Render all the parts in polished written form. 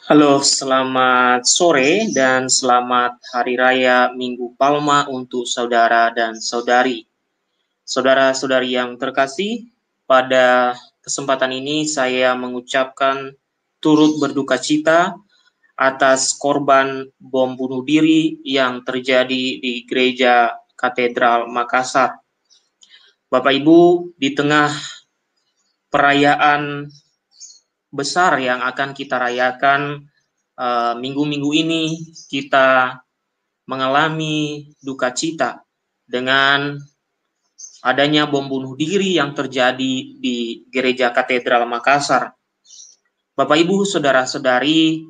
Halo, selamat sore dan selamat Hari Raya Minggu Palma untuk saudara dan saudari. Saudara-saudari yang terkasih, pada kesempatan ini saya mengucapkan turut berduka cita atas korban bom bunuh diri yang terjadi di Gereja Katedral Makassar. Bapak Ibu, di tengah perayaan besar yang akan kita rayakan minggu-minggu ini, kita mengalami duka cita dengan adanya bom bunuh diri yang terjadi di Gereja Katedral Makassar. Bapak Ibu, saudara-saudari,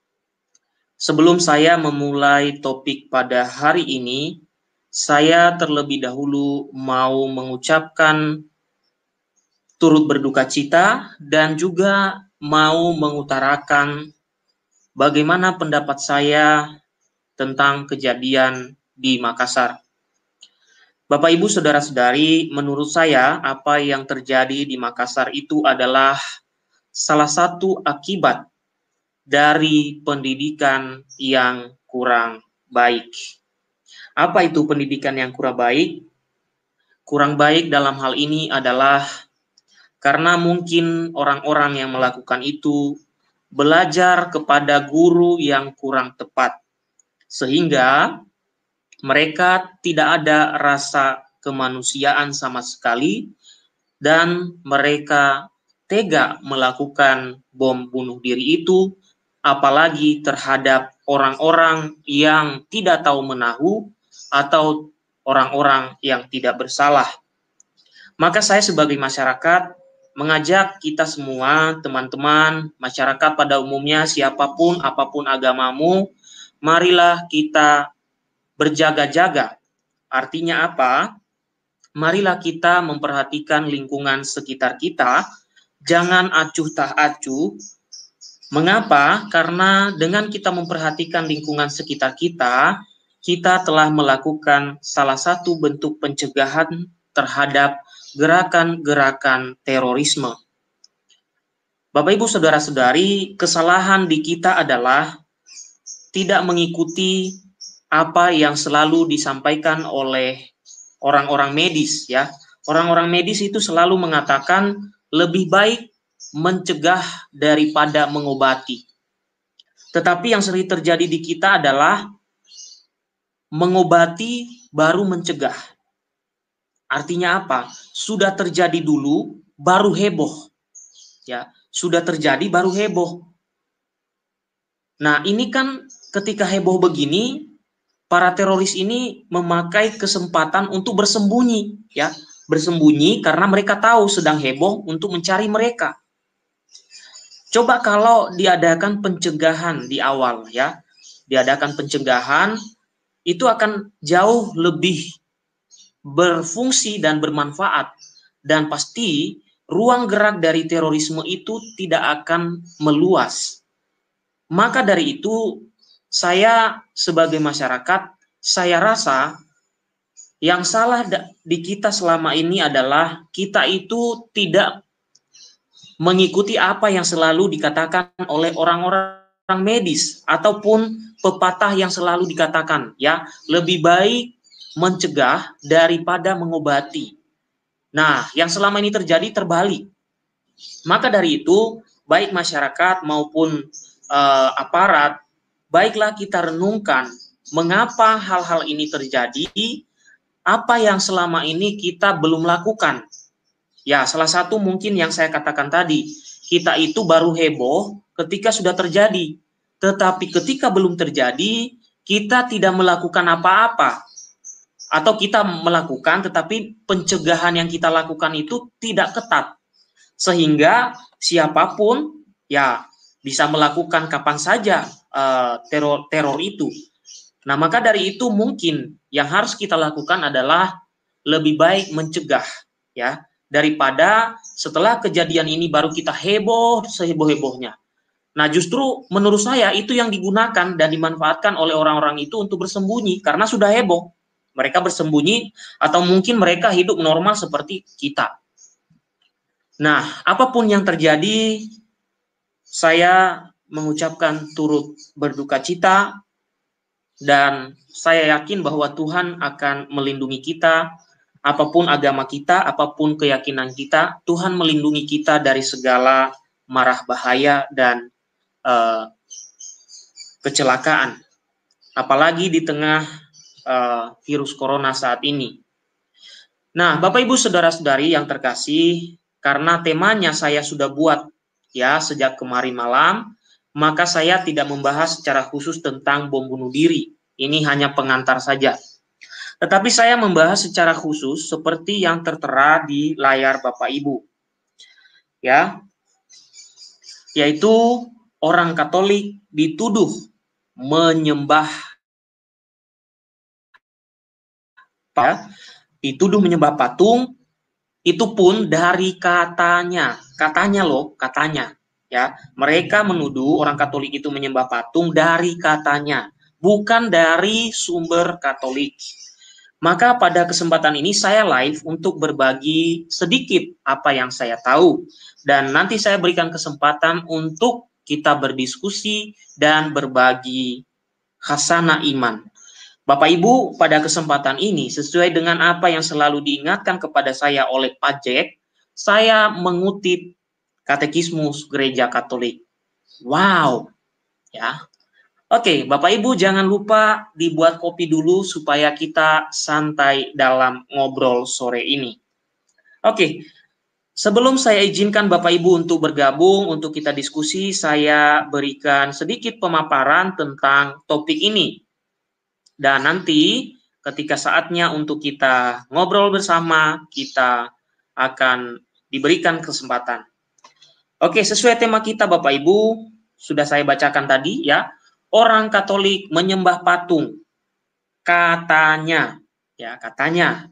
sebelum saya memulai topik pada hari ini, saya terlebih dahulu mau mengucapkan turut berduka cita dan juga mau mengutarakan bagaimana pendapat saya tentang kejadian di Makassar. Bapak Ibu saudara-saudari, menurut saya apa yang terjadi di Makassar itu adalah salah satu akibat dari pendidikan yang kurang baik. Apa itu pendidikan yang kurang baik? Kurang baik dalam hal ini adalah karena mungkin orang-orang yang melakukan itu belajar kepada guru yang kurang tepat, sehingga mereka tidak ada rasa kemanusiaan sama sekali dan mereka tega melakukan bom bunuh diri itu, apalagi terhadap orang-orang yang tidak tahu menahu atau orang-orang yang tidak bersalah. Maka saya sebagai masyarakat mengajak kita semua, teman-teman, masyarakat pada umumnya, siapapun, apapun agamamu, marilah kita berjaga-jaga. Artinya apa? Marilah kita memperhatikan lingkungan sekitar kita, jangan acuh tak acuh. Mengapa? Karena dengan kita memperhatikan lingkungan sekitar kita, kita telah melakukan salah satu bentuk pencegahan terhadap gerakan-gerakan terorisme. Bapak Ibu saudara-saudari, kesalahan di kita adalah tidak mengikuti apa yang selalu disampaikan oleh orang-orang medis, ya. Orang-orang medis itu selalu mengatakan lebih baik mencegah daripada mengobati. Tetapi yang sering terjadi di kita adalah mengobati baru mencegah. Artinya apa? Sudah terjadi dulu baru heboh. Ya, sudah terjadi baru heboh. Nah, ini kan ketika heboh begini, para teroris ini memakai kesempatan untuk bersembunyi, ya, bersembunyi karena mereka tahu sedang heboh untuk mencari mereka. Coba kalau diadakan pencegahan di awal, ya, diadakan pencegahan, itu akan jauh lebih berfungsi dan bermanfaat, dan pasti ruang gerak dari terorisme itu tidak akan meluas. Maka dari itu, saya sebagai masyarakat, saya rasa yang salah di kita selama ini adalah kita itu tidak mengikuti apa yang selalu dikatakan oleh orang-orang medis ataupun pepatah yang selalu dikatakan, ya, lebih baik mencegah daripada mengobati. Nah, yang selama ini terjadi terbalik. Maka dari itu, baik masyarakat maupun aparat, baiklah kita renungkan mengapa hal-hal ini terjadi, apa yang selama ini kita belum lakukan. Ya, salah satu mungkin yang saya katakan tadi, kita itu baru heboh ketika sudah terjadi. Tetapi ketika belum terjadi, kita tidak melakukan apa-apa. Atau kita melakukan, tetapi pencegahan yang kita lakukan itu tidak ketat. Sehingga siapapun ya bisa melakukan kapan saja teror itu. Nah, maka dari itu mungkin yang harus kita lakukan adalah lebih baik mencegah, ya, daripada setelah kejadian ini baru kita heboh seheboh-hebohnya. Nah, justru menurut saya itu yang digunakan dan dimanfaatkan oleh orang-orang itu untuk bersembunyi karena sudah heboh. Mereka bersembunyi atau mungkin mereka hidup normal seperti kita. Nah, apapun yang terjadi, saya mengucapkan turut berduka cita, dan saya yakin bahwa Tuhan akan melindungi kita, apapun agama kita, apapun keyakinan kita, Tuhan melindungi kita dari segala marah bahaya dan kecelakaan, apalagi di tengah virus corona saat ini. Nah, Bapak Ibu saudara-saudari yang terkasih, karena temanya saya sudah buat ya sejak kemarin malam, maka saya tidak membahas secara khusus tentang bom bunuh diri. Ini hanya pengantar saja. Tetapi saya membahas secara khusus seperti yang tertera di layar Bapak Ibu. Ya. Yaitu orang Katolik dituduh menyembah patung, itu pun dari katanya ya, mereka menuduh orang Katolik itu menyembah patung dari katanya, bukan dari sumber Katolik. Maka pada kesempatan ini saya live untuk berbagi sedikit apa yang saya tahu, dan nanti saya berikan kesempatan untuk kita berdiskusi dan berbagi khasanah iman. Bapak Ibu, pada kesempatan ini, sesuai dengan apa yang selalu diingatkan kepada saya oleh Pak Jack, saya mengutip Katekismus Gereja Katolik. Wow, ya. Oke, Bapak Ibu jangan lupa dibuat kopi dulu supaya kita santai dalam ngobrol sore ini. Oke, sebelum saya izinkan Bapak Ibu untuk bergabung, untuk kita diskusi, saya berikan sedikit pemaparan tentang topik ini. Dan nanti ketika saatnya untuk kita ngobrol bersama, kita akan diberikan kesempatan. Oke, sesuai tema kita Bapak Ibu, sudah saya bacakan tadi ya. Orang Katolik menyembah patung. Katanya, ya katanya.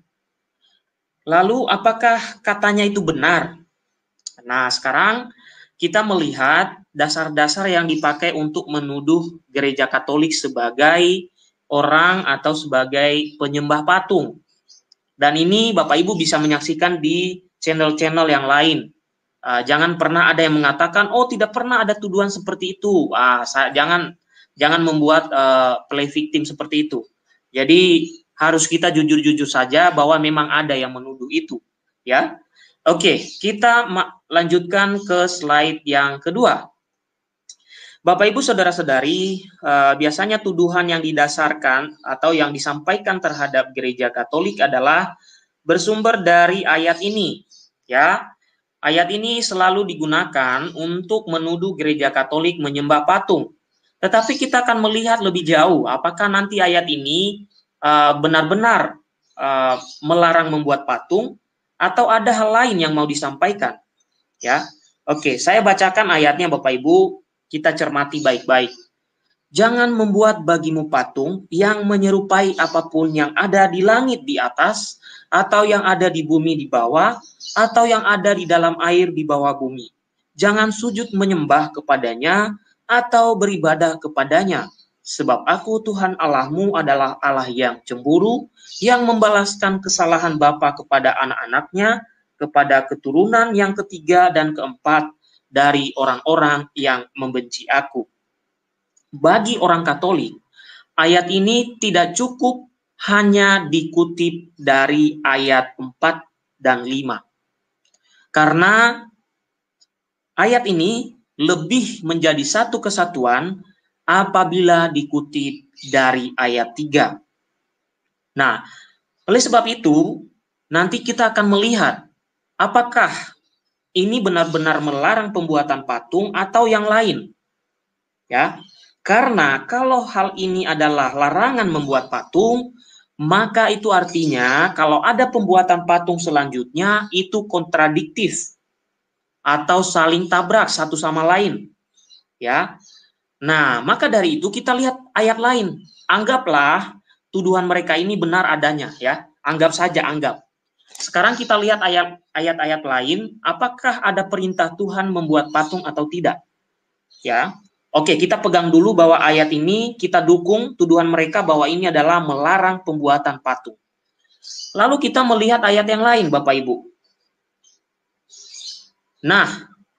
Lalu apakah katanya itu benar? Nah, sekarang kita melihat dasar-dasar yang dipakai untuk menuduh Gereja Katolik sebagai orang atau sebagai penyembah patung. Dan ini Bapak Ibu bisa menyaksikan di channel-channel yang lain. Jangan pernah ada yang mengatakan, oh tidak pernah ada tuduhan seperti itu. Jangan membuat play victim seperti itu. Jadi harus kita jujur-jujur saja bahwa memang ada yang menuduh itu. Ya, oke, kita lanjutkan ke slide yang kedua. Bapak Ibu saudara-saudari, biasanya tuduhan yang didasarkan atau yang disampaikan terhadap Gereja Katolik adalah bersumber dari ayat ini. Ya, ayat ini selalu digunakan untuk menuduh Gereja Katolik menyembah patung. Tetapi kita akan melihat lebih jauh, apakah nanti ayat ini benar-benar melarang membuat patung atau ada hal lain yang mau disampaikan. Ya, oke, saya bacakan ayatnya Bapak Ibu. Kita cermati baik-baik. Jangan membuat bagimu patung yang menyerupai apapun yang ada di langit di atas, atau yang ada di bumi di bawah, atau yang ada di dalam air di bawah bumi. Jangan sujud menyembah kepadanya, atau beribadah kepadanya. Sebab aku Tuhan Allahmu adalah Allah yang cemburu, yang membalaskan kesalahan bapa kepada anak-anaknya, kepada keturunan yang ketiga dan keempat, dari orang-orang yang membenci aku. Bagi orang Katolik, ayat ini tidak cukup hanya dikutip dari ayat 4 dan 5. Karena ayat ini lebih menjadi satu kesatuan apabila dikutip dari ayat 3. Nah, oleh sebab itu, nanti kita akan melihat apakah ini benar-benar melarang pembuatan patung atau yang lain. Ya, karena kalau hal ini adalah larangan membuat patung, maka itu artinya kalau ada pembuatan patung selanjutnya itu kontradiktif atau saling tabrak satu sama lain. Ya. Nah, maka dari itu kita lihat ayat lain. Anggaplah tuduhan mereka ini benar adanya, ya. Anggap saja, anggap. Sekarang kita lihat ayat-ayat lain, apakah ada perintah Tuhan membuat patung atau tidak? Ya. Oke, kita pegang dulu bahwa ayat ini kita dukung tuduhan mereka bahwa ini adalah melarang pembuatan patung. Lalu kita melihat ayat yang lain, Bapak Ibu. Nah,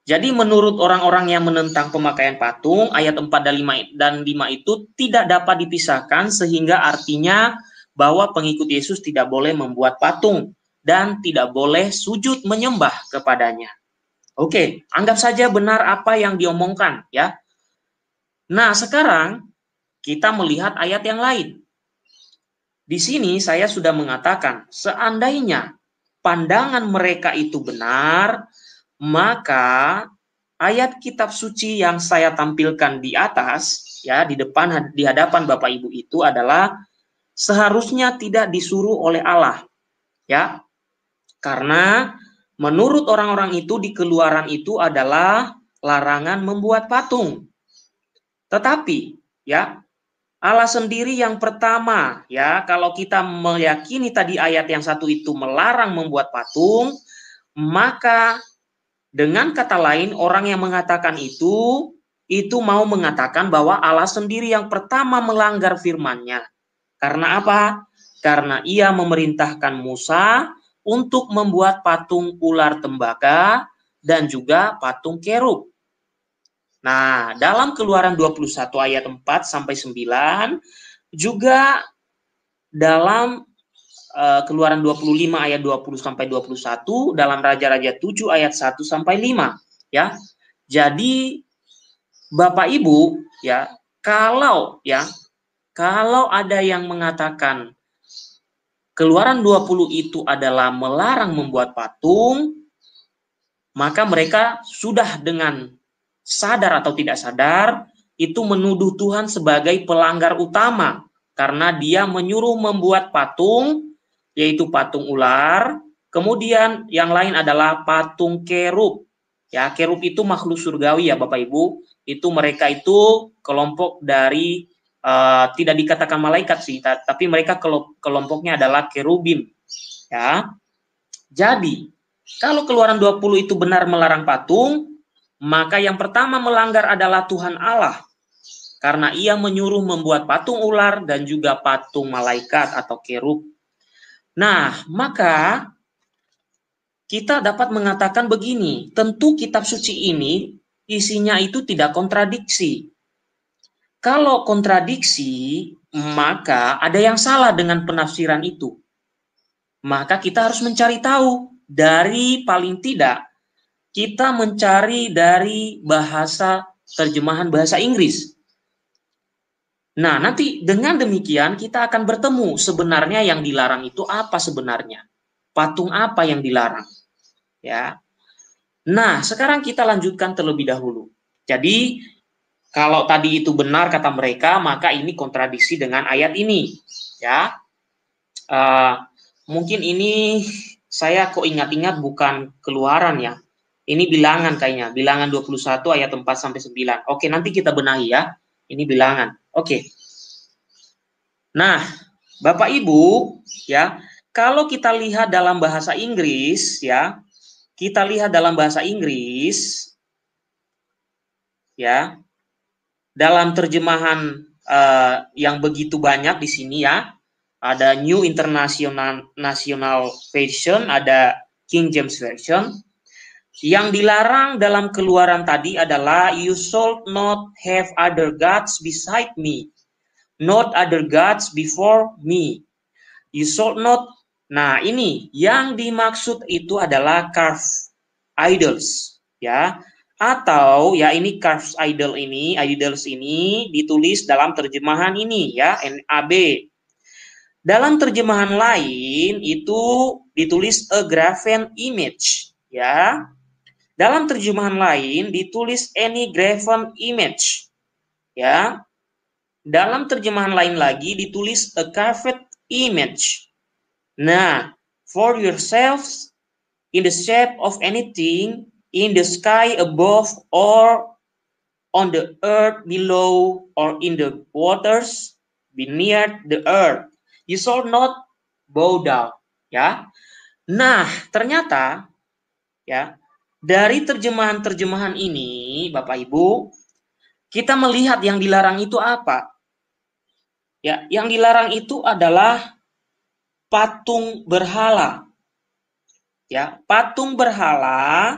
Jadi menurut orang-orang yang menentang pemakaian patung, ayat 4 dan 5 itu tidak dapat dipisahkan sehingga artinya bahwa pengikut Yesus tidak boleh membuat patung dan tidak boleh sujud menyembah kepadanya. Oke, anggap saja benar apa yang diomongkan ya. Nah, sekarang kita melihat ayat yang lain. Di sini saya sudah mengatakan, seandainya pandangan mereka itu benar, maka ayat kitab suci yang saya tampilkan di atas, ya di depan, di hadapan Bapak Ibu itu adalah seharusnya tidak disuruh oleh Allah, ya, karena menurut orang-orang itu di Keluaran itu adalah larangan membuat patung. Tetapi, ya, Allah sendiri yang pertama, ya, kalau kita meyakini tadi ayat yang satu itu melarang membuat patung, maka dengan kata lain orang yang mengatakan itu mau mengatakan bahwa Allah sendiri yang pertama melanggar firman-Nya. Karena apa? Karena ia memerintahkan Musa untuk membuat patung ular tembaga dan juga patung kerub. Nah, dalam Keluaran 21 ayat 4 sampai 9 juga dalam Keluaran 25 ayat 20 sampai 21, dalam Raja-Raja 7 ayat 1 sampai 5, ya. Jadi Bapak Ibu, ya, kalau ada yang mengatakan Keluaran 20 itu adalah melarang membuat patung, maka mereka sudah dengan sadar atau tidak sadar itu menuduh Tuhan sebagai pelanggar utama karena dia menyuruh membuat patung, yaitu patung ular. Kemudian yang lain adalah patung kerub. Ya, kerub itu makhluk surgawi ya Bapak Ibu. Itu mereka itu kelompok dari tidak dikatakan malaikat sih, tapi mereka kelompoknya adalah kerubim. Ya. Jadi, kalau Keluaran 20 itu benar melarang patung, maka yang pertama melanggar adalah Tuhan Allah. Karena ia menyuruh membuat patung ular dan juga patung malaikat atau kerub. Nah, maka kita dapat mengatakan begini, tentu kitab suci ini isinya itu tidak kontradiksi. Kalau kontradiksi, maka ada yang salah dengan penafsiran itu. Maka kita harus mencari tahu dari paling tidak kita mencari dari bahasa terjemahan bahasa Inggris. Nah, nanti dengan demikian kita akan bertemu sebenarnya yang dilarang itu apa sebenarnya. Patung apa yang dilarang. Ya. Nah, sekarang kita lanjutkan terlebih dahulu. Jadi, kalau tadi itu benar kata mereka, maka ini kontradiksi dengan ayat ini. Ya. Mungkin ini saya kok ingat-ingat bukan Keluaran ya. Ini Bilangan kayaknya, Bilangan 21 ayat 4 sampai 9. Oke, nanti kita benahi ya. Ini Bilangan. Oke. Nah, Bapak Ibu, ya, kalau kita lihat dalam bahasa Inggris ya, kita lihat dalam bahasa Inggris ya, dalam terjemahan yang begitu banyak di sini ya, ada New International Version, ada King James Version. Yang dilarang dalam Keluaran tadi adalah you shall not have other gods beside me, not other gods before me. You shall not. Nah, ini yang dimaksud itu adalah carved idols, ya. Atau ya ini carved idols ini ditulis dalam terjemahan ini ya, NAB. Dalam terjemahan lain itu ditulis a graven image, ya. Dalam terjemahan lain ditulis any graven image. Ya. Dalam terjemahan lain lagi ditulis a carved image. Nah, for yourselves in the shape of anything in the sky above or on the earth below or in the waters beneath the earth. You shall not bow down. Ya. Nah, ternyata ya, dari terjemahan-terjemahan ini, Bapak Ibu, kita melihat yang dilarang itu apa? Ya, yang dilarang itu adalah patung berhala. Ya, patung berhala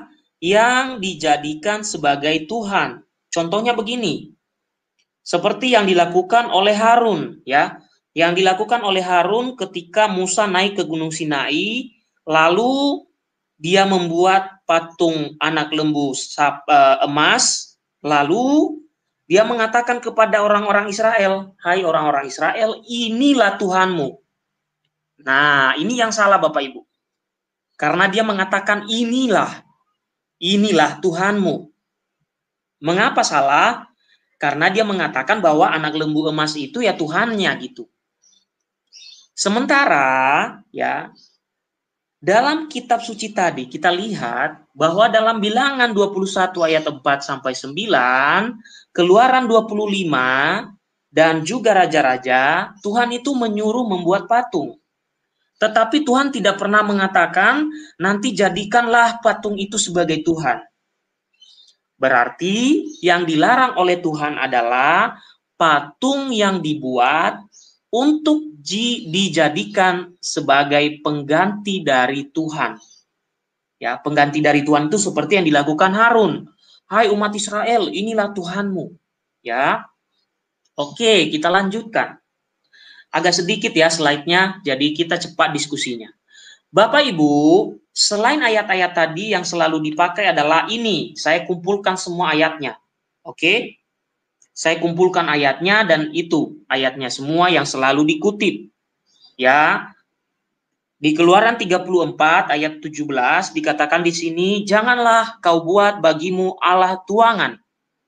yang dijadikan sebagai Tuhan. Contohnya begini, seperti yang dilakukan oleh Harun, ya, yang dilakukan oleh Harun ketika Musa naik ke Gunung Sinai, lalu dia membuat patung anak lembu emas, lalu dia mengatakan kepada orang-orang Israel, hai orang-orang Israel, inilah Tuhanmu. Nah, ini yang salah Bapak Ibu. Karena dia mengatakan inilah Tuhanmu. Mengapa salah? Karena dia mengatakan bahwa anak lembu emas itu ya Tuhannya gitu. Sementara ya dalam kitab suci tadi kita lihat bahwa dalam Bilangan 21 ayat 4 sampai 9, Keluaran 25 dan juga Raja-Raja, Tuhan itu menyuruh membuat patung. Tetapi Tuhan tidak pernah mengatakan nanti jadikanlah patung itu sebagai Tuhan. Berarti yang dilarang oleh Tuhan adalah patung yang dibuat untuk dijadikan sebagai pengganti dari Tuhan. Ya, pengganti dari Tuhan itu seperti yang dilakukan Harun. Hai umat Israel, inilah Tuhanmu. Ya. Oke, kita lanjutkan. Agak sedikit ya slide-nya, jadi kita cepat diskusinya. Bapak Ibu, selain ayat-ayat tadi yang selalu dipakai adalah ini, saya kumpulkan semua ayatnya. Oke? Saya kumpulkan ayatnya dan itu ayatnya semua yang selalu dikutip. Ya. Di Keluaran 34 ayat 17 dikatakan di sini, janganlah kau buat bagimu Allah tuangan.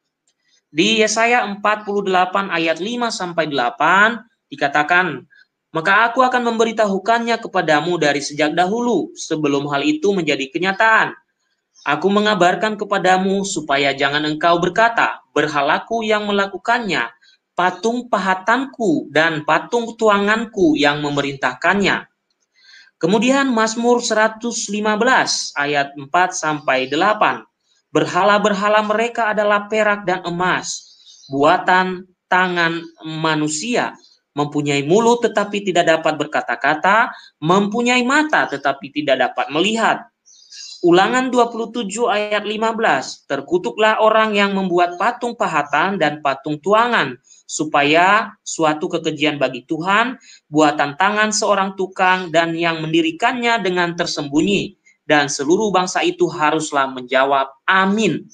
Di Yesaya 48 ayat 5 sampai 8 dikatakan, maka aku akan memberitahukannya kepadamu dari sejak dahulu, sebelum hal itu menjadi kenyataan. Aku mengabarkan kepadamu supaya jangan engkau berkata, berhalaku yang melakukannya, patung pahatanku dan patung tuanganku yang memerintahkannya. Kemudian Mazmur 115 ayat 4 sampai 8. Berhala-berhala mereka adalah perak dan emas, buatan tangan manusia, mempunyai mulut tetapi tidak dapat berkata-kata, mempunyai mata tetapi tidak dapat melihat. Ulangan 27 ayat 15, terkutuklah orang yang membuat patung pahatan dan patung tuangan, supaya suatu kekejian bagi Tuhan, buatan tangan seorang tukang dan yang mendirikannya dengan tersembunyi, dan seluruh bangsa itu haruslah menjawab amin.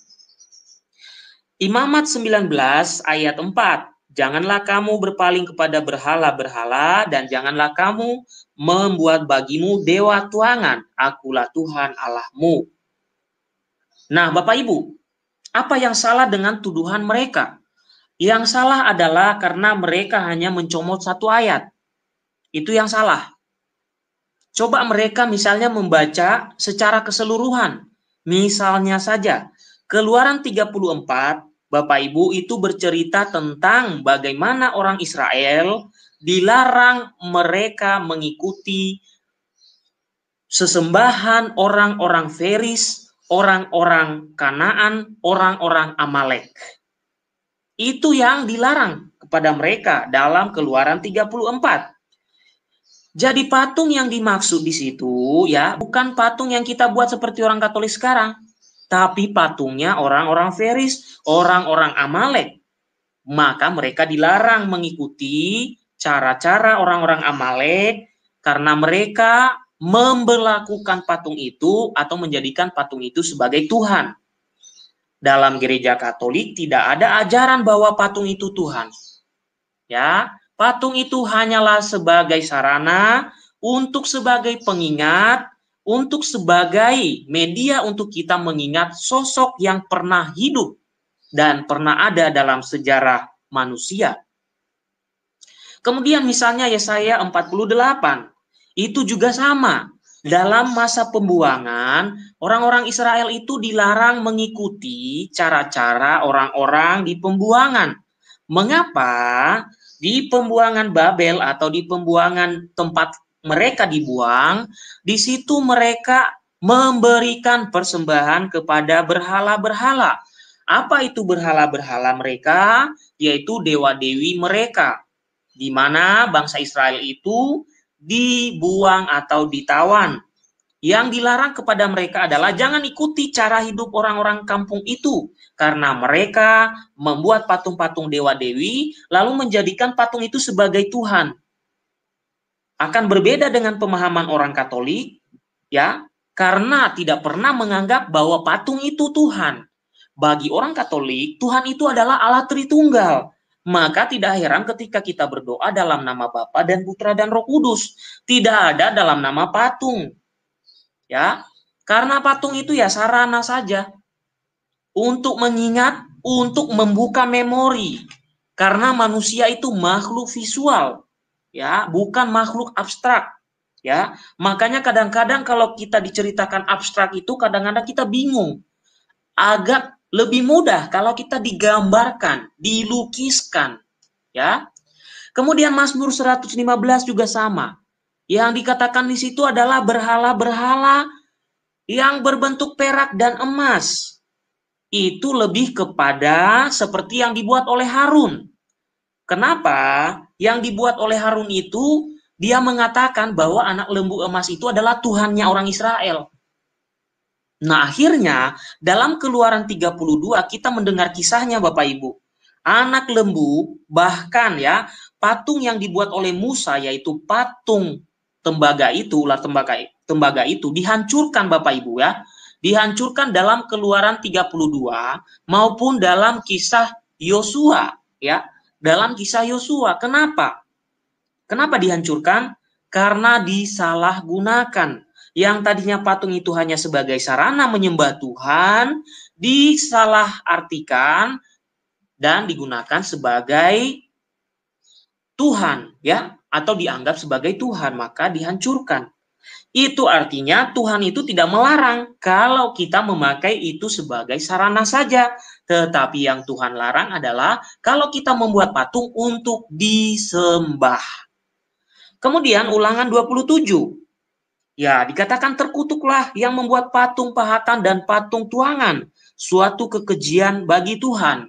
Imamat 19 ayat 4, janganlah kamu berpaling kepada berhala-berhala dan janganlah kamu membuat bagimu dewa tuangan, akulah Tuhan Allahmu. Nah, Bapak Ibu, apa yang salah dengan tuduhan mereka? Yang salah adalah karena mereka hanya mencomot satu ayat. Itu yang salah. Coba mereka misalnya membaca secara keseluruhan. Misalnya saja, Keluaran 34, Bapak Ibu, itu bercerita tentang bagaimana orang Israel dilarang mereka mengikuti sesembahan orang-orang Feris, orang-orang Kanaan, orang-orang Amalek. Itu yang dilarang kepada mereka dalam Keluaran 34. Jadi patung yang dimaksud di situ ya bukan patung yang kita buat seperti orang Katolik sekarang, tapi patungnya orang-orang Feris, orang-orang Amalek. Maka mereka dilarang mengikuti cara-cara orang-orang Amalek karena mereka memberlakukan patung itu atau menjadikan patung itu sebagai Tuhan. Dalam gereja Katolik tidak ada ajaran bahwa patung itu Tuhan. Ya, patung itu hanyalah sebagai sarana untuk sebagai pengingat, untuk sebagai media untuk kita mengingat sosok yang pernah hidup dan pernah ada dalam sejarah manusia. Kemudian misalnya Yesaya 48, itu juga sama. Dalam masa pembuangan, orang-orang Israel itu dilarang mengikuti cara-cara orang-orang di pembuangan. Mengapa? Di pembuangan Babel atau di pembuangan tempat mereka dibuang, di situ mereka memberikan persembahan kepada berhala-berhala. Apa itu berhala-berhala mereka? Yaitu dewa-dewi mereka, di mana bangsa Israel itu dibuang atau ditawan. Yang dilarang kepada mereka adalah jangan ikuti cara hidup orang-orang kampung itu, karena mereka membuat patung-patung dewa-dewi lalu menjadikan patung itu sebagai Tuhan. Akan berbeda dengan pemahaman orang Katolik, ya, karena tidak pernah menganggap bahwa patung itu Tuhan. Bagi orang Katolik, Tuhan itu adalah Allah Tritunggal. Maka tidak heran ketika kita berdoa dalam nama Bapa dan Putra dan Roh Kudus, tidak ada dalam nama patung. Ya, karena patung itu ya sarana saja untuk mengingat, untuk membuka memori. Karena manusia itu makhluk visual, ya, bukan makhluk abstrak. Ya, makanya kadang-kadang kalau kita diceritakan abstrak itu kadang-kadang kita bingung. Agak lebih mudah kalau kita digambarkan, dilukiskan, ya. Kemudian Mazmur 115 juga sama. Yang dikatakan di situ adalah berhala-berhala yang berbentuk perak dan emas. Itu lebih kepada seperti yang dibuat oleh Harun. Kenapa? Yang dibuat oleh Harun itu dia mengatakan bahwa anak lembu emas itu adalah Tuhannya orang Israel. Nah, akhirnya dalam Keluaran 32 kita mendengar kisahnya Bapak Ibu. Anak lembu, bahkan ya, patung yang dibuat oleh Musa yaitu patung tembaga itu, ular tembaga itu dihancurkan Bapak Ibu ya. Dihancurkan dalam Keluaran 32 maupun dalam kisah Yosua ya. Dalam kisah Yosua, kenapa? Kenapa dihancurkan? Karena disalahgunakan. Yang tadinya patung itu hanya sebagai sarana menyembah Tuhan, disalahartikan dan digunakan sebagai Tuhan, ya, atau dianggap sebagai Tuhan, maka dihancurkan. Itu artinya Tuhan itu tidak melarang kalau kita memakai itu sebagai sarana saja. Tetapi yang Tuhan larang adalah kalau kita membuat patung untuk disembah. Kemudian Ulangan 27. Ya, dikatakan terkutuklah yang membuat patung pahatan dan patung tuangan, suatu kekejian bagi Tuhan.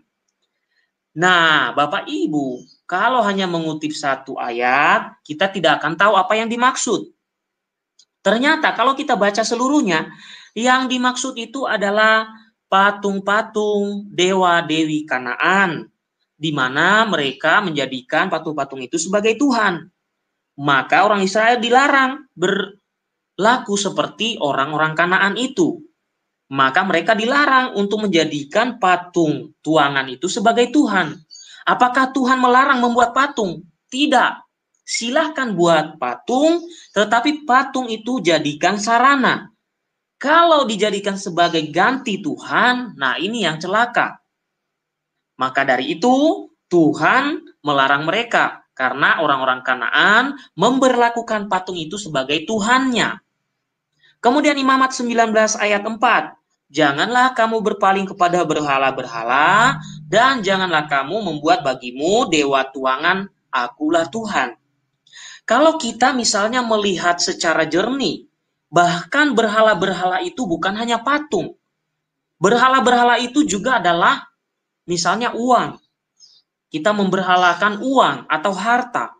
Nah, Bapak Ibu, kalau hanya mengutip satu ayat, kita tidak akan tahu apa yang dimaksud. Ternyata kalau kita baca seluruhnya, yang dimaksud itu adalah patung-patung dewa-dewi Kanaan, di mana mereka menjadikan patung-patung itu sebagai Tuhan. Maka orang Israel dilarang berlaku seperti orang-orang Kanaan itu. Maka mereka dilarang untuk menjadikan patung tuangan itu sebagai Tuhan. Apakah Tuhan melarang membuat patung? Tidak. Silahkan buat patung, tetapi patung itu jadikan sarana. Kalau dijadikan sebagai ganti Tuhan, nah ini yang celaka. Maka dari itu, Tuhan melarang mereka karena orang-orang Kanaan memberlakukan patung itu sebagai Tuhannya. Kemudian Imamat 19 ayat 4. Janganlah kamu berpaling kepada berhala-berhala dan janganlah kamu membuat bagimu dewa tuangan, akulah Tuhan. Kalau kita misalnya melihat secara jernih, bahkan berhala-berhala itu bukan hanya patung. Berhala-berhala itu juga adalah misalnya uang. Kita memberhalakan uang atau harta.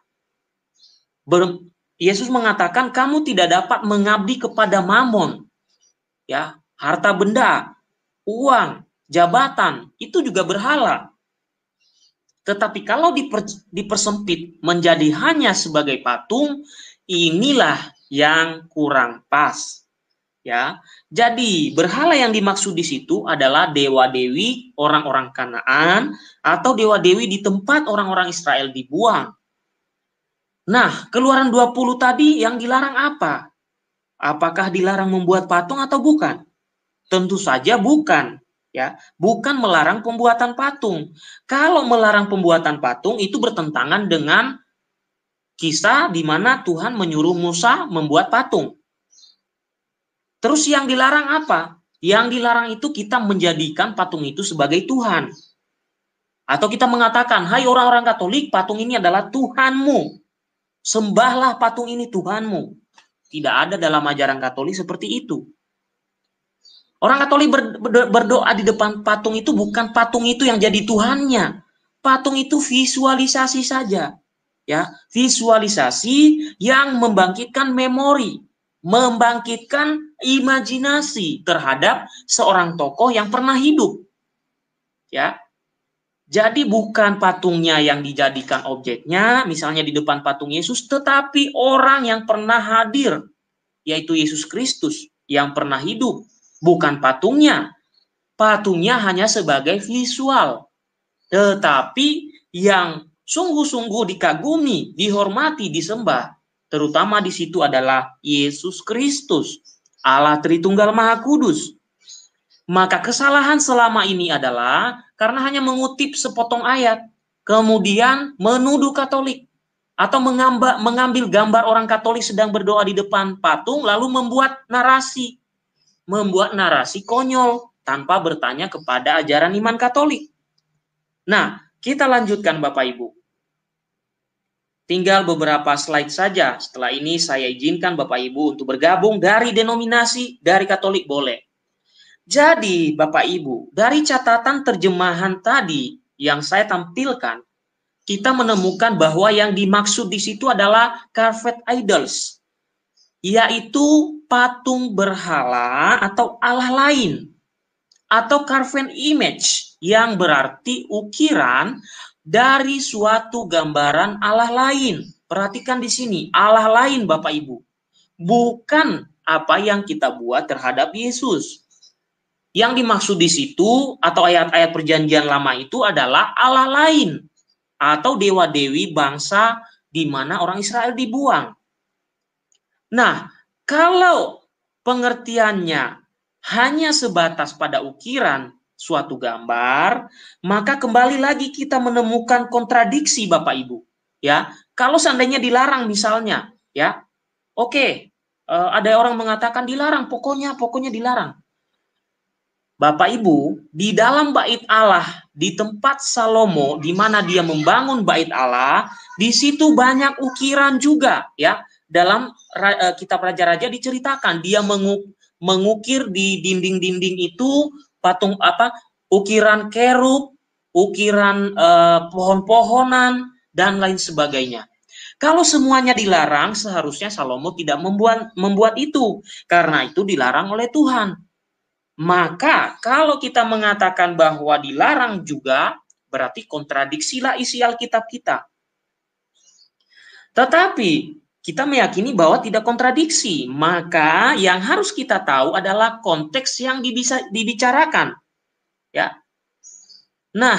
Yesus mengatakan kamu tidak dapat mengabdi kepada mamon. Ya, harta benda, uang, jabatan, itu juga berhala. Tetapi kalau dipersempit menjadi hanya sebagai patung, inilah yang kurang pas. Ya, jadi berhala yang dimaksud di situ adalah dewa-dewi orang-orang Kanaan atau dewa-dewi di tempat orang-orang Israel dibuang. Nah, Keluaran 20 tadi yang dilarang apa? Apakah dilarang membuat patung atau bukan? Tentu saja bukan, ya. Bukan melarang pembuatan patung. Kalau melarang pembuatan patung itu bertentangan dengan kisah di mana Tuhan menyuruh Musa membuat patung. Terus yang dilarang apa? Yang dilarang itu kita menjadikan patung itu sebagai Tuhan. Atau kita mengatakan, hai orang-orang Katolik, patung ini adalah Tuhanmu. Sembahlah patung ini Tuhanmu. Tidak ada dalam ajaran Katolik seperti itu. Orang Katolik berdoa di depan patung itu bukan patung itu yang jadi Tuhannya. Patung itu visualisasi saja. Ya, visualisasi yang membangkitkan memori. membangkitkan imajinasi terhadap seorang tokoh yang pernah hidup. Ya. Jadi bukan patungnya yang dijadikan objeknya, misalnya di depan patung Yesus, tetapi orang yang pernah hadir, yaitu Yesus Kristus yang pernah hidup, bukan patungnya. Patungnya hanya sebagai visual. Tetapi yang sungguh-sungguh dikagumi, dihormati, disembah, terutama di situ adalah Yesus Kristus, Allah Tritunggal Maha Kudus. Maka kesalahan selama ini adalah karena hanya mengutip sepotong ayat, kemudian menuduh Katolik, atau mengambil gambar orang Katolik sedang berdoa di depan patung, lalu membuat narasi konyol tanpa bertanya kepada ajaran iman Katolik. Nah, kita lanjutkan Bapak Ibu. Tinggal beberapa slide saja. Setelah ini saya izinkan Bapak Ibu untuk bergabung dari denominasi, dari Katolik boleh. Jadi Bapak Ibu, dari catatan terjemahan tadi yang saya tampilkan, kita menemukan bahwa yang dimaksud di situ adalah carved idols, yaitu patung berhala atau Allah lain, atau carven image yang berarti ukiran dari suatu gambaran Allah lain. Perhatikan di sini, Allah lain Bapak Ibu, bukan apa yang kita buat terhadap Yesus. Yang dimaksud di situ atau ayat-ayat perjanjian lama itu adalah Allah lain atau dewa-dewi bangsa di mana orang Israel dibuang. Nah, kalau pengertiannya hanya sebatas pada ukiran suatu gambar, maka kembali lagi kita menemukan kontradiksi Bapak Ibu. Ya, kalau seandainya dilarang misalnya, ya, oke, ada orang mengatakan dilarang, pokoknya dilarang. Bapak Ibu, di dalam bait Allah, di tempat Salomo, di mana dia membangun bait Allah, di situ banyak ukiran juga, ya. Dalam kitab Raja-Raja diceritakan dia mengukir di dinding-dinding itu patung ukiran kerub, ukiran pohon-pohonan dan lain sebagainya. Kalau semuanya dilarang, seharusnya Salomo tidak membuat itu, karena itu dilarang oleh Tuhan. Maka kalau kita mengatakan bahwa dilarang juga, berarti kontradiksilah isi Alkitab kita. Tetapi kita meyakini bahwa tidak kontradiksi, maka yang harus kita tahu adalah konteks yang dibicarakan. Ya. Nah,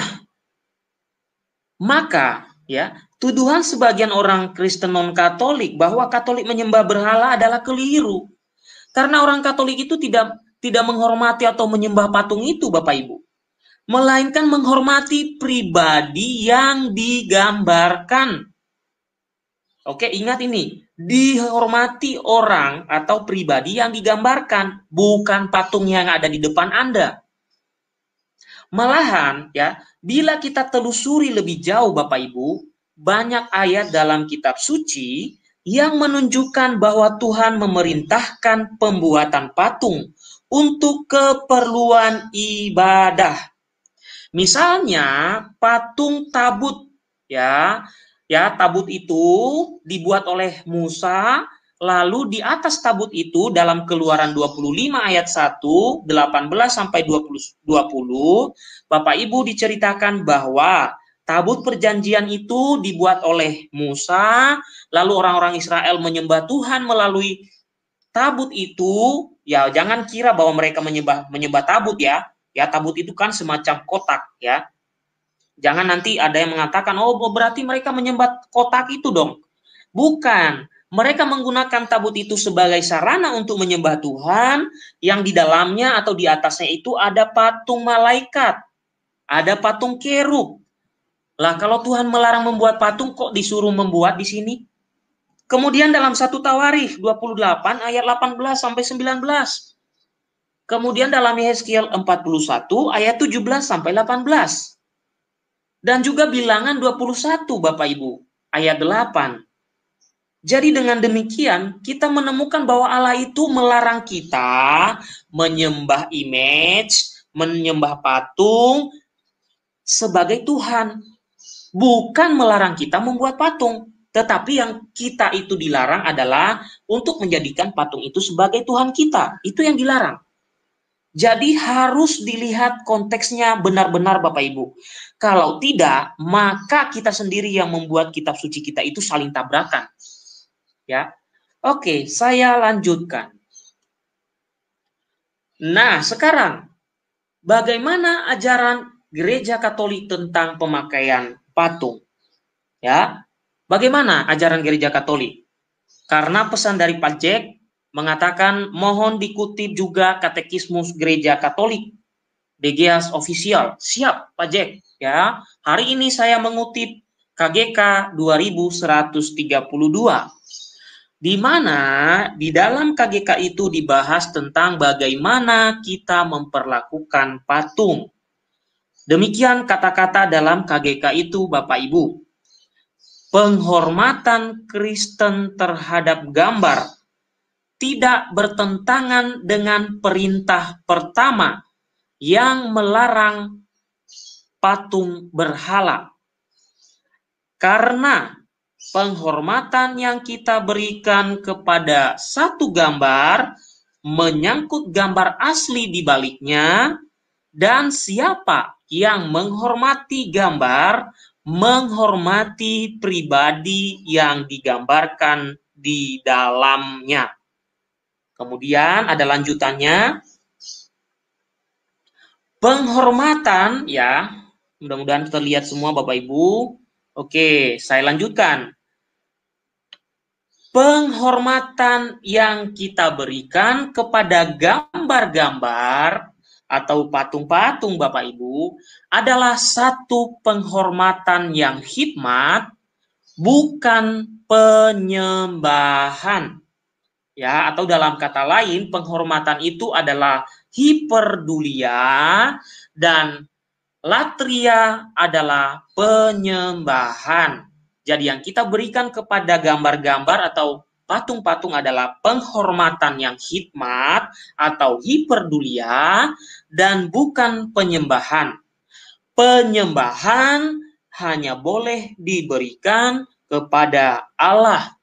maka ya, tuduhan sebagian orang Kristen non-Katolik bahwa Katolik menyembah berhala adalah keliru. Karena orang Katolik itu tidak menghormati atau menyembah patung itu, Bapak Ibu. Melainkan menghormati pribadi yang digambarkan. Oke, ingat ini. Dihormati orang atau pribadi yang digambarkan, bukan patung yang ada di depan Anda. Malahan, ya, bila kita telusuri lebih jauh, Bapak Ibu, banyak ayat dalam kitab suci yang menunjukkan bahwa Tuhan memerintahkan pembuatan patung untuk keperluan ibadah. Misalnya patung tabut, ya tabut itu dibuat oleh Musa, lalu di atas tabut itu dalam Keluaran 25 ayat 1, 18 sampai 20, Bapak Ibu diceritakan bahwa tabut perjanjian itu dibuat oleh Musa, lalu orang-orang Israel menyembah Tuhan melalui tabut itu. Ya, jangan kira bahwa mereka menyembah tabut ya. Ya, tabut itu kan semacam kotak ya. Jangan nanti ada yang mengatakan, oh berarti mereka menyembah kotak itu dong. Bukan. Mereka menggunakan tabut itu sebagai sarana untuk menyembah Tuhan, yang di dalamnya atau di atasnya itu ada patung malaikat, ada patung kerub. Lah kalau Tuhan melarang membuat patung, kok disuruh membuat di sini? Kemudian dalam 1 Tawarikh 28 ayat 18 sampai 19. Kemudian dalam Yehezkiel 41 ayat 17 sampai 18. Dan juga Bilangan 21 Bapak Ibu ayat 8. Jadi dengan demikian kita menemukan bahwa Allah itu melarang kita menyembah image, menyembah patung sebagai Tuhan. Bukan melarang kita membuat patung, Tetapi yang kita itu dilarang adalah untuk menjadikan patung itu sebagai Tuhan kita. Itu yang dilarang. Jadi harus dilihat konteksnya benar-benar Bapak Ibu. Kalau tidak, maka kita sendiri yang membuat kitab suci kita itu saling tabrakan. Ya. Oke, saya lanjutkan. Nah, sekarang bagaimana ajaran Gereja Katolik tentang pemakaian patung? Ya. Bagaimana ajaran Gereja Katolik? Karena pesan dari Pak Jack mengatakan mohon dikutip juga Katekismus Gereja Katolik DGS Official. Siap Pak Jack, ya. Hari ini saya mengutip KGK 2132. Di mana di dalam KGK itu dibahas tentang bagaimana kita memperlakukan patung. Demikian kata-kata dalam KGK itu Bapak Ibu. Penghormatan Kristen terhadap gambar tidak bertentangan dengan perintah pertama yang melarang patung berhala. Karena penghormatan yang kita berikan kepada satu gambar menyangkut gambar asli di baliknya, dan siapa yang menghormati gambar menghormati pribadi yang digambarkan di dalamnya. Kemudian ada lanjutannya. Penghormatan, ya, mudah-mudahan terlihat semua Bapak Ibu. Oke, saya lanjutkan. Penghormatan yang kita berikan kepada gambar-gambar atau patung-patung Bapak Ibu adalah satu penghormatan yang hikmat, bukan penyembahan. Ya, atau dalam kata lain, penghormatan itu adalah hiperdulia dan latria adalah penyembahan. Jadi yang kita berikan kepada gambar-gambar atau patung-patung adalah penghormatan yang hikmat atau hiperdulia dan bukan penyembahan. Penyembahan hanya boleh diberikan kepada Allah.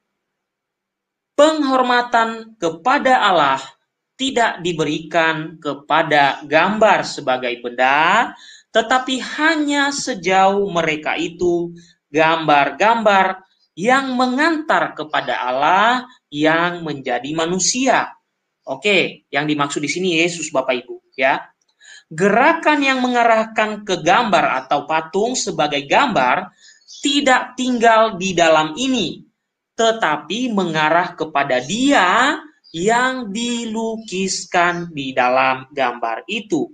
Penghormatan kepada Allah tidak diberikan kepada gambar sebagai benda, tetapi hanya sejauh mereka itu gambar-gambar yang mengantar kepada Allah yang menjadi manusia. Oke, yang dimaksud di sini Yesus Bapak Ibu, ya. Gerakan yang mengarahkan ke gambar atau patung sebagai gambar tidak tinggal di dalam ini, tetapi mengarah kepada Dia yang dilukiskan di dalam gambar itu.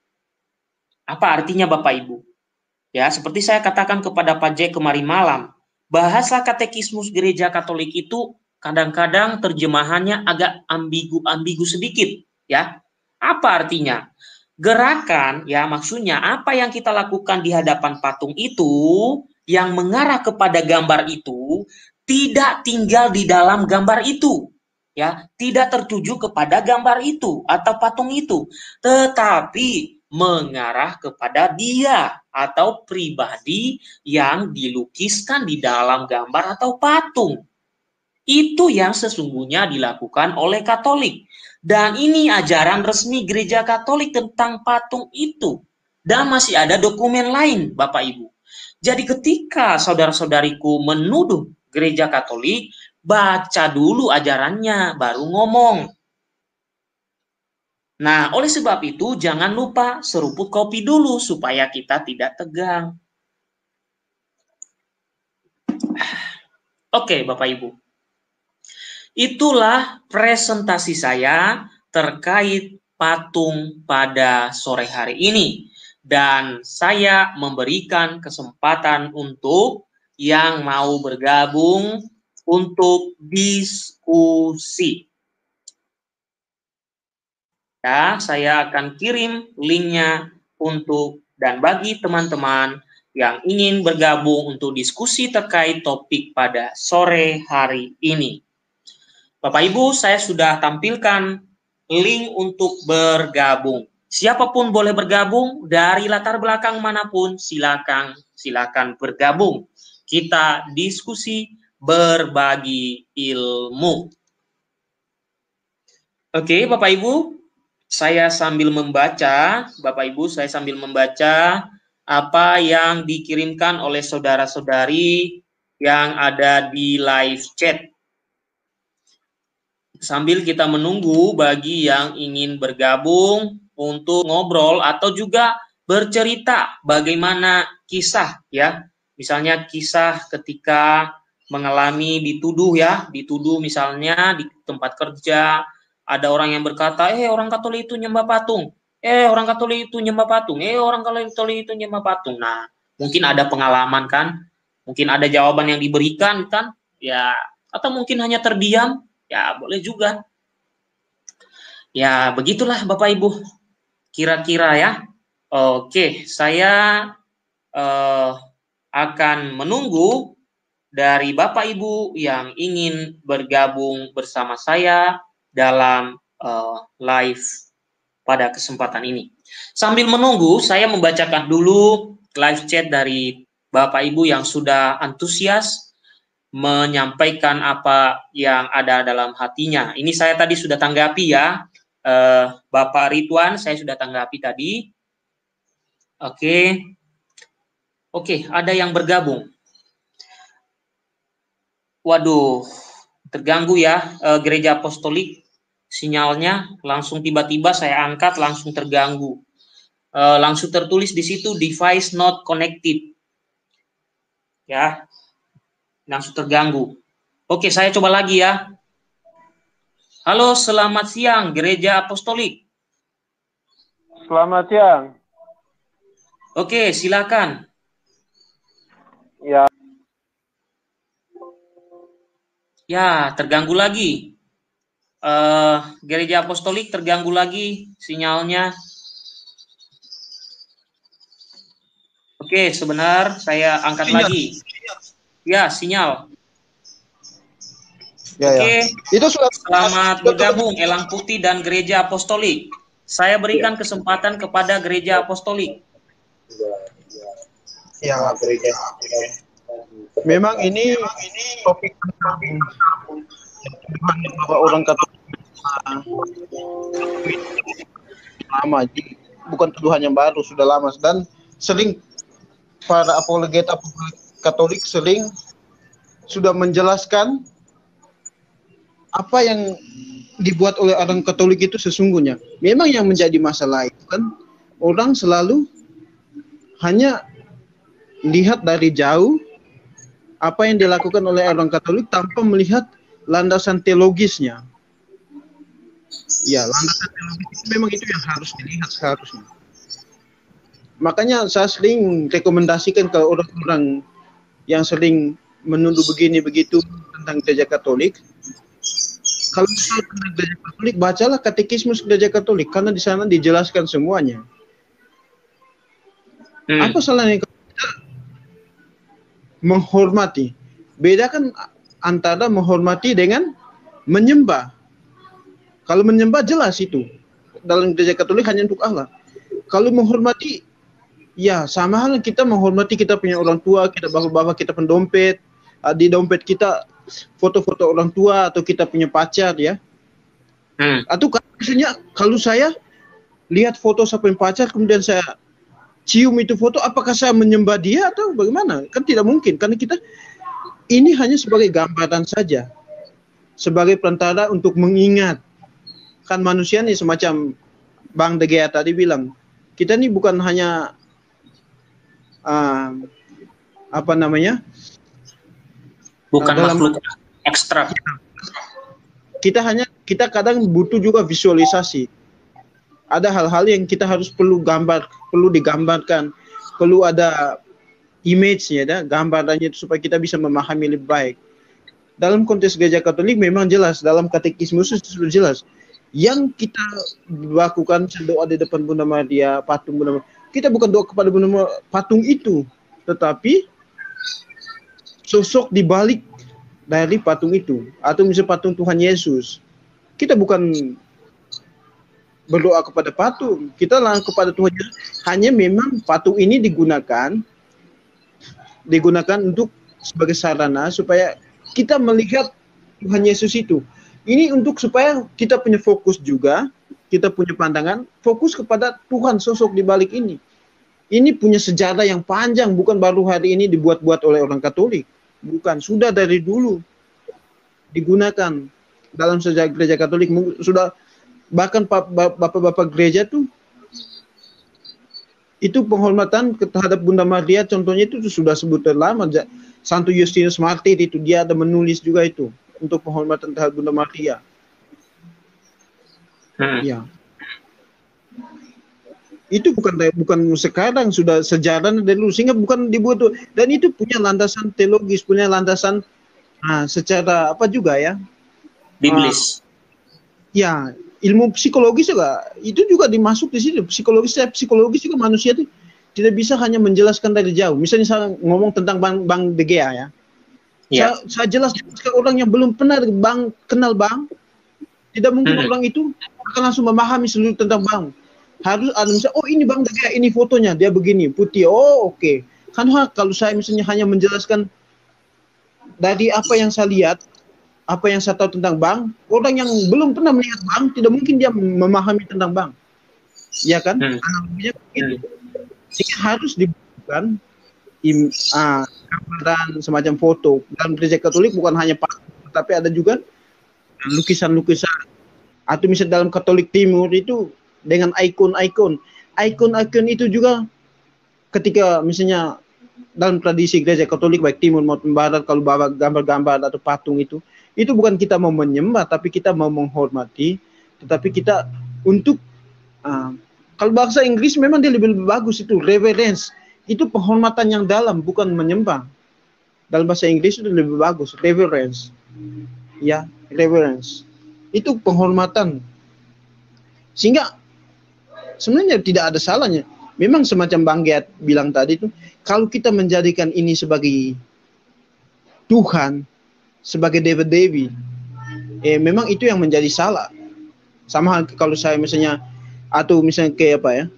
Apa artinya Bapak Ibu? Ya, seperti saya katakan kepada Pak Jack kemarin malam, bahasa katekismus Gereja Katolik itu kadang-kadang terjemahannya agak ambigu sedikit, ya. Apa artinya? Gerakan, ya, maksudnya apa yang kita lakukan di hadapan patung itu yang mengarah kepada gambar itu tidak tinggal di dalam gambar itu, ya, tidak tertuju kepada gambar itu atau patung itu, tetapi mengarah kepada Dia atau pribadi yang dilukiskan di dalam gambar atau patung. Itu yang sesungguhnya dilakukan oleh Katolik. Dan ini ajaran resmi Gereja Katolik tentang patung itu. Dan masih ada dokumen lain, Bapak Ibu. Jadi ketika saudara-saudariku menuduh Gereja Katolik, baca dulu ajarannya, baru ngomong. Nah, oleh sebab itu jangan lupa seruput kopi dulu supaya kita tidak tegang. Oke, Bapak Ibu. Itulah presentasi saya terkait patung pada sore hari ini. Dan saya memberikan kesempatan untuk yang mau bergabung untuk diskusi. Ya, saya akan kirim linknya untuk dan bagi teman-teman yang ingin bergabung untuk diskusi terkait topik pada sore hari ini. Bapak Ibu, saya sudah tampilkan link untuk bergabung. Siapapun boleh bergabung dari latar belakang manapun, silakan bergabung. Kita diskusi berbagi ilmu. Oke, Bapak Ibu, saya sambil membaca apa yang dikirimkan oleh saudara-saudari yang ada di live chat. Sambil kita menunggu bagi yang ingin bergabung untuk ngobrol atau juga bercerita bagaimana kisah ya. Misalnya kisah ketika mengalami dituduh misalnya di tempat kerja ada orang yang berkata, orang Katolik itu nyembah patung. Orang Katolik itu nyembah patung. Orang Katolik itu nyembah patung. Nah, mungkin ada pengalaman kan? Mungkin ada jawaban yang diberikan kan? Ya, atau mungkin hanya terdiam. Ya, boleh juga. Ya, begitulah Bapak Ibu. Kira-kira ya. Oke, saya akan menunggu dari Bapak Ibu yang ingin bergabung bersama saya dalam live pada kesempatan ini. Sambil menunggu, saya membacakan dulu live chat dari Bapak Ibu yang sudah antusias menyampaikan apa yang ada dalam hatinya. Ini saya tadi sudah tanggapi ya, Bapak Ridwan, saya sudah tanggapi tadi. Oke, ada yang bergabung. Waduh, terganggu ya, Gereja Apostolik. Sinyalnya langsung tiba-tiba saya angkat langsung terganggu. Langsung tertulis di situ device not connected. Ya. Langsung terganggu. Oke, saya coba lagi ya. Halo, selamat siang Gereja Apostolik. Selamat siang. Oke, silakan. Ya. Ya, terganggu lagi. Gereja Apostolik terganggu lagi sinyalnya. Oke, sebentar saya angkat sinyal lagi. Ya, sinyal. Ya, Oke, itu sudah selamat bergabung Elang Putih dan Gereja Apostolik. Saya berikan kesempatan kepada Gereja Apostolik. Ya, gereja. Memang ini topik tentang bahwa orang Katolik lama, bukan tuduhan yang baru, sudah lama, dan sering para apologet Katolik sering sudah menjelaskan apa yang dibuat oleh orang Katolik itu sesungguhnya. Memang yang menjadi masalah itu kan orang selalu hanya lihat dari jauh apa yang dilakukan oleh orang Katolik tanpa melihat landasan teologisnya. Ya, landasan teologis itu memang itu yang harus dilihat seharusnya. Makanya saya sering rekomendasikan ke orang-orang yang sering menuduh begini begitu tentang Gereja Katolik. Kalau tentang Gereja Katolik, bacalah Katekismus Gereja Katolik karena di sana dijelaskan semuanya. Apa salahnya kalau kita menghormati? Bedakan antara menghormati dengan menyembah. Kalau menyembah jelas itu dalam Gereja Katolik hanya untuk Allah. Kalau menghormati, ya sama halnya kita menghormati kita punya orang tua, kita bawa kita pendompet, di dompet kita foto-foto orang tua atau kita punya pacar ya. Atau misalnya kalau saya lihat foto siapa yang pacar kemudian saya cium itu foto, apakah saya menyembah dia atau bagaimana? Kan tidak mungkin, karena kita ini hanya sebagai gambaran saja, sebagai perantara untuk mengingat. Kan manusia ini semacam Bang De Gea tadi bilang, kita ini bukan hanya bukan makhluk ekstrak. Kita kadang butuh juga visualisasi. Ada hal-hal yang kita harus perlu digambarkan, perlu ada image-nya, gambarannya supaya kita bisa memahami lebih baik. Dalam konteks Gereja Katolik memang jelas, dalam Katekismus itu sudah jelas. Yang kita lakukan doa di depan Bunda Maria, patung Bunda Maria, kita bukan doa kepada Bunda Maria, patung itu, tetapi sosok di balik dari patung itu, atau misalnya patung Tuhan Yesus. Kita bukan berdoa kepada patung, kita langsung kepada Tuhan Yesus. Hanya memang patung ini digunakan untuk sebagai sarana supaya kita melihat Tuhan Yesus itu. Ini untuk supaya kita punya fokus juga, kita punya pandangan, fokus kepada Tuhan sosok di balik ini. Ini punya sejarah yang panjang, bukan baru hari ini dibuat-buat oleh orang Katolik. Bukan, sudah dari dulu digunakan dalam sejarah gereja Katolik. Sudah, bahkan bapak-bapak gereja tuh, itu penghormatan terhadap Bunda Maria, contohnya itu sudah sebutan lama. Santo Justinus Martir itu, dia ada menulis juga itu, untuk penghormatan terhadap Bunda Maria. Ya. Itu bukan sekarang, sudah sejarah dari dulu, sehingga bukan dibuat, dan itu punya landasan teologis, punya landasan secara apa juga ya, biblis. Ya, ilmu psikologis juga itu juga dimasuk di situ. Psikologis juga, manusia itu tidak bisa hanya menjelaskan dari jauh. Misalnya saya ngomong tentang Bang De Gea ya. Saya jelaskan ke orang yang belum pernah kenal Bang, tidak mungkin orang itu akan langsung memahami seluruh tentang Bang. Harus ada misalnya, oh ini Bang De Gea, ini fotonya, dia begini, putih, oh oke. Kan kalau saya misalnya hanya menjelaskan dari apa yang saya lihat, apa yang saya tahu tentang Bang, orang yang belum pernah melihat Bang, tidak mungkin dia memahami tentang Bang. Ya kan? Analoginya begitu. Jadi harus dibutuhkan gambaran semacam foto. Dalam gereja Katolik bukan hanya patung, tapi ada juga lukisan-lukisan. Atau misalnya dalam Katolik Timur itu dengan ikon-ikon. Ikon-ikon itu juga ketika misalnya dalam tradisi gereja Katolik baik Timur maupun Barat, kalau bawa gambar-gambar atau patung itu bukan kita mau menyembah, tapi kita mau menghormati, tetapi kita untuk kalau bahasa Inggris memang dia lebih bagus, itu reverence, itu penghormatan yang dalam, bukan menyembah. Dalam bahasa Inggris itu lebih bagus, reverence. Ya, reverence. Itu penghormatan. Sehingga sebenarnya tidak ada salahnya. Memang semacam Bang Giat bilang tadi itu, kalau kita menjadikan ini sebagai Tuhan, sebagai dewa-dewi, memang itu yang menjadi salah. Sama kalau saya misalnya, atau misalnya kayak apa ya,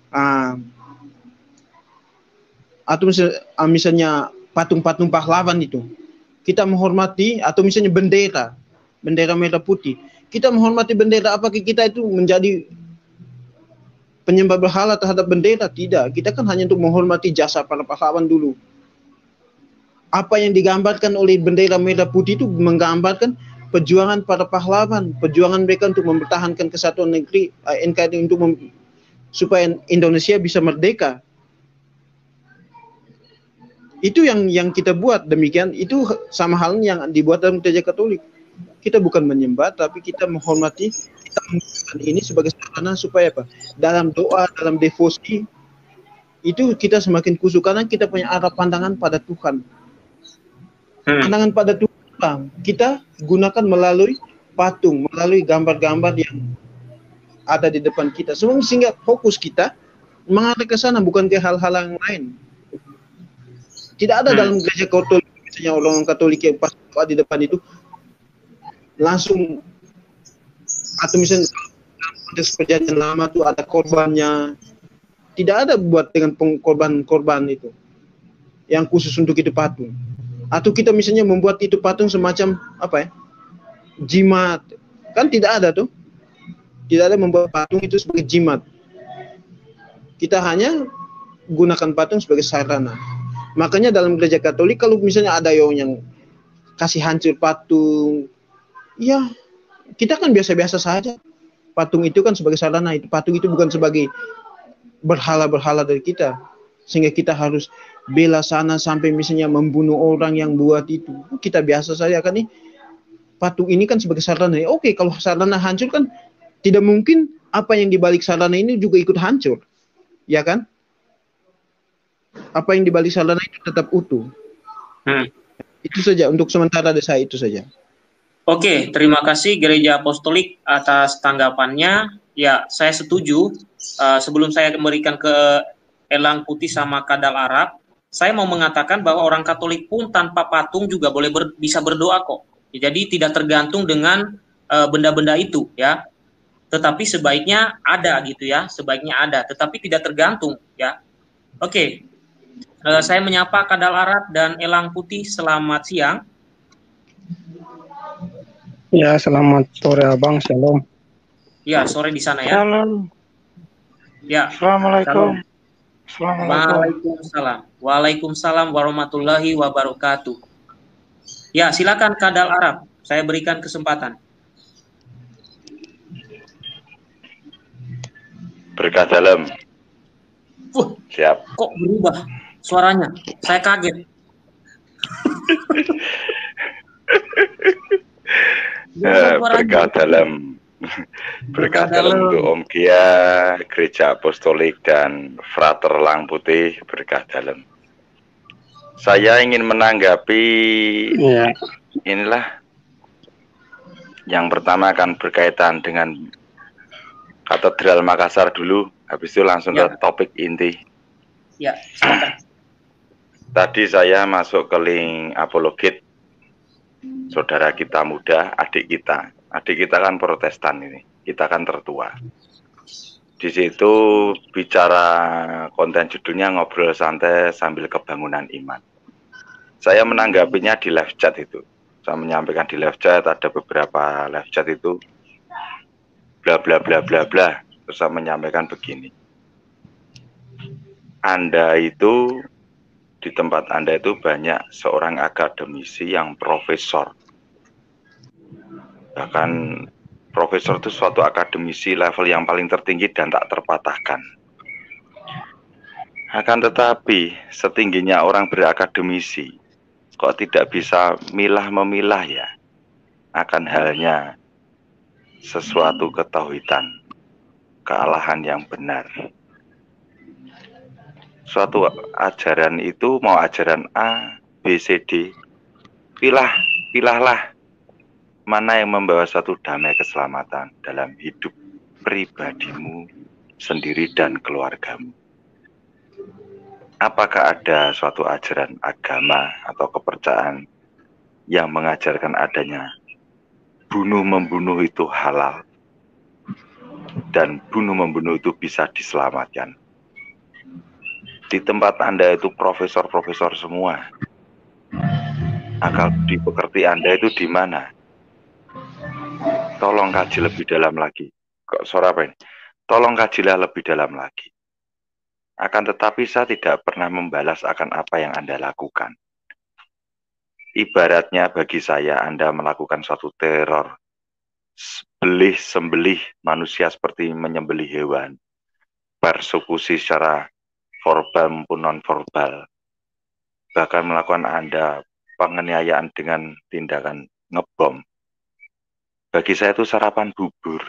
atau misalnya patung-patung pahlawan itu, kita menghormati, atau misalnya bendera merah putih, kita menghormati bendera, apakah kita itu menjadi penyembah berhala terhadap bendera? Tidak, kita kan hanya untuk menghormati jasa para pahlawan dulu. Apa yang digambarkan oleh bendera merah putih itu menggambarkan perjuangan para pahlawan, perjuangan mereka untuk mempertahankan kesatuan negeri NKRI, supaya Indonesia bisa merdeka. Itu yang kita buat demikian. Itu sama halnya yang dibuat dalam gereja Katolik. Kita bukan menyembah, tapi kita menghormati. Kita menggunakan ini sebagai sarana supaya apa? Dalam doa, dalam devosi, itu kita semakin khusyuk karena kita punya arah pandangan pada Tuhan. Pandangan pada Tuhan kita gunakan melalui patung, melalui gambar-gambar yang ada di depan kita, sehingga fokus kita mengarah ke sana, bukan ke hal-hal yang lain. Tidak ada dalam gereja Katolik misalnya orang Katolik yang pas di depan itu langsung, atau misalnya dalam konteks perjanjian lama tuh ada korbannya, tidak ada buat dengan korban itu yang khusus untuk itu patung. Atau kita misalnya membuat itu patung semacam apa ya, jimat, kan tidak ada tuh, tidak ada membuat patung itu sebagai jimat. Kita hanya gunakan patung sebagai sarana. Makanya dalam gereja Katolik kalau misalnya ada yang kasih hancur patung, ya kita kan biasa-biasa saja. Patung itu kan sebagai sarana, itu patung itu bukan sebagai berhala-berhala dari kita, sehingga kita harus bela sana sampai misalnya membunuh orang yang buat itu. Kita biasa saja kan nih. Patung ini kan sebagai sarana. Oke, kalau sarana hancur kan tidak mungkin apa yang dibalik sarana ini juga ikut hancur. Ya kan? Apa yang dibalik sarana itu tetap utuh. Itu saja untuk sementara dari saya, itu saja. Oke, terima kasih Gereja Apostolik atas tanggapannya. Ya, saya setuju. Sebelum saya memberikan ke Elang Putih sama Kadal Arab, saya mau mengatakan bahwa orang Katolik pun tanpa patung juga boleh bisa berdoa kok. Jadi tidak tergantung dengan benda-benda itu ya. Tetapi sebaiknya ada gitu ya, sebaiknya ada, tetapi tidak tergantung ya. Oke. Saya menyapa Kadal Arab dan Elang Putih, selamat siang. Ya, selamat sore Abang, Shalom. Ya, sore di sana ya. Shalom. Ya, Assalamualaikum. shalom. Assalamualaikum. Waalaikumsalam. Waalaikumsalam warahmatullahi wabarakatuh. Ya, silakan Kadal Arab. Saya berikan kesempatan. Berkah dalam. Siap. Kok berubah suaranya? Saya kaget. Berkah dalam. Berkah dalam untuk Om Kia, Gereja Apostolik dan Frater Lang Putih, berkah dalam. Saya ingin menanggapi inilah yang pertama akan berkaitan dengan Katedral Makassar dulu, habis itu langsung ke topik inti. Ya, silakan. Tadi saya masuk ke link apologet saudara kita muda, adik kita. Adik kita kan Protestan ini, kita kan tertua. Di situ bicara konten judulnya ngobrol santai sambil kebangunan iman. Saya menanggapinya di live chat itu. Saya menyampaikan di live chat, ada beberapa live chat itu bla bla bla bla bla. Terus saya menyampaikan begini. Anda itu, di tempat Anda itu banyak seorang akademisi yang profesor. Bahkan profesor itu suatu akademisi level yang paling tertinggi dan tak terpatahkan. Akan tetapi, setingginya orang berakademisi, kok tidak bisa milah-memilah ya akan halnya sesuatu ketauhidan, kealahan yang benar. Suatu ajaran itu mau ajaran A, B, C, D, pilahlah mana yang membawa suatu damai keselamatan dalam hidup pribadimu sendiri dan keluargamu. Apakah ada suatu ajaran agama atau kepercayaan yang mengajarkan adanya bunuh-membunuh itu halal dan bunuh-membunuh itu bisa diselamatkan? Di tempat Anda itu profesor-profesor semua. Akal budi pekerti Anda itu di mana? Tolong kaji lebih dalam lagi. Kok suara apa ini? Tolong kajilah lebih dalam lagi. Akan tetapi saya tidak pernah membalas akan apa yang Anda lakukan. Ibaratnya bagi saya Anda melakukan suatu teror, sembelih manusia seperti menyembelih hewan, persekusi secara verbal maupun non-verbal, bahkan melakukan Anda penganiayaan dengan tindakan ngebom. Bagi saya itu sarapan bubur.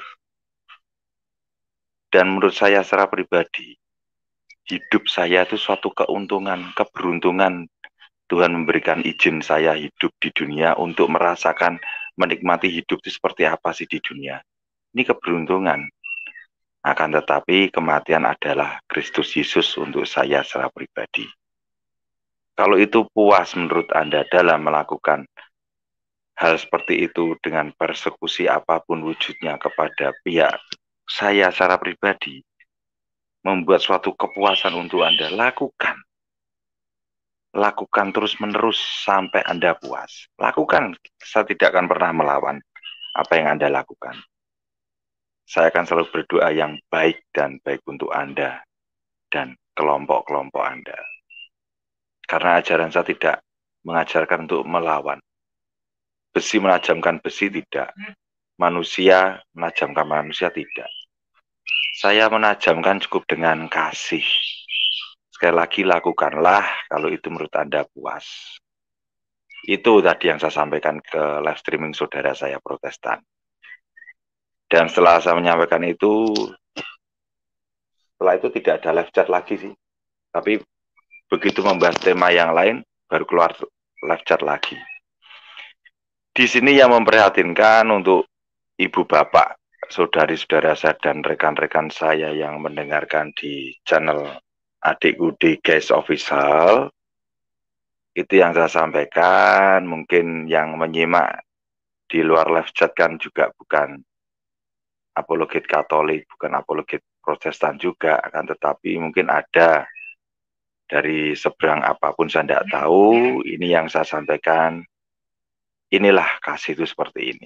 Dan menurut saya secara pribadi, hidup saya itu suatu keuntungan, keberuntungan. Tuhan memberikan izin saya hidup di dunia untuk merasakan, menikmati hidup itu seperti apa sih di dunia. Ini keberuntungan. Akan tetapi kematian adalah Kristus Yesus untuk saya secara pribadi. Kalau itu puas menurut Anda dalam melakukan hal seperti itu dengan persekusi apapun wujudnya kepada pihak saya secara pribadi, membuat suatu kepuasan untuk Anda, lakukan. Lakukan terus-menerus sampai Anda puas. Lakukan, saya tidak akan pernah melawan apa yang Anda lakukan. Saya akan selalu berdoa yang baik dan baik untuk Anda dan kelompok-kelompok Anda. Karena ajaran saya tidak mengajarkan untuk melawan. Besi menajamkan besi tidak. Manusia menajamkan manusia tidak. Saya menajamkan cukup dengan kasih. Sekali lagi lakukanlah kalau itu menurut Anda puas. Itu tadi yang saya sampaikan ke live streaming saudara saya Protestan. Dan setelah saya menyampaikan itu, setelah itu tidak ada live chat lagi sih. Tapi begitu membahas tema yang lain, baru keluar live chat lagi. Di sini yang memprihatinkan untuk ibu bapak, saudari-saudara saya dan rekan-rekan saya yang mendengarkan di channel adikku di Guys Official, itu yang saya sampaikan. Mungkin yang menyimak di luar live chat kan juga bukan apologet Katolik, bukan apologet Protestan juga, akan tetapi mungkin ada dari seberang apapun saya tidak tahu. Ini yang saya sampaikan, inilah kasih itu seperti ini.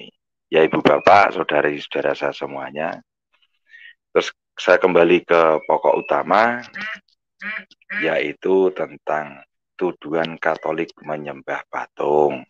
ya ibu bapak, saudari-saudara saya semuanya. Terus saya kembali ke pokok utama, yaitu tentang tuduhan Katolik menyembah patung.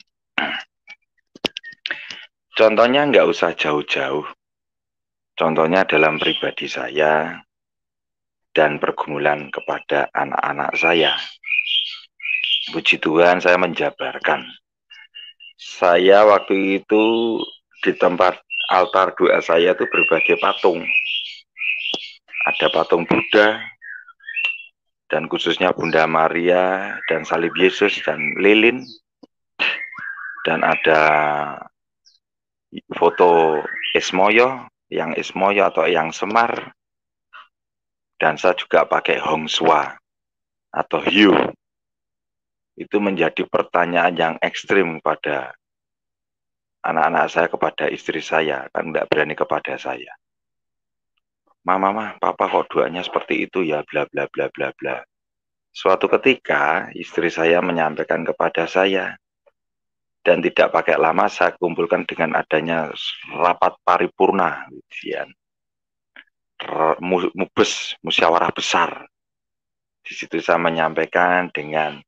Contohnya nggak usah jauh-jauh. Contohnya dalam pribadi saya dan pergumulan kepada anak-anak saya. Puji Tuhan saya menjabarkan. Saya waktu itu di tempat altar doa saya itu berbagai patung. Ada patung Buddha, dan khususnya Bunda Maria, dan salib Yesus, dan lilin. Dan ada foto Ismoyo, yang Ismoyo atau yang Semar. Dan saya juga pakai Hongswa atau Hiu. Itu menjadi pertanyaan yang ekstrim pada anak-anak saya, kepada istri saya, kan nggak berani kepada saya. Mama, papa kok doanya seperti itu ya, bla bla bla bla bla. Suatu ketika istri saya menyampaikan kepada saya, dan tidak pakai lama saya kumpulkan dengan adanya rapat paripurna, mubes, musyawarah besar. Di situ saya menyampaikan dengan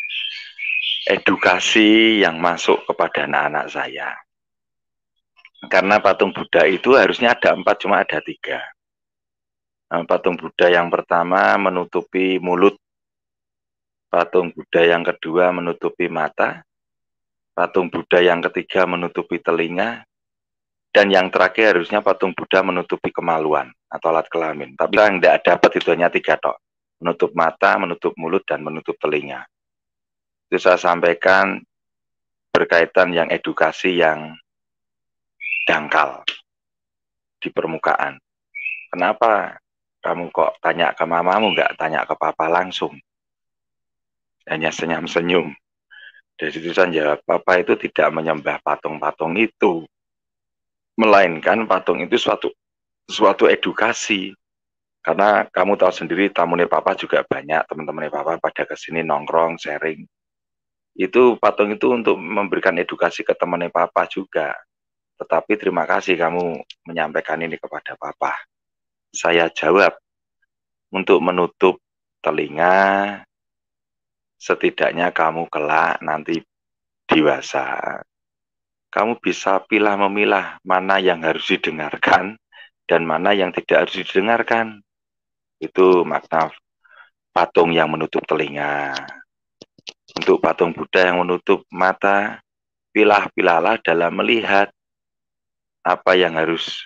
edukasi yang masuk kepada anak-anak saya. Karena patung Buddha itu harusnya ada 4, cuma ada 3. Patung Buddha yang pertama menutupi mulut, patung Buddha yang kedua menutupi mata, patung Buddha yang ketiga menutupi telinga, dan yang terakhir harusnya patung Buddha menutupi kemaluan atau alat kelamin. Tapi yang tidak dapat itu hanya 3 tok. Menutup mata, menutup mulut, dan menutup telinga. Itu saya sampaikan berkaitan yang edukasi yang dangkal di permukaan. Kenapa kamu kok tanya ke mamamu, nggak tanya ke papa langsung? Hanya senyum-senyum. Dari situ saya jawab, papa itu tidak menyembah patung-patung itu. Melainkan patung itu suatu edukasi. Karena kamu tahu sendiri, tamunya papa juga banyak, teman-temannya papa pada kesini nongkrong, sharing. Itu patung itu untuk memberikan edukasi ke temannya papa juga. Tetapi terima kasih kamu menyampaikan ini kepada papa. Saya jawab, untuk menutup telinga, setidaknya kamu kelak nanti dewasa. Kamu bisa pilah-memilah mana yang harus didengarkan dan mana yang tidak harus didengarkan. Itu makna patung yang menutup telinga. Untuk patung Buddha yang menutup mata, pilah-pilahlah dalam melihat apa yang harus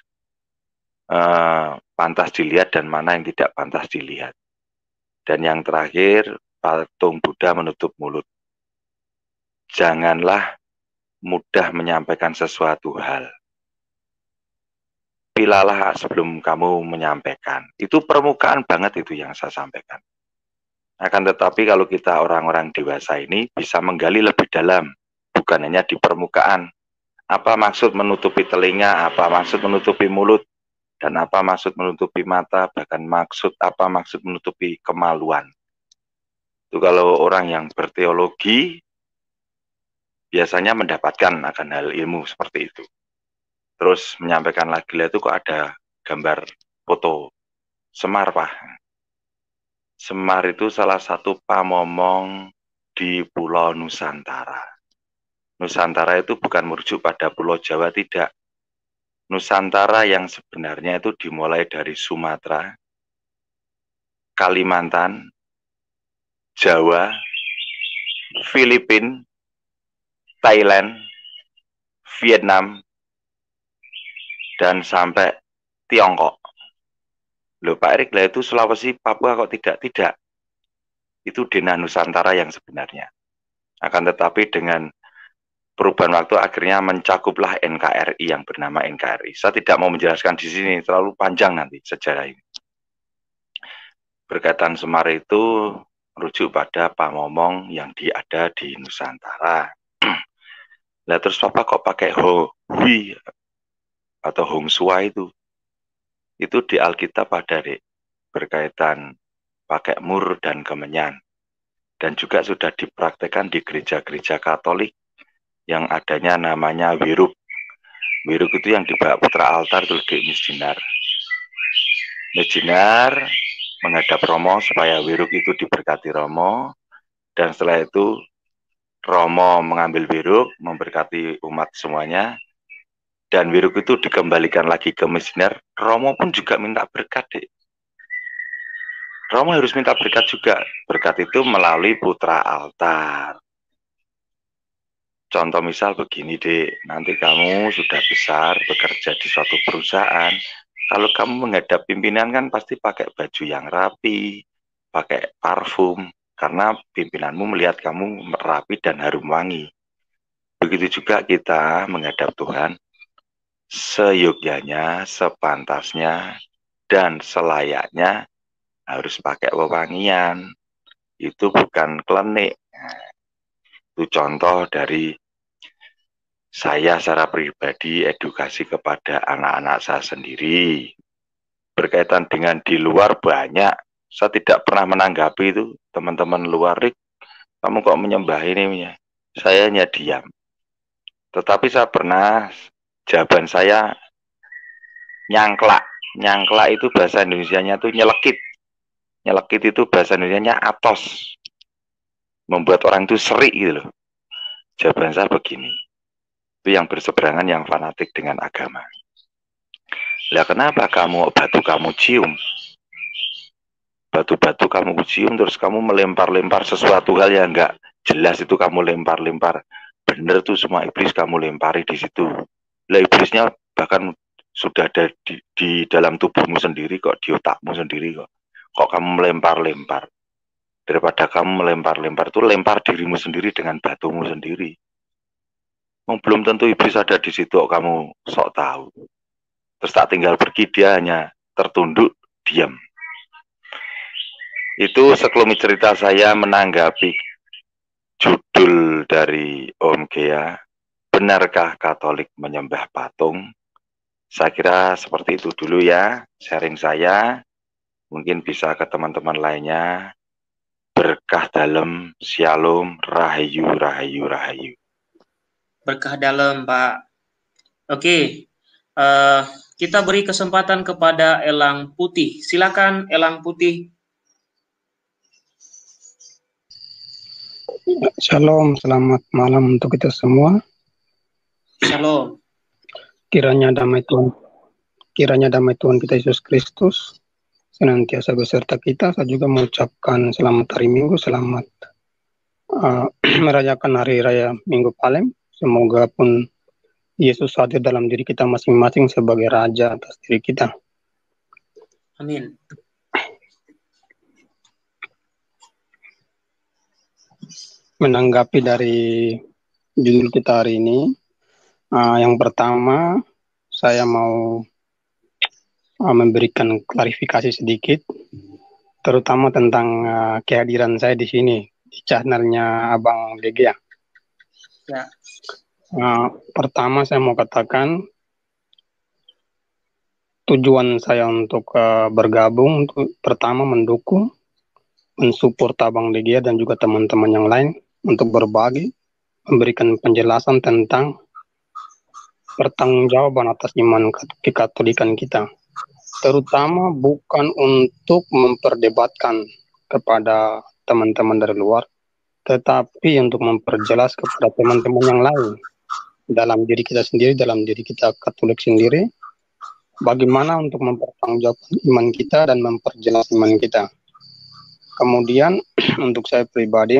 pantas dilihat dan mana yang tidak pantas dilihat. Dan yang terakhir, patung Buddha menutup mulut. Janganlah mudah menyampaikan sesuatu hal. Pilahlah sebelum kamu menyampaikan. Itu permukaan banget itu yang saya sampaikan. Akan tetapi kalau kita orang-orang dewasa ini bisa menggali lebih dalam, bukan hanya di permukaan. Apa maksud menutupi telinga, apa maksud menutupi mulut, dan apa maksud menutupi mata, bahkan apa maksud menutupi kemaluan. Itu kalau orang yang berteologi biasanya mendapatkan akan hal ilmu seperti itu. Terus menyampaikan lagi, itu kok ada gambar foto Semar, Pak. Semar itu salah satu pamomong di Pulau Nusantara. Nusantara itu bukan merujuk pada Pulau Jawa, tidak. Nusantara yang sebenarnya itu dimulai dari Sumatera, Kalimantan, Jawa, Filipina, Thailand, Vietnam, dan sampai Tiongkok. Loh Pak Erik, lah itu Sulawesi, Papua kok tidak? Tidak. Itu denah Nusantara yang sebenarnya. Akan tetapi dengan perubahan waktu akhirnya mencakuplah NKRI yang bernama NKRI. Saya tidak mau menjelaskan di sini, terlalu panjang nanti sejarah ini. Berkaitan Semar itu merujuk pada pamomong yang ada di Nusantara. Nah terus Papa kok pakai Hui atau Hongswa itu di Alkitab ada, Dek, berkaitan pakai mur dan kemenyan. Dan juga sudah dipraktekkan di gereja-gereja Katolik yang adanya namanya wirup. Wiruk itu yang dibawa putra altar itu Misdinar. Misdinar menghadap Romo supaya Wiruk itu diberkati Romo, dan setelah itu Romo mengambil Wiruk, memberkati umat semuanya, dan Wiruk itu dikembalikan lagi ke Misdinar. Romo pun juga minta berkat, Dek. Romo harus minta berkat juga. Berkat itu melalui putra altar. Contoh misal begini, Dek, nanti kamu sudah besar bekerja di suatu perusahaan. Kalau kamu menghadap pimpinan kan pasti pakai baju yang rapi, pakai parfum, karena pimpinanmu melihat kamu rapi dan harum wangi. Begitu juga kita menghadap Tuhan, seyogyanya, sepantasnya, dan selayaknya harus pakai wewangian. Itu bukan klenik. Nah, itu contoh dari saya secara pribadi edukasi kepada anak-anak saya sendiri. Berkaitan dengan di luar banyak. Saya tidak pernah menanggapi itu. Teman-teman luar, kamu kok menyembah ini? Saya hanya diam. Tetapi saya pernah, jawaban saya nyangklak. Nyangklak itu bahasa Indonesianya itu nyelekit. Nyelekit itu bahasa Indonesianya atos. Membuat orang itu serik gitu loh. Jawaban saya begini. Itu yang berseberangan, yang fanatik dengan agama. Lah kenapa batu kamu cium? Batu-batu kamu cium terus kamu melempar-lempar sesuatu hal yang enggak jelas, itu kamu lempar-lempar. Bener tuh semua iblis kamu lempari di situ. Lah iblisnya bahkan sudah ada di dalam tubuhmu sendiri kok, di otakmu sendiri kok. Kok kamu melempar-lempar? Daripada kamu melempar-lempar itu lempar dirimu sendiri dengan batumu sendiri. Belum tentu iblis ada di situ kok kamu sok tahu. Terus tak tinggal pergi, dia hanya tertunduk diam. Itu sekelumit cerita saya menanggapi judul dari Om Gea, benarkah Katolik menyembah patung? Saya kira seperti itu dulu ya, sharing saya. Mungkin bisa ke teman-teman lainnya. Berkah dalam, shalom, rahayu, rahayu, rahayu. Berkah dalam, Pak. Oke, kita beri kesempatan kepada Elang Putih. Silakan, Elang Putih. Shalom, selamat malam untuk kita semua. Shalom. Kiranya damai Tuhan kita Yesus Kristus senantiasa beserta kita. Saya juga mengucapkan selamat hari Minggu, selamat merayakan hari raya Minggu Palem. Semoga pun Yesus hadir dalam diri kita masing-masing sebagai Raja atas diri kita. Amin. Menanggapi dari judul kita hari ini, yang pertama saya mau memberikan klarifikasi sedikit, terutama tentang kehadiran saya di sini di channelnya Abang Legea. Ya. Pertama saya mau katakan tujuan saya untuk bergabung untuk pertama mendukung, mensupport Abang Legea dan juga teman-teman yang lain untuk berbagi, memberikan penjelasan tentang pertanggungjawaban atas iman kekatolikan kita, terutama bukan untuk memperdebatkan kepada teman-teman dari luar, tetapi untuk memperjelas kepada teman-teman yang lain dalam diri kita sendiri, dalam diri kita Katolik sendiri, bagaimana untuk mempertanggungjawabkan iman kita dan memperjelas iman kita. Kemudian untuk saya pribadi,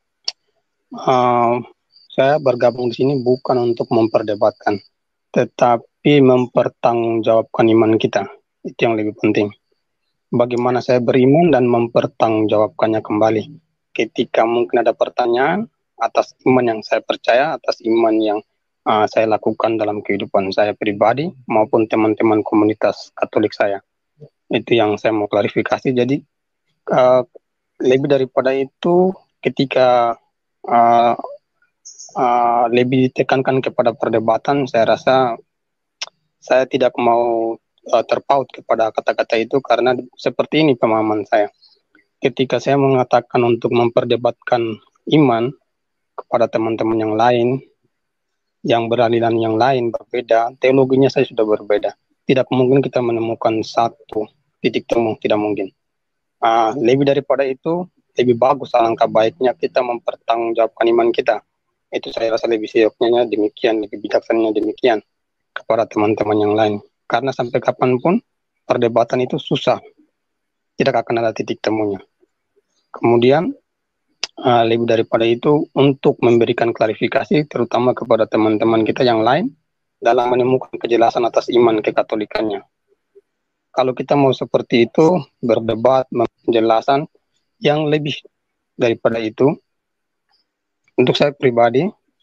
saya bergabung di sini bukan untuk memperdebatkan, tetapi mempertanggungjawabkan iman kita. Itu yang lebih penting. Bagaimana saya beriman dan mempertanggungjawabkannya kembali. Ketika mungkin ada pertanyaan atas iman yang saya percaya, atas iman yang saya lakukan dalam kehidupan saya pribadi maupun teman-teman komunitas Katolik saya. Itu yang saya mau klarifikasi. Jadi lebih daripada itu, ketika lebih ditekankan kepada perdebatan, saya rasa saya tidak mau terpaut kepada kata-kata itu, karena seperti ini pemahaman saya. Ketika saya mengatakan untuk memperdebatkan iman kepada teman-teman yang lain, yang beraliran yang lain berbeda, teologinya saya sudah berbeda. Tidak mungkin kita menemukan satu titik temu, tidak mungkin. Lebih daripada itu, lebih bagus, alangkah baiknya kita mempertanggungjawabkan iman kita. Itu saya rasa lebih seyoknya demikian, lebih bijaksananya demikian kepada teman-teman yang lain. Karena sampai kapanpun perdebatan itu susah, tidak akan ada titik temunya. Kemudian lebih daripada itu, untuk memberikan klarifikasi terutama kepada teman-teman kita yang lain dalam menemukan kejelasan atas iman kekatolikannya. Kalau kita mau seperti itu, berdebat, penjelasan yang lebih daripada itu, untuk saya pribadi,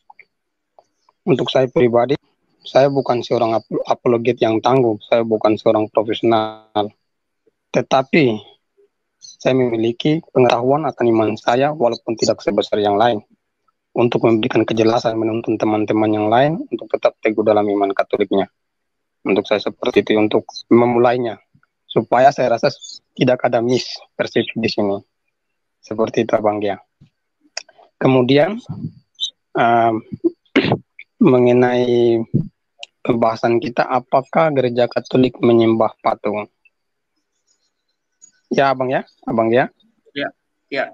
saya bukan seorang apologet yang tangguh, saya bukan seorang profesional, tetapi saya memiliki pengetahuan akan iman saya walaupun tidak sebesar yang lain, untuk memberikan kejelasan, menuntun teman-teman yang lain untuk tetap teguh dalam iman Katoliknya. Untuk saya seperti itu, untuk memulainya, supaya saya rasa tidak ada mispersepsi di sini. Seperti itu, Abang Gia. Kemudian mengenai pembahasan kita, apakah gereja Katolik menyembah patung? Ya, Abang ya, Abang ya. Ya.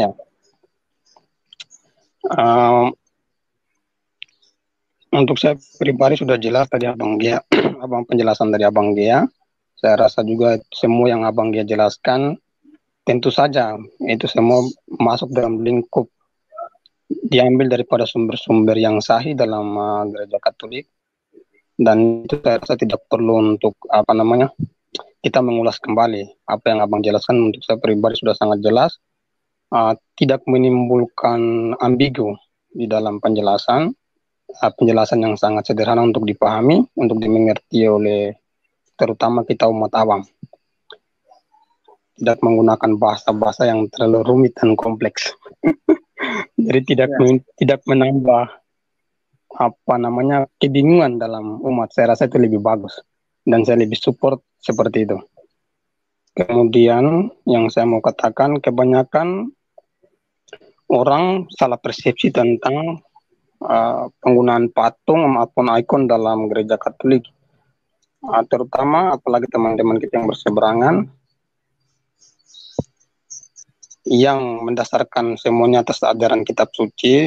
Untuk saya pribadi sudah jelas tadi Abang Gia, Abang penjelasan dari Abang Gia. Saya rasa juga semua yang Abang Gia jelaskan, tentu saja itu semua masuk dalam lingkup diambil daripada sumber-sumber yang sahih dalam gereja Katolik, dan itu saya rasa tidak perlu untuk kita mengulas kembali apa yang Abang jelaskan. Untuk saya pribadi sudah sangat jelas, tidak menimbulkan ambigu di dalam penjelasan yang sangat sederhana untuk dipahami, untuk dimengerti oleh terutama kita umat awam. Tidak menggunakan bahasa-bahasa yang terlalu rumit dan kompleks. Jadi tidak menambah kebingungan dalam umat. Saya rasa itu lebih bagus dan saya lebih support seperti itu. Kemudian yang saya mau katakan, kebanyakan orang salah persepsi tentang penggunaan patung maupun ikon dalam gereja Katolik, terutama apalagi teman-teman kita yang berseberangan yang mendasarkan semuanya atas ajaran kitab suci,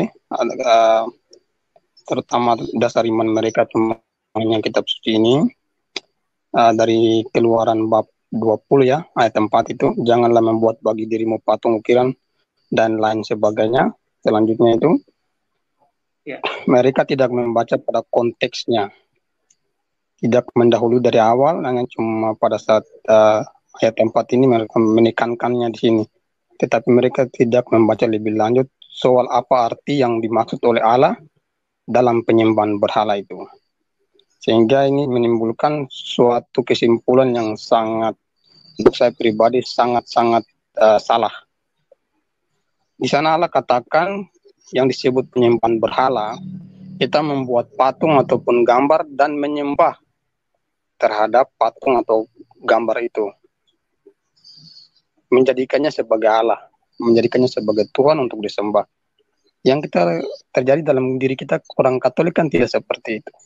terutama dasar iman mereka cuma hanya kitab suci ini. Dari Keluaran bab 20 ya, ayat 4 itu, janganlah membuat bagi dirimu patung ukiran dan lain sebagainya. Selanjutnya itu, mereka tidak membaca pada konteksnya, tidak mendahului dari awal, hanya cuma pada saat ayat 4 ini mereka menekankannya di sini. Tetapi mereka tidak membaca lebih lanjut soal apa arti yang dimaksud oleh Allah dalam penyembahan berhala itu. Sehingga ini menimbulkan suatu kesimpulan yang sangat, untuk saya pribadi, sangat-sangat salah. Di sana Allah katakan yang disebut penyembahan berhala, kita membuat patung ataupun gambar dan menyembah terhadap patung atau gambar itu, menjadikannya sebagai Allah, menjadikannya sebagai Tuhan untuk disembah. Yang kita terjadi dalam diri kita, orang Katolik kan tidak seperti itu.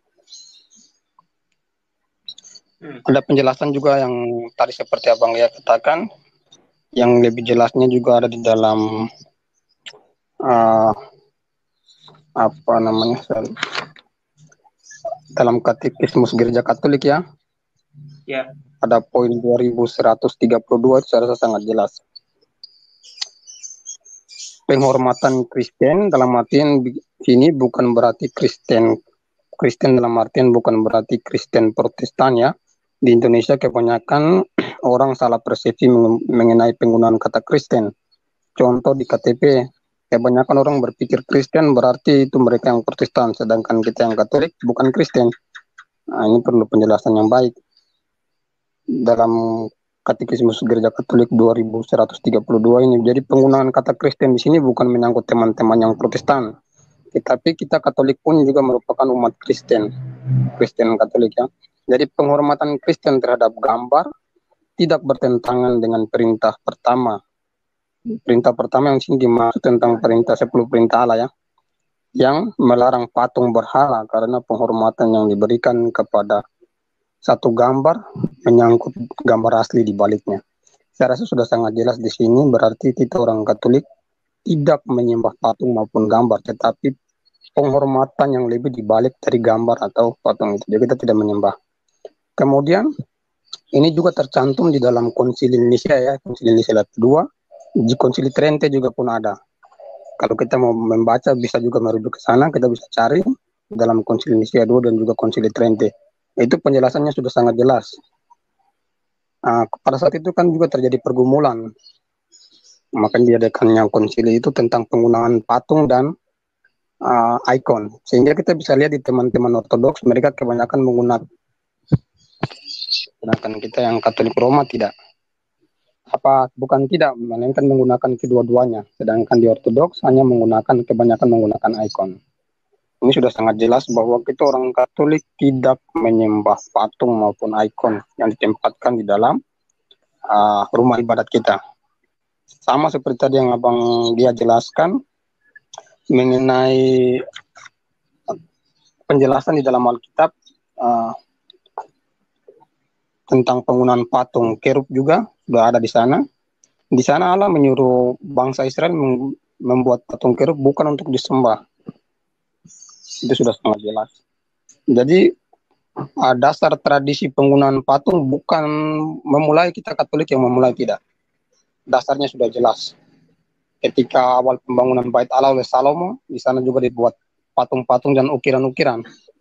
Ada penjelasan juga yang tadi seperti Abang Lia katakan, yang lebih jelasnya juga ada di dalam dalam Katekismus Gereja Katolik ya. Ada poin 2132 itu saya rasa sangat jelas. Penghormatan Kristen dalam artian ini bukan berarti Kristen dalam artian bukan berarti Kristen Protestan ya. Di Indonesia kebanyakan orang salah persepsi mengenai penggunaan kata Kristen. Contoh di KTP, kebanyakan orang berpikir Kristen berarti itu mereka yang Protestan, sedangkan kita yang Katolik bukan Kristen. Ini perlu penjelasan yang baik. Dalam Katekismus Gereja Katolik 2132 ini, jadi penggunaan kata Kristen di sini bukan menyangkut teman-teman yang Protestan, tetapi kita Katolik pun juga merupakan umat Kristen Katolik ya. Jadi penghormatan Kristen terhadap gambar tidak bertentangan dengan perintah pertama. Perintah pertama yang sini dimaksud tentang perintah 10 perintah Allah ya. yang melarang patung berhala karena penghormatan yang diberikan kepada satu gambar menyangkut gambar asli di baliknya. Saya rasa sudah sangat jelas di sini, berarti kita orang Katolik tidak menyembah patung maupun gambar, tetapi penghormatan yang lebih dibalik dari gambar atau patung itu. Jadi kita tidak menyembah. Kemudian ini juga tercantum di dalam Konsili Nicea ya, Konsili Nicea kedua, di Konsili Trente juga pun ada. Kalau kita mau membaca bisa juga merujuk ke sana, kita bisa cari dalam Konsili Nicea 2 dan juga Konsili Trente. Itu penjelasannya sudah sangat jelas. Pada saat itu kan juga terjadi pergumulan, makanya diadakannya konsili itu tentang penggunaan patung dan ikon. Sehingga kita bisa lihat di teman-teman Ortodoks, mereka kebanyakan menggunakan, sedangkan kita yang Katolik Roma tidak. Bukan tidak, melainkan menggunakan kedua-duanya. Sedangkan di Ortodoks hanya kebanyakan menggunakan ikon. Ini sudah sangat jelas bahwa kita orang Katolik tidak menyembah patung maupun ikon yang ditempatkan di dalam rumah ibadat kita. Sama seperti tadi yang Abang dia jelaskan mengenai penjelasan di dalam Alkitab tentang penggunaan patung kerub juga sudah ada di sana. Di sana Allah menyuruh bangsa Israel membuat patung kerub bukan untuk disembah. Itu sudah sangat jelas. Jadi dasar tradisi penggunaan patung bukan memulai kita Katolik yang memulai, tidak. Dasarnya sudah jelas. Ketika awal pembangunan Bait Allah oleh Salomo, di sana juga dibuat patung-patung dan ukiran-ukiran.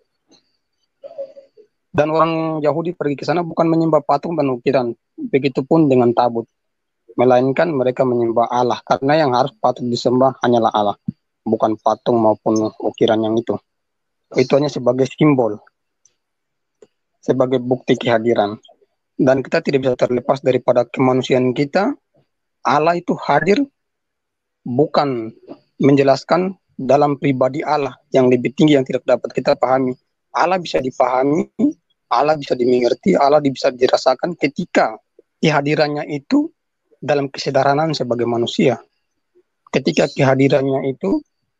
Dan orang Yahudi pergi ke sana bukan menyembah patung dan ukiran. Begitupun dengan tabut. Melainkan mereka menyembah Allah. Karena yang harus patut disembah hanyalah Allah. Bukan patung maupun ukiran yang itu. Itu hanya sebagai simbol. Sebagai bukti kehadiran. Dan kita tidak bisa terlepas daripada kemanusiaan kita. Allah itu hadir bukan menjelaskan dalam pribadi Allah yang lebih tinggi yang tidak dapat kita pahami. Allah bisa dipahami, Allah bisa dimengerti, Allah bisa dirasakan ketika kehadirannya itu dalam kesederhanaan sebagai manusia. Ketika kehadirannya itu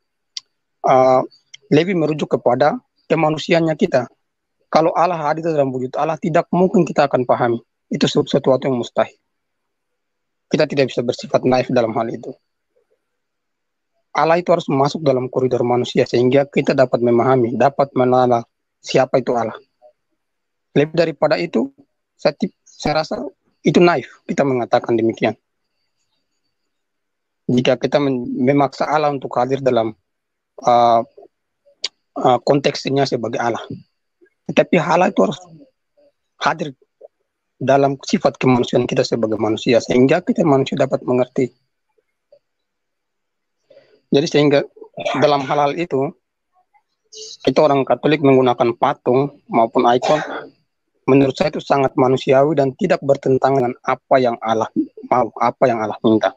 lebih merujuk kepada kemanusiaannya kita. Kalau Allah hadir dalam wujud Allah, tidak mungkin kita akan pahami. Itu sesuatu yang mustahil. Kita tidak bisa bersifat naif dalam hal itu. Allah itu harus masuk dalam koridor manusia sehingga kita dapat memahami, dapat mengenal siapa itu Allah. Lebih daripada itu, saya rasa itu naif kita mengatakan demikian. Jika kita memaksa Allah untuk hadir dalam konteksnya sebagai Allah. Tetapi Allah itu harus hadir dalam sifat kemanusiaan kita sebagai manusia sehingga kita manusia dapat mengerti. Jadi sehingga dalam hal-hal itu kita orang Katolik menggunakan patung maupun ikon, menurut saya itu sangat manusiawi dan tidak bertentangan dengan apa yang Allah mau, apa yang Allah minta.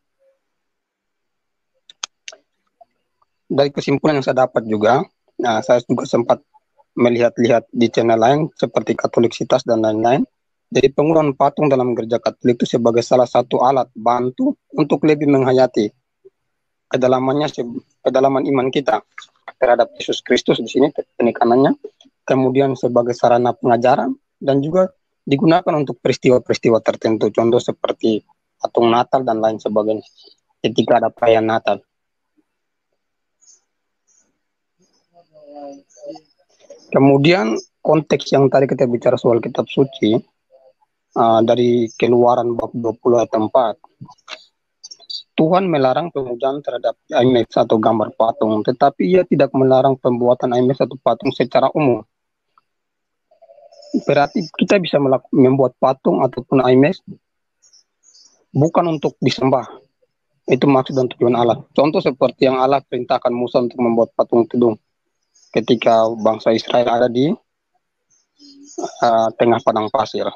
Dari kesimpulan yang saya dapat juga, saya juga sempat melihat-lihat di channel lain seperti Katoliksitas dan lain-lain. Jadi penggunaan patung dalam gereja Katolik itu sebagai salah satu alat bantu untuk lebih menghayati kedalaman iman kita terhadap Yesus Kristus di sini penekanannya, kemudian sebagai sarana pengajaran dan juga digunakan untuk peristiwa-peristiwa tertentu, contoh seperti patung Natal dan lain sebagainya ketika ada perayaan Natal. Kemudian konteks yang tadi kita bicara soal kitab suci dari Keluaran bab 20 ayat 4, Tuhan melarang pemujaan terhadap image atau gambar patung, tetapi Ia tidak melarang pembuatan image atau patung secara umum. Berarti kita bisa membuat patung ataupun image bukan untuk disembah. Itu maksud dan tujuan Allah. Contoh seperti yang Allah perintahkan Musa untuk membuat patung tudung ketika bangsa Israel ada di tengah padang pasir.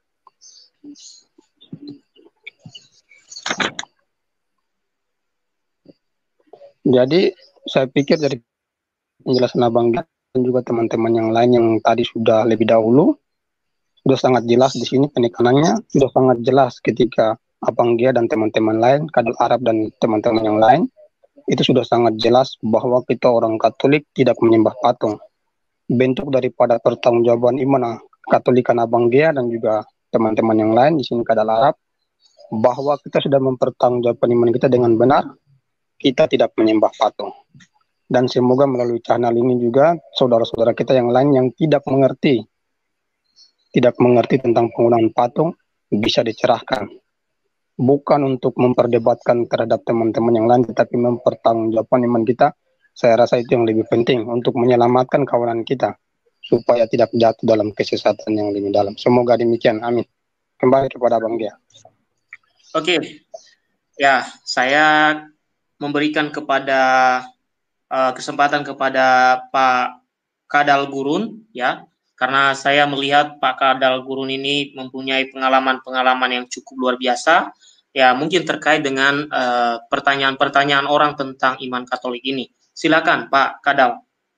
Jadi saya pikir dari penjelasan Abang dan juga teman-teman yang lain yang tadi sudah lebih dahulu sudah sangat jelas di sini penekanannya, sudah sangat jelas ketika Abang Gia dan teman-teman lain, Kadal Arab dan teman-teman yang lain itu sudah sangat jelas bahwa kita orang Katolik tidak menyembah patung. Bentuk daripada pertanggungjawaban iman Katolikan Abang Gea dan juga teman-teman yang lain di sini Kadal Arab, bahwa kita sudah mempertanggungjawabkan iman kita dengan benar, kita tidak menyembah patung. Dan semoga melalui channel ini juga saudara-saudara kita yang lain yang tidak mengerti tentang penggunaan patung bisa dicerahkan. Bukan untuk memperdebatkan terhadap teman-teman yang lain, tetapi mempertanggungjawabkan iman kita. Saya rasa itu yang lebih penting untuk menyelamatkan kawanan kita supaya tidak jatuh dalam kesesatan yang lebih dalam. Semoga demikian. Amin. Kembali kepada Bang Gia. Oke, ya saya memberikan kesempatan kepada Pak Kadal Gurun, ya, karena saya melihat Pak Kadal Gurun ini mempunyai pengalaman-pengalaman yang cukup luar biasa, ya mungkin terkait dengan pertanyaan-pertanyaan orang tentang iman Katolik ini. Silakan Pak Kadal.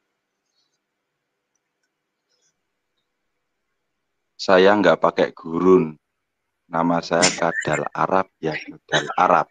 Saya nggak pakai gurun. Nama saya Kadal Arab, ya Kadal Arab.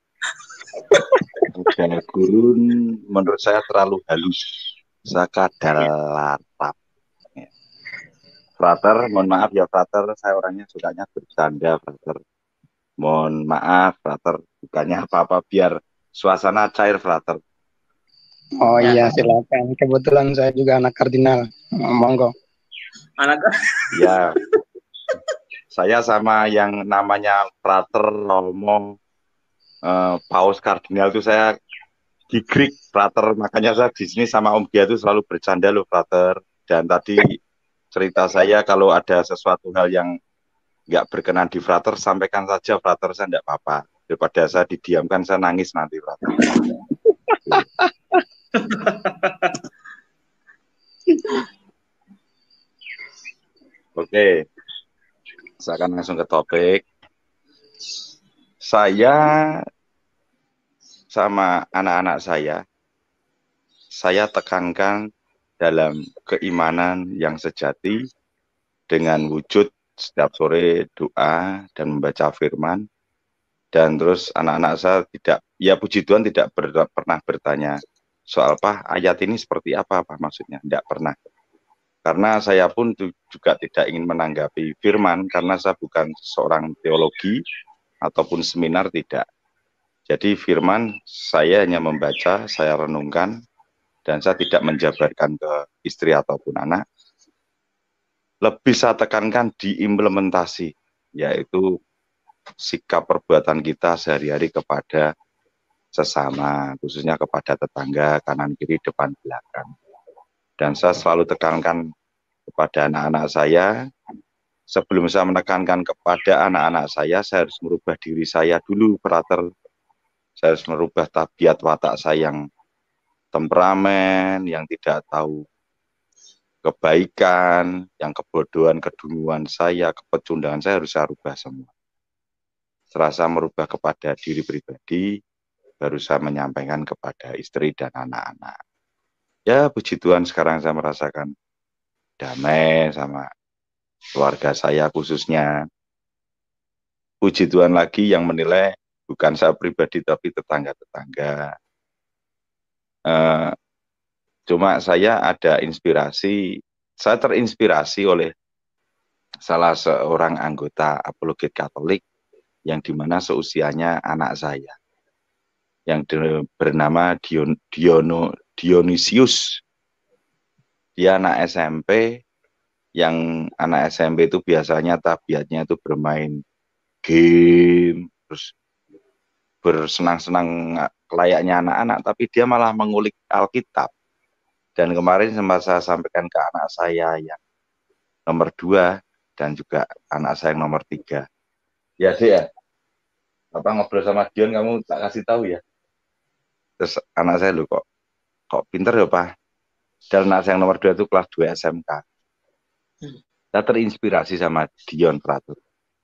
Kadal gurun menurut saya terlalu halus. Saya Kadal Arab. Ya. Frater, mohon maaf ya Frater, saya orangnya sukanya bercanda Frater. Mohon maaf Frater, bukannya apa-apa, biar suasana cair Frater. Oh iya, silakan. Kebetulan saya juga anak kardinal. Monggo. Anak Ya, saya sama yang namanya Frater, Romo, Paus Kardinal itu saya gigrik Frater, makanya saya di sini sama Om Gia itu selalu bercanda loh Frater. Dan tadi cerita saya kalau ada sesuatu hal yang nggak berkenan di Frater, sampaikan saja Frater, saya nggak apa-apa. Daripada saya didiamkan, saya nangis nanti Frater. Oke, saya akan langsung ke topik. Saya sama anak-anak saya tekankan dalam keimanan yang sejati dengan wujud setiap sore doa dan membaca firman. Dan terus anak-anak saya tidak, ya puji Tuhan tidak pernah bertanya soal apa ayat ini seperti apa maksudnya, tidak pernah. Karena saya pun juga tidak ingin menanggapi firman, karena saya bukan seorang teologi ataupun seminar, tidak. Jadi firman saya hanya membaca, saya renungkan, dan saya tidak menjabarkan ke istri ataupun anak. Lebih saya tekankan di implementasi, yaitu sikap perbuatan kita sehari-hari kepada sesama, khususnya kepada tetangga, kanan, kiri, depan, belakang. Dan saya selalu tekankan kepada anak-anak saya, sebelum saya menekankan kepada anak-anak saya harus merubah diri saya dulu, Frater. Saya harus merubah tabiat watak saya yang temperamen, yang tidak tahu kebaikan, yang kebodohan, kedunguan saya, kepecundungan saya harus saya rubah semua. Setelah saya merubah kepada diri pribadi, baru saya menyampaikan kepada istri dan anak-anak. Ya, puji Tuhan sekarang saya merasakan damai sama keluarga saya khususnya. Puji Tuhan lagi yang menilai bukan saya pribadi tapi tetangga-tetangga. Cuma saya ada inspirasi, saya terinspirasi oleh salah seorang anggota apologet Katolik yang dimana seusianya anak saya, yang bernama Dionysius. Dia anak SMP, yang anak SMP itu biasanya tabiatnya itu bermain game, terus bersenang-senang layaknya anak-anak, tapi dia malah mengulik Alkitab. Dan kemarin sempat saya sampaikan ke anak saya yang nomor 2 dan juga anak saya yang nomor 3. Ya sih ya, Bapak ngobrol sama Dion, kamu tak kasih tahu ya. Terus anak saya, loh kok pinter ya Pak. Dan anak saya yang nomor 2 itu kelas 2 SMK. Saya terinspirasi sama Dion Pratur.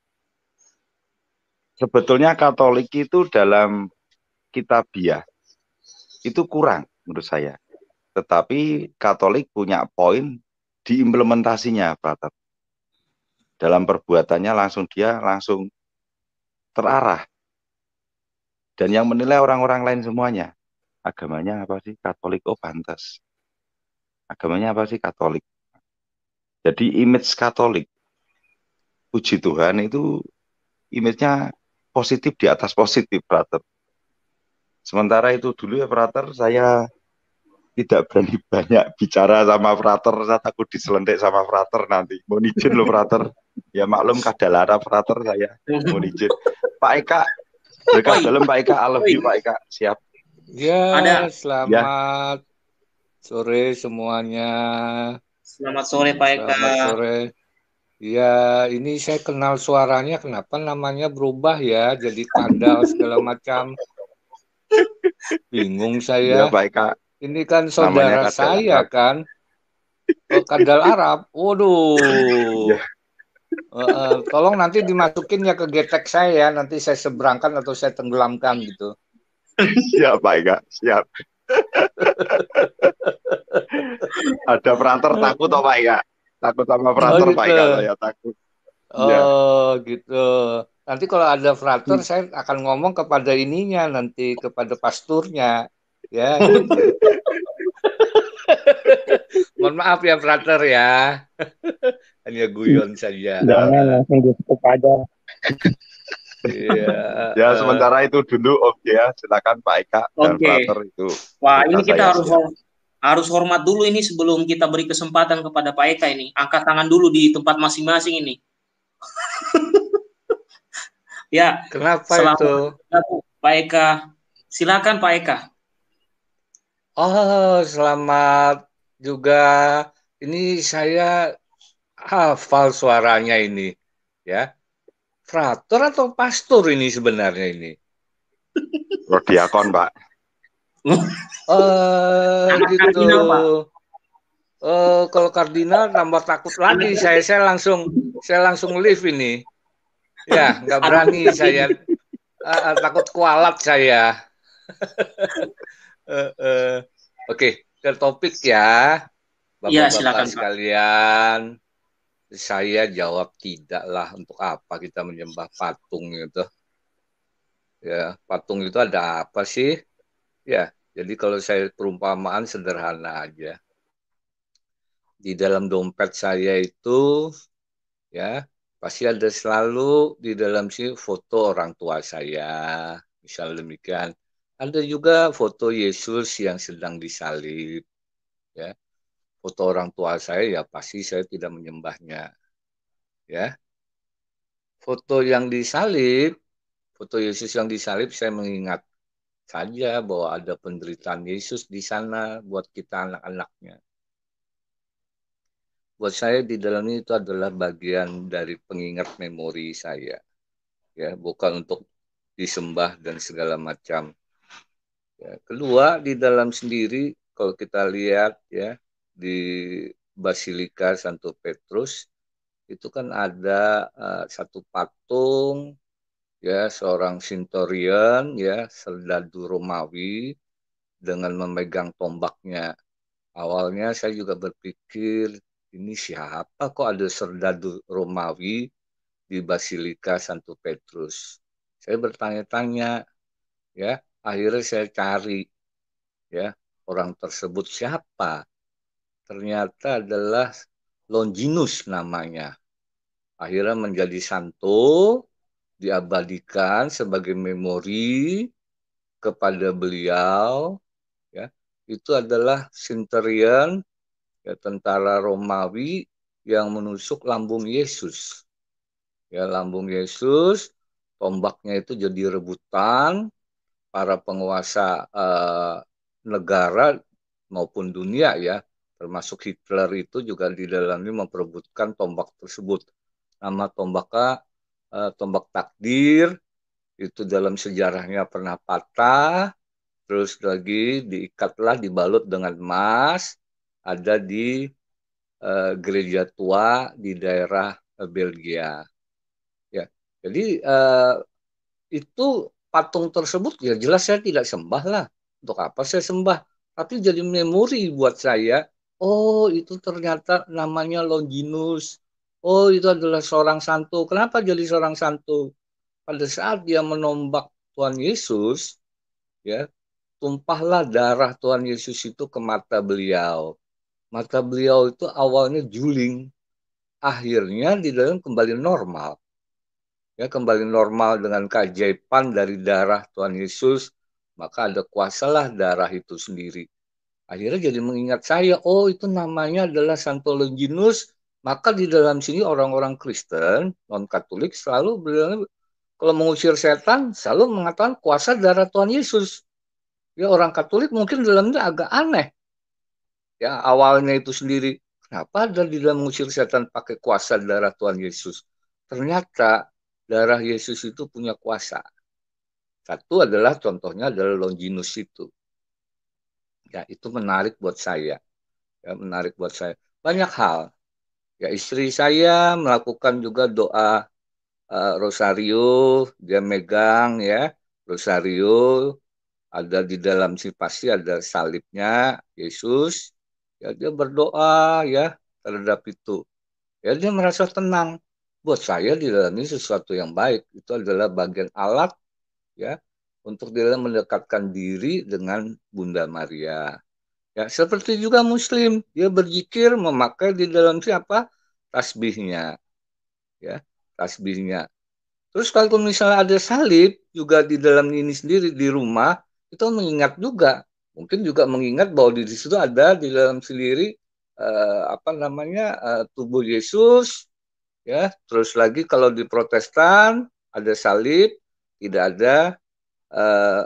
Sebetulnya Katolik itu dalam kitabiah itu kurang menurut saya. Tetapi Katolik punya poin di implementasinya, Prater. Dalam perbuatannya langsung terarah. Dan yang menilai orang-orang lain semuanya. agamanya apa sih? Katolik. Oh, pantas. Agamanya apa sih? Katolik. Jadi image Katolik, puji Tuhan itu image-nya positif di atas positif, brother. Sementara itu dulu ya, brother, saya tidak berani banyak bicara sama frater, saya takut diselendek sama frater nanti. Mohon izin loh frater. Ya maklum kadalara frater saya. Mohon izin. Pak Eka, berkah Oi, dalam Pak Eka, I love oi, you Pak Eka. Siap. Ya, ada. Ya, selamat sore semuanya. Selamat sore Pak Eka. Selamat sore. Ya, ini saya kenal suaranya, kenapa namanya berubah ya, jadi kadal segala macam. Bingung ya saya. Pak Eka. Ini kan Namanya saudara kadal saya Arab. kan. Oh, kadal Arab. Waduh. Ya. Tolong nanti dimasukin ya ke getek saya, nanti saya seberangkan atau saya tenggelamkan gitu. Siap Pak Eka, siap. Ada frater takut toh Pak Eka. Takut sama frater Pak gitu. Eka, saya takut. Ya. Oh gitu. Nanti kalau ada frater saya akan ngomong kepada ininya nanti, kepada pasturnya. Ya gitu. Mohon maaf ya frater ya. Hanya guyon saja. Jangan langsung ditutup aja. Iya. Ya sementara itu dulu oke ya. Silakan Pak Eka dan Oke. frater itu. Wah, ini kita saya harus hormat dulu ini sebelum kita beri kesempatan kepada Pak Eka ini. Angkat tangan dulu di tempat masing-masing ini. Ya, Kenapa selamat itu? Pak Eka. Silakan Pak Eka. Oh, selamat juga. Ini saya hafal suaranya ini, ya. Frater atau pastor ini sebenarnya ini? Rodiakon Pak. Anak Gitu. kardinal, Pak. Kalau kardinal tambah takut lagi. Saya langsung leave ini. Ya, nggak berani saya. Takut kualat saya. Oke, ke topik ya, Iya, Bapak-bapak silakan, Pak. sekalian. Saya jawab tidak lah. Untuk apa kita menyembah patung gitu? Ya, patung itu ada apa sih? Ya, jadi kalau saya perumpamaan sederhana aja. Di dalam dompet saya itu, ya, pasti ada selalu di dalam sini foto orang tua saya, misal demikian. Ada juga foto Yesus yang sedang disalib, ya. Foto orang tua saya ya pasti saya tidak menyembahnya, ya. Foto yang disalib, foto Yesus yang disalib, saya mengingat saja bahwa ada penderitaan Yesus di sana buat kita anak-anaknya. Buat saya di dalamnya itu adalah bagian dari pengingat memori saya, ya, bukan untuk disembah dan segala macam. Ya, kedua, di dalam sendiri kalau kita lihat ya di Basilika Santo Petrus itu kan ada satu patung ya seorang centurion ya serdadu Romawi dengan memegang tombaknya. Awalnya saya juga berpikir ini siapa kok ada serdadu Romawi di Basilika Santo Petrus. Saya bertanya-tanya ya, akhirnya saya cari ya orang tersebut siapa. Ternyata adalah Longinus namanya. Akhirnya menjadi santo, diabadikan sebagai memori kepada beliau ya. Itu adalah centurion ya, tentara Romawi yang menusuk lambung Yesus. Ya, lambung Yesus, tombaknya itu jadi rebutan para penguasa negara maupun dunia ya, termasuk Hitler itu juga di dalamnya memperebutkan tombak tersebut. Nama tombaknya tombak takdir, itu dalam sejarahnya pernah patah, terus lagi diikatlah, dibalut dengan emas, ada di gereja tua di daerah Belgia. Ya, jadi itu patung tersebut ya jelas saya tidak sembah lah. Untuk apa saya sembah? Tapi jadi memori buat saya. Oh, itu ternyata namanya Longinus. Oh, itu adalah seorang santo. Kenapa jadi seorang santo? Pada saat dia menombak Tuhan Yesus, ya, tumpahlah darah Tuhan Yesus itu ke mata beliau. Mata beliau itu awalnya juling, akhirnya di dalam kembali normal. Ya, kembali normal dengan keajaiban dari darah Tuhan Yesus, maka ada kuasalah darah itu sendiri. Akhirnya jadi mengingat saya, oh itu namanya adalah Santo Longinus. Maka di dalam sini orang-orang Kristen, non-Katolik selalu bilang, kalau mengusir setan, selalu mengatakan kuasa darah Tuhan Yesus. Ya, orang Katolik mungkin dalamnya agak aneh. Ya, awalnya itu sendiri, kenapa ada di dalam mengusir setan pakai kuasa darah Tuhan Yesus? Ternyata darah Yesus itu punya kuasa. Satu adalah contohnya adalah Longinus itu. Ya, itu menarik buat saya. Ya, menarik buat saya. Banyak hal. Ya, istri saya melakukan juga doa rosario, dia megang ya rosario, ada di dalam si pasti ada salibnya Yesus. Ya, dia berdoa ya terhadap itu. Ya, dia merasa tenang. Buat saya di dalam ini sesuatu yang baik. Itu adalah bagian alat ya untuk dia mendekatkan diri dengan Bunda Maria. Ya, seperti juga Muslim, dia berzikir memakai di dalam siapa? Tasbihnya. Ya, tasbihnya. Terus kalau misalnya ada salib juga di dalam ini sendiri di rumah, itu mengingat juga. Mungkin juga mengingat bahwa di situ ada di dalam sendiri tubuh Yesus, ya. Terus lagi kalau di Protestan ada salib, tidak ada eh,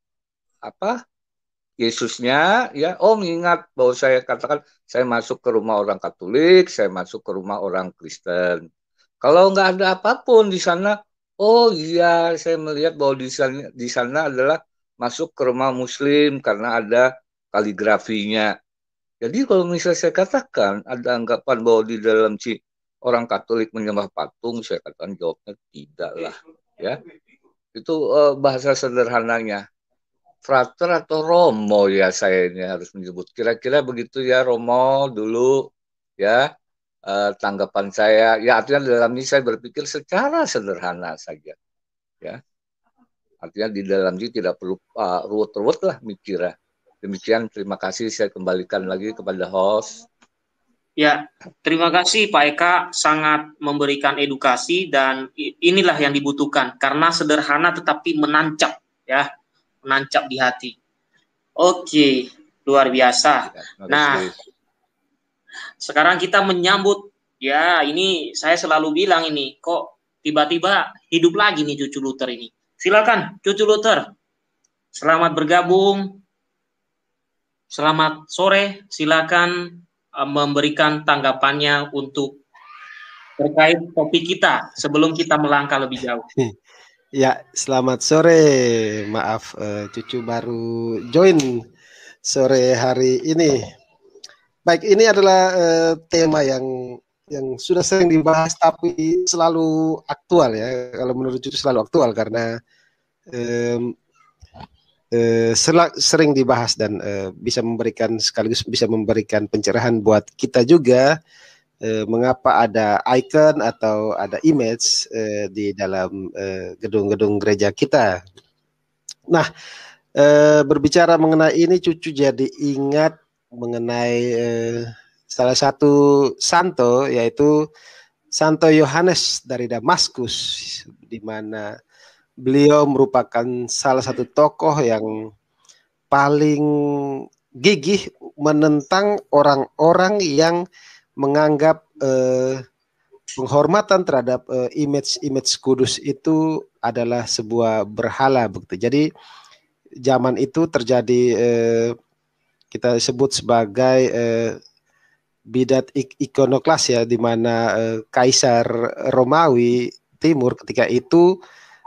Yesusnya, ya. Oh, mengingat bahwa saya katakan saya masuk ke rumah orang Katolik, saya masuk ke rumah orang Kristen. Kalau nggak ada apapun di sana, oh iya, saya melihat bahwa di sana adalah masuk ke rumah Muslim karena ada kaligrafinya. Jadi kalau misalnya saya katakan ada anggapan bahwa di dalam si orang Katolik menyembah patung, saya katakan jawabnya tidak lah, ya. Itu bahasa sederhananya. Frater atau Romo ya saya ini harus menyebut. Kira-kira begitu ya Romo dulu ya. Tanggapan saya ya artinya dalam ini saya berpikir secara sederhana saja ya, artinya di dalam ini tidak perlu ruwet-ruwet lah mikirnya. Demikian, terima kasih, saya kembalikan lagi kepada host. Ya, terima kasih Pak Eka, sangat memberikan edukasi dan inilah yang dibutuhkan karena sederhana tetapi menancap ya, menancap di hati. Oke, luar biasa. Nah, sekarang kita menyambut, ya ini saya selalu bilang ini, kok tiba-tiba hidup lagi nih cucu Luther ini. Silakan cucu Luther, selamat bergabung, selamat sore, silakan memberikan tanggapannya untuk terkait topik kita sebelum kita melangkah lebih jauh. Ya, selamat sore, maaf cucu baru join sore hari ini. Baik, ini adalah tema yang sudah sering dibahas tapi selalu aktual ya. Kalau menurut cucu selalu aktual karena sering dibahas dan bisa memberikan sekaligus bisa memberikan pencerahan buat kita juga mengapa ada icon atau ada image di dalam gedung-gedung gereja kita. Nah, berbicara mengenai ini cucu jadi ingat mengenai salah satu santo yaitu Santo Yohanes dari Damaskus, di mana beliau merupakan salah satu tokoh yang paling gigih menentang orang-orang yang menganggap penghormatan terhadap image kudus itu adalah sebuah berhala begitu. Jadi zaman itu terjadi kita sebut sebagai bidat ikonoklas ya, di mana Kaisar Romawi Timur ketika itu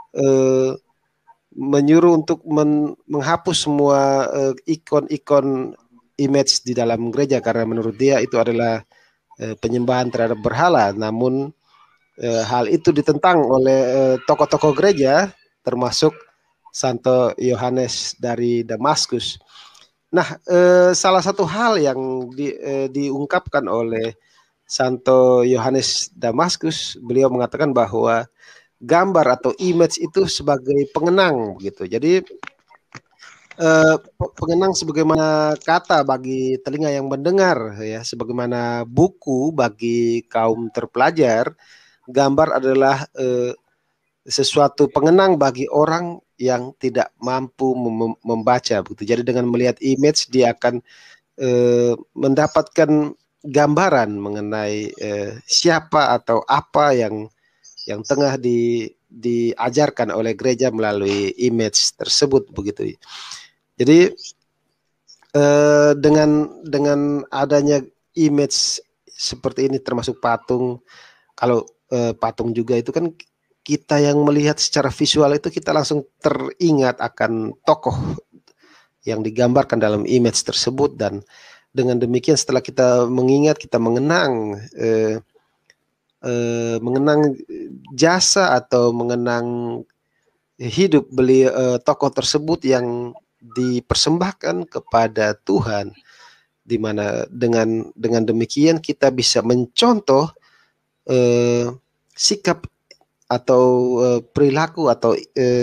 menyuruh untuk menghapus semua ikon-ikon image di dalam gereja karena menurut dia itu adalah penyembahan terhadap berhala. Namun hal itu ditentang oleh tokoh-tokoh gereja termasuk Santo Yohanes dari Damaskus. Nah, salah satu hal yang diungkapkan oleh Santo Yohanes Damaskus, beliau mengatakan bahwa gambar atau image itu sebagai pengenang begitu. Jadi pengenang sebagaimana kata bagi telinga yang mendengar, ya, sebagaimana buku bagi kaum terpelajar, gambar adalah sesuatu pengenang bagi orang yang tidak mampu membaca, begitu. Jadi dengan melihat image dia akan mendapatkan gambaran mengenai siapa atau apa yang tengah diajarkan oleh gereja melalui image tersebut, begitu. Jadi dengan adanya image seperti ini, termasuk patung, kalau patung juga itu kan kita yang melihat secara visual itu kita langsung teringat akan tokoh yang digambarkan dalam image tersebut, dan dengan demikian setelah kita mengingat, kita mengenang jasa atau mengenang hidup tokoh tersebut yang dipersembahkan kepada Tuhan, di mana dengan demikian kita bisa mencontoh sikap atau perilaku atau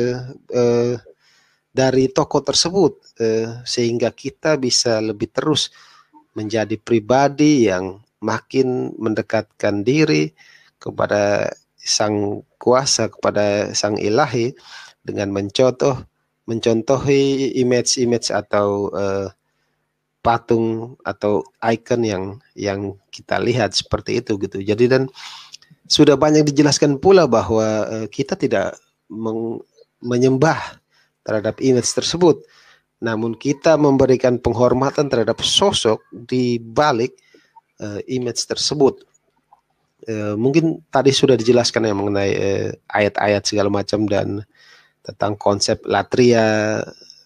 dari tokoh tersebut, sehingga kita bisa lebih terus menjadi pribadi yang makin mendekatkan diri kepada Sang Kuasa, kepada Sang Ilahi, dengan mencontohi image atau patung atau icon yang kita lihat seperti itu, gitu. Jadi, dan sudah banyak dijelaskan pula bahwa kita tidak menyembah terhadap image tersebut, namun kita memberikan penghormatan terhadap sosok di balik image tersebut. Mungkin tadi sudah dijelaskan yang mengenai ayat-ayat segala macam dan tentang konsep latria,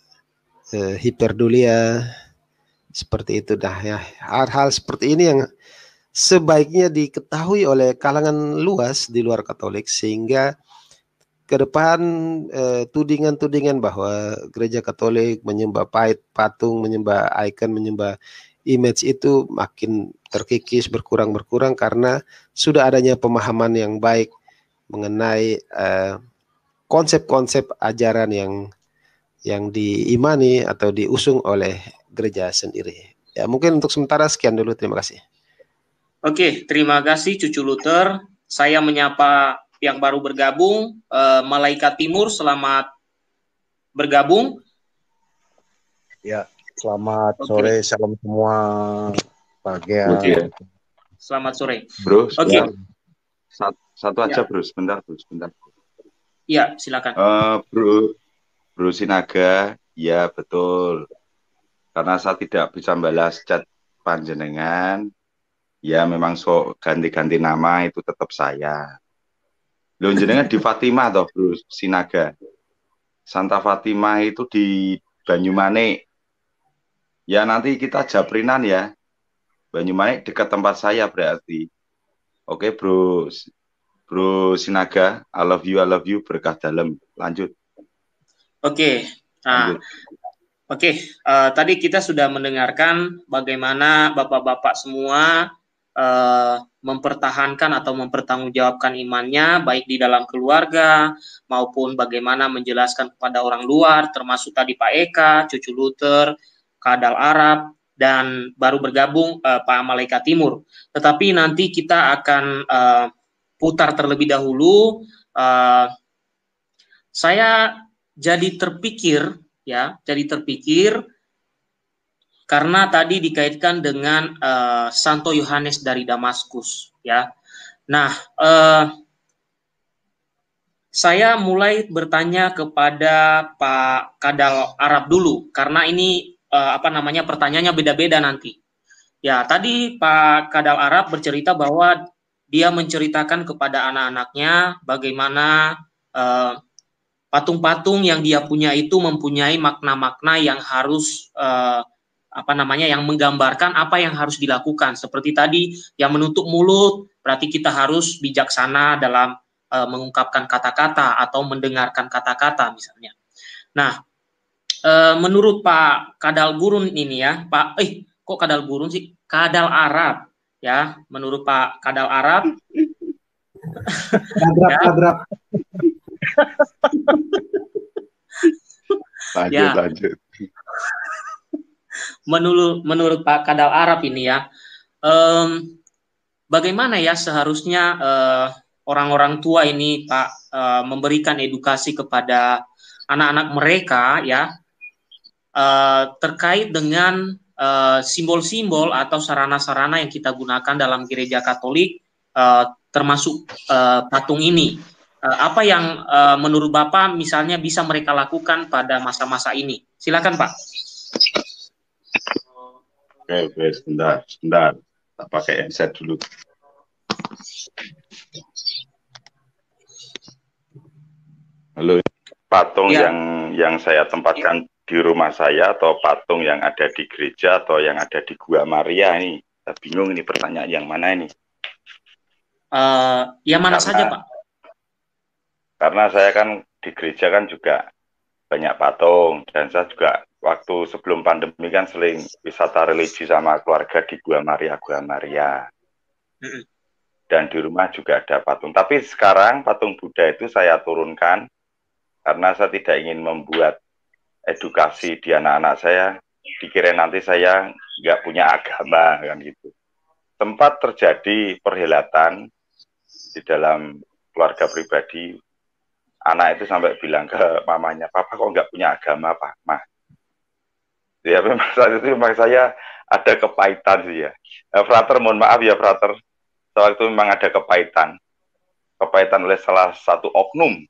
hiperdulia, seperti itu. Dah ya, hal-hal seperti ini yang sebaiknya diketahui oleh kalangan luas di luar Katolik, sehingga ke depan tudingan-tudingan bahwa gereja Katolik menyembah patung, menyembah ikon, menyembah image itu makin terkikis, berkurang karena sudah adanya pemahaman yang baik mengenai konsep-konsep ajaran yang diimani atau diusung oleh gereja sendiri. Ya, mungkin untuk sementara sekian dulu, terima kasih. Oke, terima kasih Cucu Luther. Saya menyapa yang baru bergabung, Malaikat Timur, selamat bergabung. Ya, selamat sore, salam semua, pagi. Selamat sore. Bro, Oke. Satu aja, Bro, sebentar. Iya, silakan. Bro Sinaga, ya betul. Karena saya tidak bisa balas chat panjenengan, ya memang ganti-ganti nama itu tetap saya. Loh, jenengan di Fatimah toh, Bro Sinaga. Santa Fatimah itu di Banyumanik. Ya nanti kita japrinan ya. Banyumanik dekat tempat saya berarti. Oke, Bro Sinaga, I love you, berkah dalam. Lanjut. Oke. Nah, tadi kita sudah mendengarkan bagaimana bapak-bapak semua mempertahankan atau mempertanggungjawabkan imannya, baik di dalam keluarga maupun bagaimana menjelaskan kepada orang luar, termasuk tadi Pak Eka, Cucu Luther, Kadal Arab, dan baru bergabung Pak Malaikat Timur. Tetapi nanti kita akan putar terlebih dahulu. Saya jadi terpikir karena tadi dikaitkan dengan Santo Yohanes dari Damaskus, ya. Nah, saya mulai bertanya kepada Pak Kadal Arab dulu, karena ini pertanyaannya beda-beda nanti. Ya, tadi Pak Kadal Arab bercerita bahwa dia menceritakan kepada anak-anaknya bagaimana patung-patung yang dia punya itu mempunyai makna-makna yang harus yang menggambarkan apa yang harus dilakukan. Seperti tadi yang menutup mulut, berarti kita harus bijaksana dalam mengungkapkan kata-kata atau mendengarkan kata-kata misalnya. Nah, menurut Pak Kadal Gurun ini ya, kok Kadal Gurun sih? Kadal Arab ya, menurut Pak Kadal Arab. Ladrap. Lanjut. menurut Pak Kadal Arab ini ya, bagaimana ya seharusnya orang-orang tua ini Pak memberikan edukasi kepada anak-anak mereka ya terkait dengan simbol-simbol atau sarana-sarana yang kita gunakan dalam gereja Katolik, termasuk patung ini. Apa yang menurut Bapak misalnya bisa mereka lakukan pada masa-masa ini? Silakan Pak. Oke, sebentar. Tak pakai headset dulu. Halo, patung Ya. yang saya tempatkan di rumah saya atau patung yang ada di gereja atau yang ada di Gua Maria ini? Saya bingung ini pertanyaan yang mana ini? Yang mana saja Pak? Karena saya kan di gereja kan juga banyak patung, dan saya juga waktu sebelum pandemi kan sering wisata religi sama keluarga di Gua Maria. Dan di rumah juga ada patung. Tapi sekarang patung Buddha itu saya turunkan karena saya tidak ingin membuat edukasi di anak-anak saya, dikira nanti saya nggak punya agama kan gitu. Sempat terjadi perhelatan di dalam keluarga pribadi, anak itu sampai bilang ke mamanya, "Papa kok nggak punya agama, Pak, Mah?" Ya memang saat itu memang saya ada kepahitan sih ya. Frater, mohon maaf ya Frater, saat itu memang ada kepahitan oleh salah satu oknum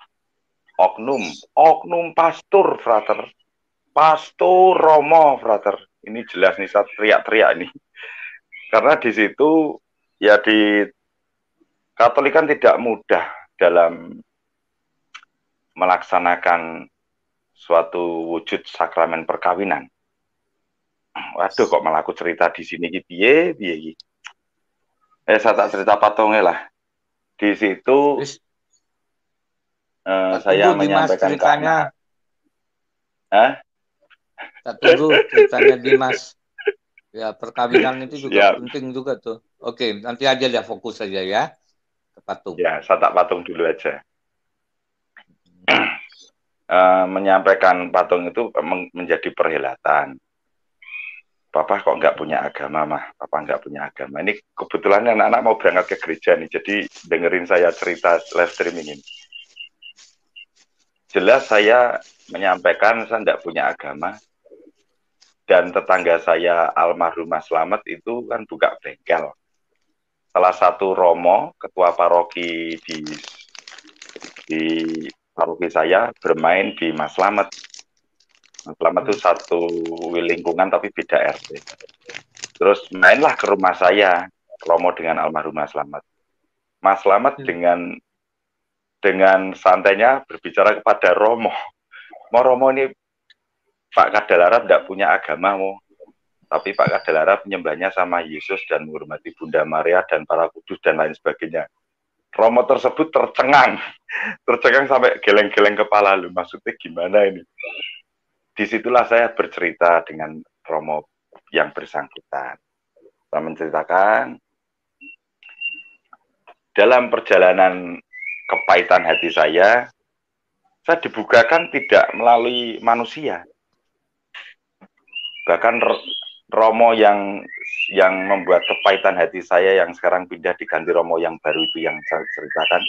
pastor, Frater. Pastor Romo, Frater. Ini jelas nih, saya teriak-teriak nih. Karena di situ, ya di Katolik kan tidak mudah dalam melaksanakan suatu wujud sakramen perkawinan. Waduh, kok malah aku cerita di sini gitu, piye. Saya tak cerita patungnya lah. Di situ saya menyampaikan ke anak. Tak tunggu ceritanya Dimas. Ya, perkawinan itu juga penting juga tuh. Oke, nanti aja ya, fokus saja ya ke patung. Ya, saya tak patung dulu aja. Menyampaikan patung itu menjadi perhelatan. Papa kok nggak punya agama, Mah? Papa nggak punya agama. Ini kebetulan anak-anak mau berangkat ke gereja nih, jadi dengerin saya cerita live streaming ini. Jelas saya menyampaikan saya nggak punya agama, dan tetangga saya almarhumah Slamet itu kan buka bengkel. Salah satu Romo, ketua paroki di paroki saya, bermain di Mas Slamet. Mas Slamet itu satu lingkungan tapi beda RT. Terus mainlah ke rumah saya, Romo dengan almarhumah Slamet. Mas Slamet dengan santainya berbicara kepada Romo. Romo ini Pak Kadal Arab tidak punya agama, tapi Pak Kadal Arab menyembahnya sama Yesus dan menghormati Bunda Maria dan para kudus dan lain sebagainya. Romo tersebut tercengang sampai geleng-geleng kepala. Lu maksudnya gimana ini? Disitulah saya bercerita dengan Romo yang bersangkutan. Saya menceritakan dalam perjalanan kepahitan hati saya dibukakan tidak melalui manusia. Bahkan Romo yang membuat kepahitan hati saya yang sekarang pindah diganti Romo yang baru itu yang saya ceritakan,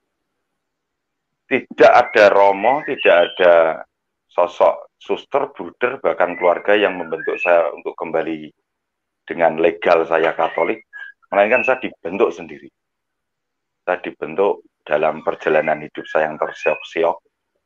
tidak ada Romo, tidak ada sosok suster, bruder, bahkan keluarga yang membentuk saya untuk kembali dengan legal saya Katolik, melainkan saya dibentuk sendiri. Saya dibentuk dalam perjalanan hidup saya yang tersiok-siok.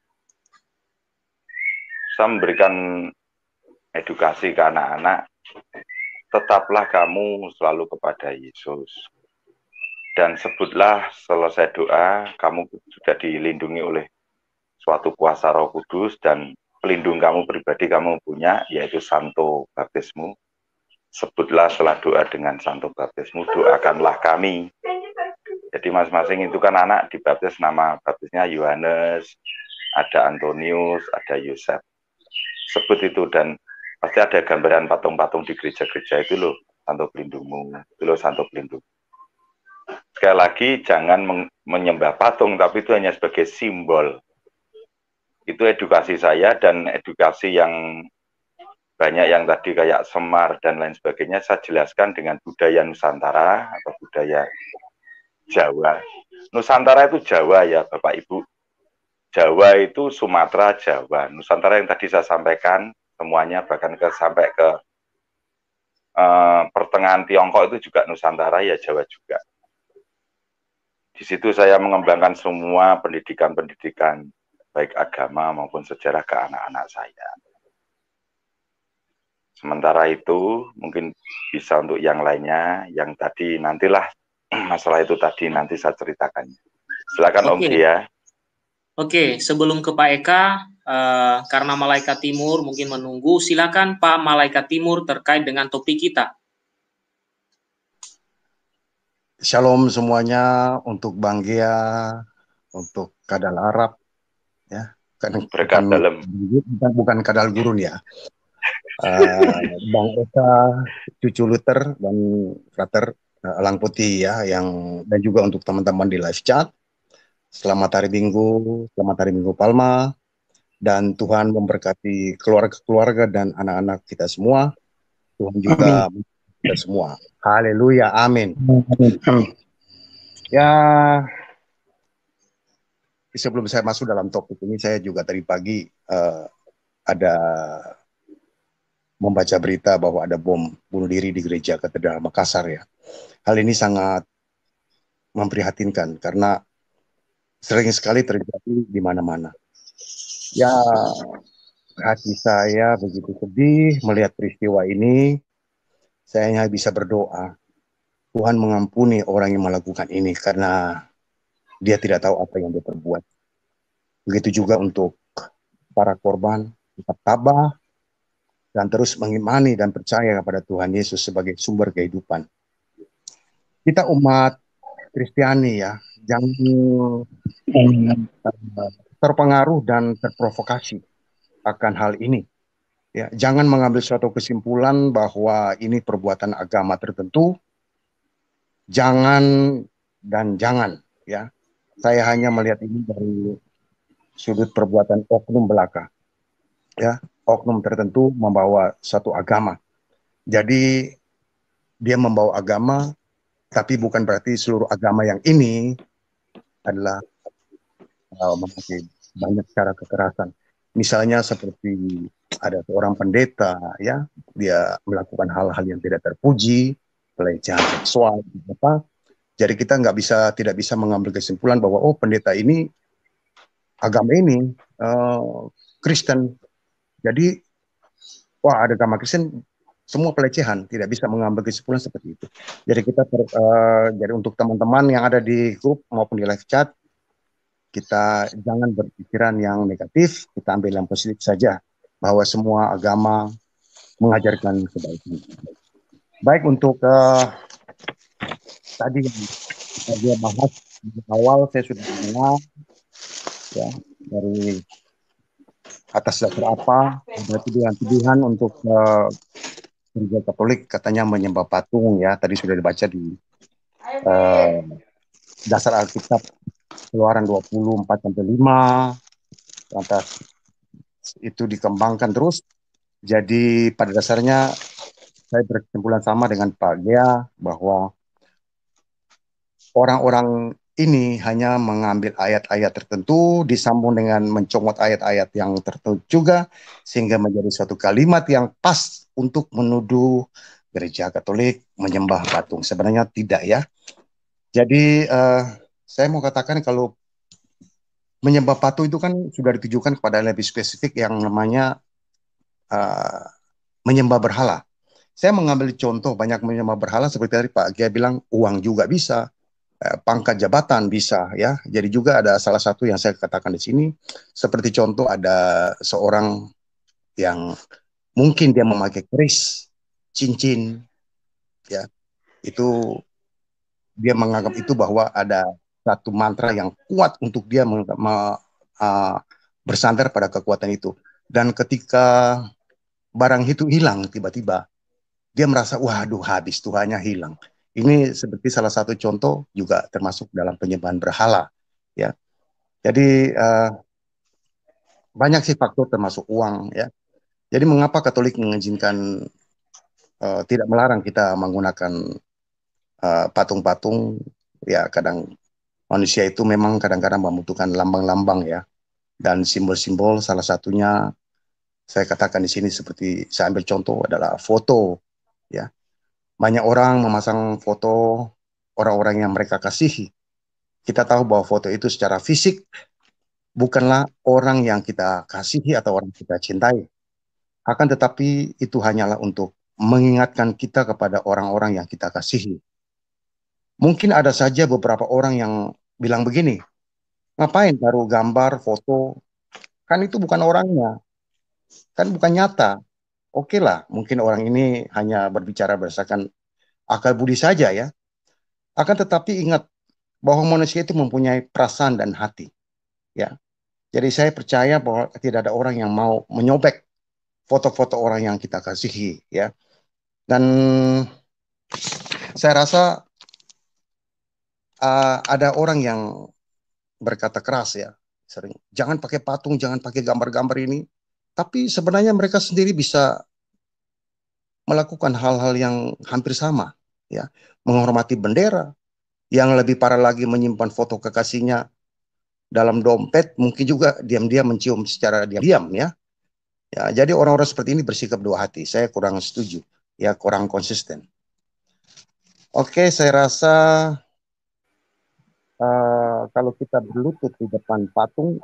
Saya memberikan edukasi ke anak-anak, tetaplah kamu selalu kepada Yesus. Dan sebutlah selesai doa, kamu sudah dilindungi oleh suatu kuasa Roh Kudus, dan pelindung kamu pribadi kamu punya, yaitu Santo Baptismu. Sebutlah setelah doa dengan Santo Baptismu, doakanlah kami. Jadi masing-masing itu kan anak dibaptis, nama baptisnya Yohanes, ada Antonius, ada Yosef. Sebut itu, dan pasti ada gambaran patung-patung di gereja-gereja itu loh, Santo Pelindungmu, itu loh Santo Pelindung. Sekali lagi, jangan menyembah patung, tapi itu hanya sebagai simbol. Itu edukasi saya, dan edukasi yang banyak yang tadi kayak Semar dan lain sebagainya, saya jelaskan dengan budaya Nusantara atau budaya Jawa. Nusantara itu Jawa ya Bapak Ibu. Jawa itu Sumatera, Jawa. Nusantara yang tadi saya sampaikan semuanya, bahkan sampai ke pertengahan Tiongkok itu juga Nusantara ya, Jawa juga. Di situ saya mengembangkan semua pendidikan-pendidikan baik agama maupun sejarah ke anak-anak saya. Sementara itu mungkin bisa untuk yang lainnya, yang tadi nantilah masalah itu tadi nanti saya ceritakan. Silakan Om Dia. Oke, sebelum ke Pak Eka, karena Malaikat Timur mungkin menunggu, silakan Pak Malaikat Timur terkait dengan topik kita. Shalom semuanya untuk Bang Gia, untuk Kadal Arab, ya. Bukan Kadal Gurun ya. Bang Eka, Cucu Luther dan Frater Elang Putih ya, dan juga untuk teman-teman di live chat. Selamat hari Minggu Palma, dan Tuhan memberkati keluarga-keluarga dan anak-anak kita semua. Tuhan juga kita semua. Haleluya, amin. Ya, sebelum saya masuk dalam topik ini, saya juga tadi pagi ada membaca berita bahwa ada bom bunuh diri di gereja Katedral Makassar ya. Hal ini sangat memprihatinkan karena sering sekali terjadi di mana-mana. Ya, hati saya begitu sedih melihat peristiwa ini. Saya hanya bisa berdoa, Tuhan mengampuni orang yang melakukan ini karena dia tidak tahu apa yang dia perbuat. Begitu juga untuk para korban, tetap tabah dan terus mengimani dan percaya kepada Tuhan Yesus sebagai sumber kehidupan. Kita umat Kristiani ya, jangan terpengaruh dan terprovokasi akan hal ini. Ya, jangan mengambil suatu kesimpulan bahwa ini perbuatan agama tertentu. Jangan ya. Saya hanya melihat ini dari sudut perbuatan oknum belaka. Ya, oknum tertentu membawa satu agama. Jadi dia membawa agama, tapi bukan berarti seluruh agama yang ini adalah memakai banyak cara kekerasan. Misalnya seperti ada seorang pendeta ya, dia melakukan hal-hal yang tidak terpuji, pelecehan seksual, apa. Jadi kita tidak bisa mengambil kesimpulan bahwa pendeta ini agama ini Kristen. Jadi ada agama Kristen semua pelecehan, tidak bisa mengambil kesimpulan seperti itu. Jadi jadi untuk teman-teman yang ada di grup maupun di live chat, kita jangan berpikiran yang negatif, kita ambil yang positif saja, bahwa semua agama mengajarkan kebaikan. Baik, untuk tadi saya bahas di awal, saya sudah mendengar ya dari atas dasar apa ada tuduhan untuk gereja Katolik katanya menyembah patung ya, tadi sudah dibaca di dasar Alkitab Keluaran 24-5, lantas itu dikembangkan terus. Jadi pada dasarnya saya berkesimpulan sama dengan Pak Gea bahwa orang-orang ini hanya mengambil ayat-ayat tertentu disambung dengan mencomot ayat-ayat yang tertentu juga sehingga menjadi suatu kalimat yang pas untuk menuduh gereja Katolik menyembah patung. Sebenarnya tidak ya. Jadi saya mau katakan kalau menyembah patung itu kan sudah ditujukan kepada lebih spesifik yang namanya menyembah berhala. Saya mengambil contoh banyak menyembah berhala seperti tadi Pak Gia bilang, uang juga bisa, pangkat jabatan bisa ya. Jadi juga ada salah satu yang saya katakan di sini, seperti contoh ada seorang yang mungkin dia memakai keris, cincin, ya itu dia menganggap itu bahwa ada satu mantra yang kuat untuk dia bersandar pada kekuatan itu. Dan ketika barang itu hilang tiba-tiba, dia merasa waduh habis, Tuhannya hilang. Ini seperti salah satu contoh juga termasuk dalam penyembahan berhala ya. Jadi banyak sih faktor termasuk uang ya. Jadi mengapa Katolik mengizinkan tidak melarang kita menggunakan patung-patung? Ya kadang manusia itu memang kadang-kadang membutuhkan lambang-lambang ya, dan simbol-simbol. Salah satunya saya katakan di sini seperti saya ambil contoh adalah foto ya. Banyak orang memasang foto orang-orang yang mereka kasihi. Kita tahu bahwa foto itu secara fisik bukanlah orang yang kita kasihi atau orang kita cintai. Akan tetapi itu hanyalah untuk mengingatkan kita kepada orang-orang yang kita kasihi. Mungkin ada saja beberapa orang yang bilang begini, ngapain taruh gambar, foto, kan itu bukan orangnya, kan bukan nyata. Oke lah, mungkin orang ini hanya berbicara berdasarkan akal budi saja ya. Akan tetapi ingat bahwa manusia itu mempunyai perasaan dan hati. Ya, jadi saya percaya bahwa tidak ada orang yang mau menyobek foto-foto orang yang kita kasihi ya. Dan saya rasa ada orang yang berkata keras ya, sering jangan pakai patung, jangan pakai gambar-gambar ini. Tapi sebenarnya mereka sendiri bisa melakukan hal-hal yang hampir sama ya, menghormati bendera. Yang lebih parah lagi menyimpan foto kekasihnya dalam dompet, mungkin juga diam-diam mencium secara diam-diam ya. Ya, jadi orang-orang seperti ini bersikap dua hati. Saya kurang setuju, ya kurang konsisten. Oke, saya rasa kalau kita berlutut di depan patung,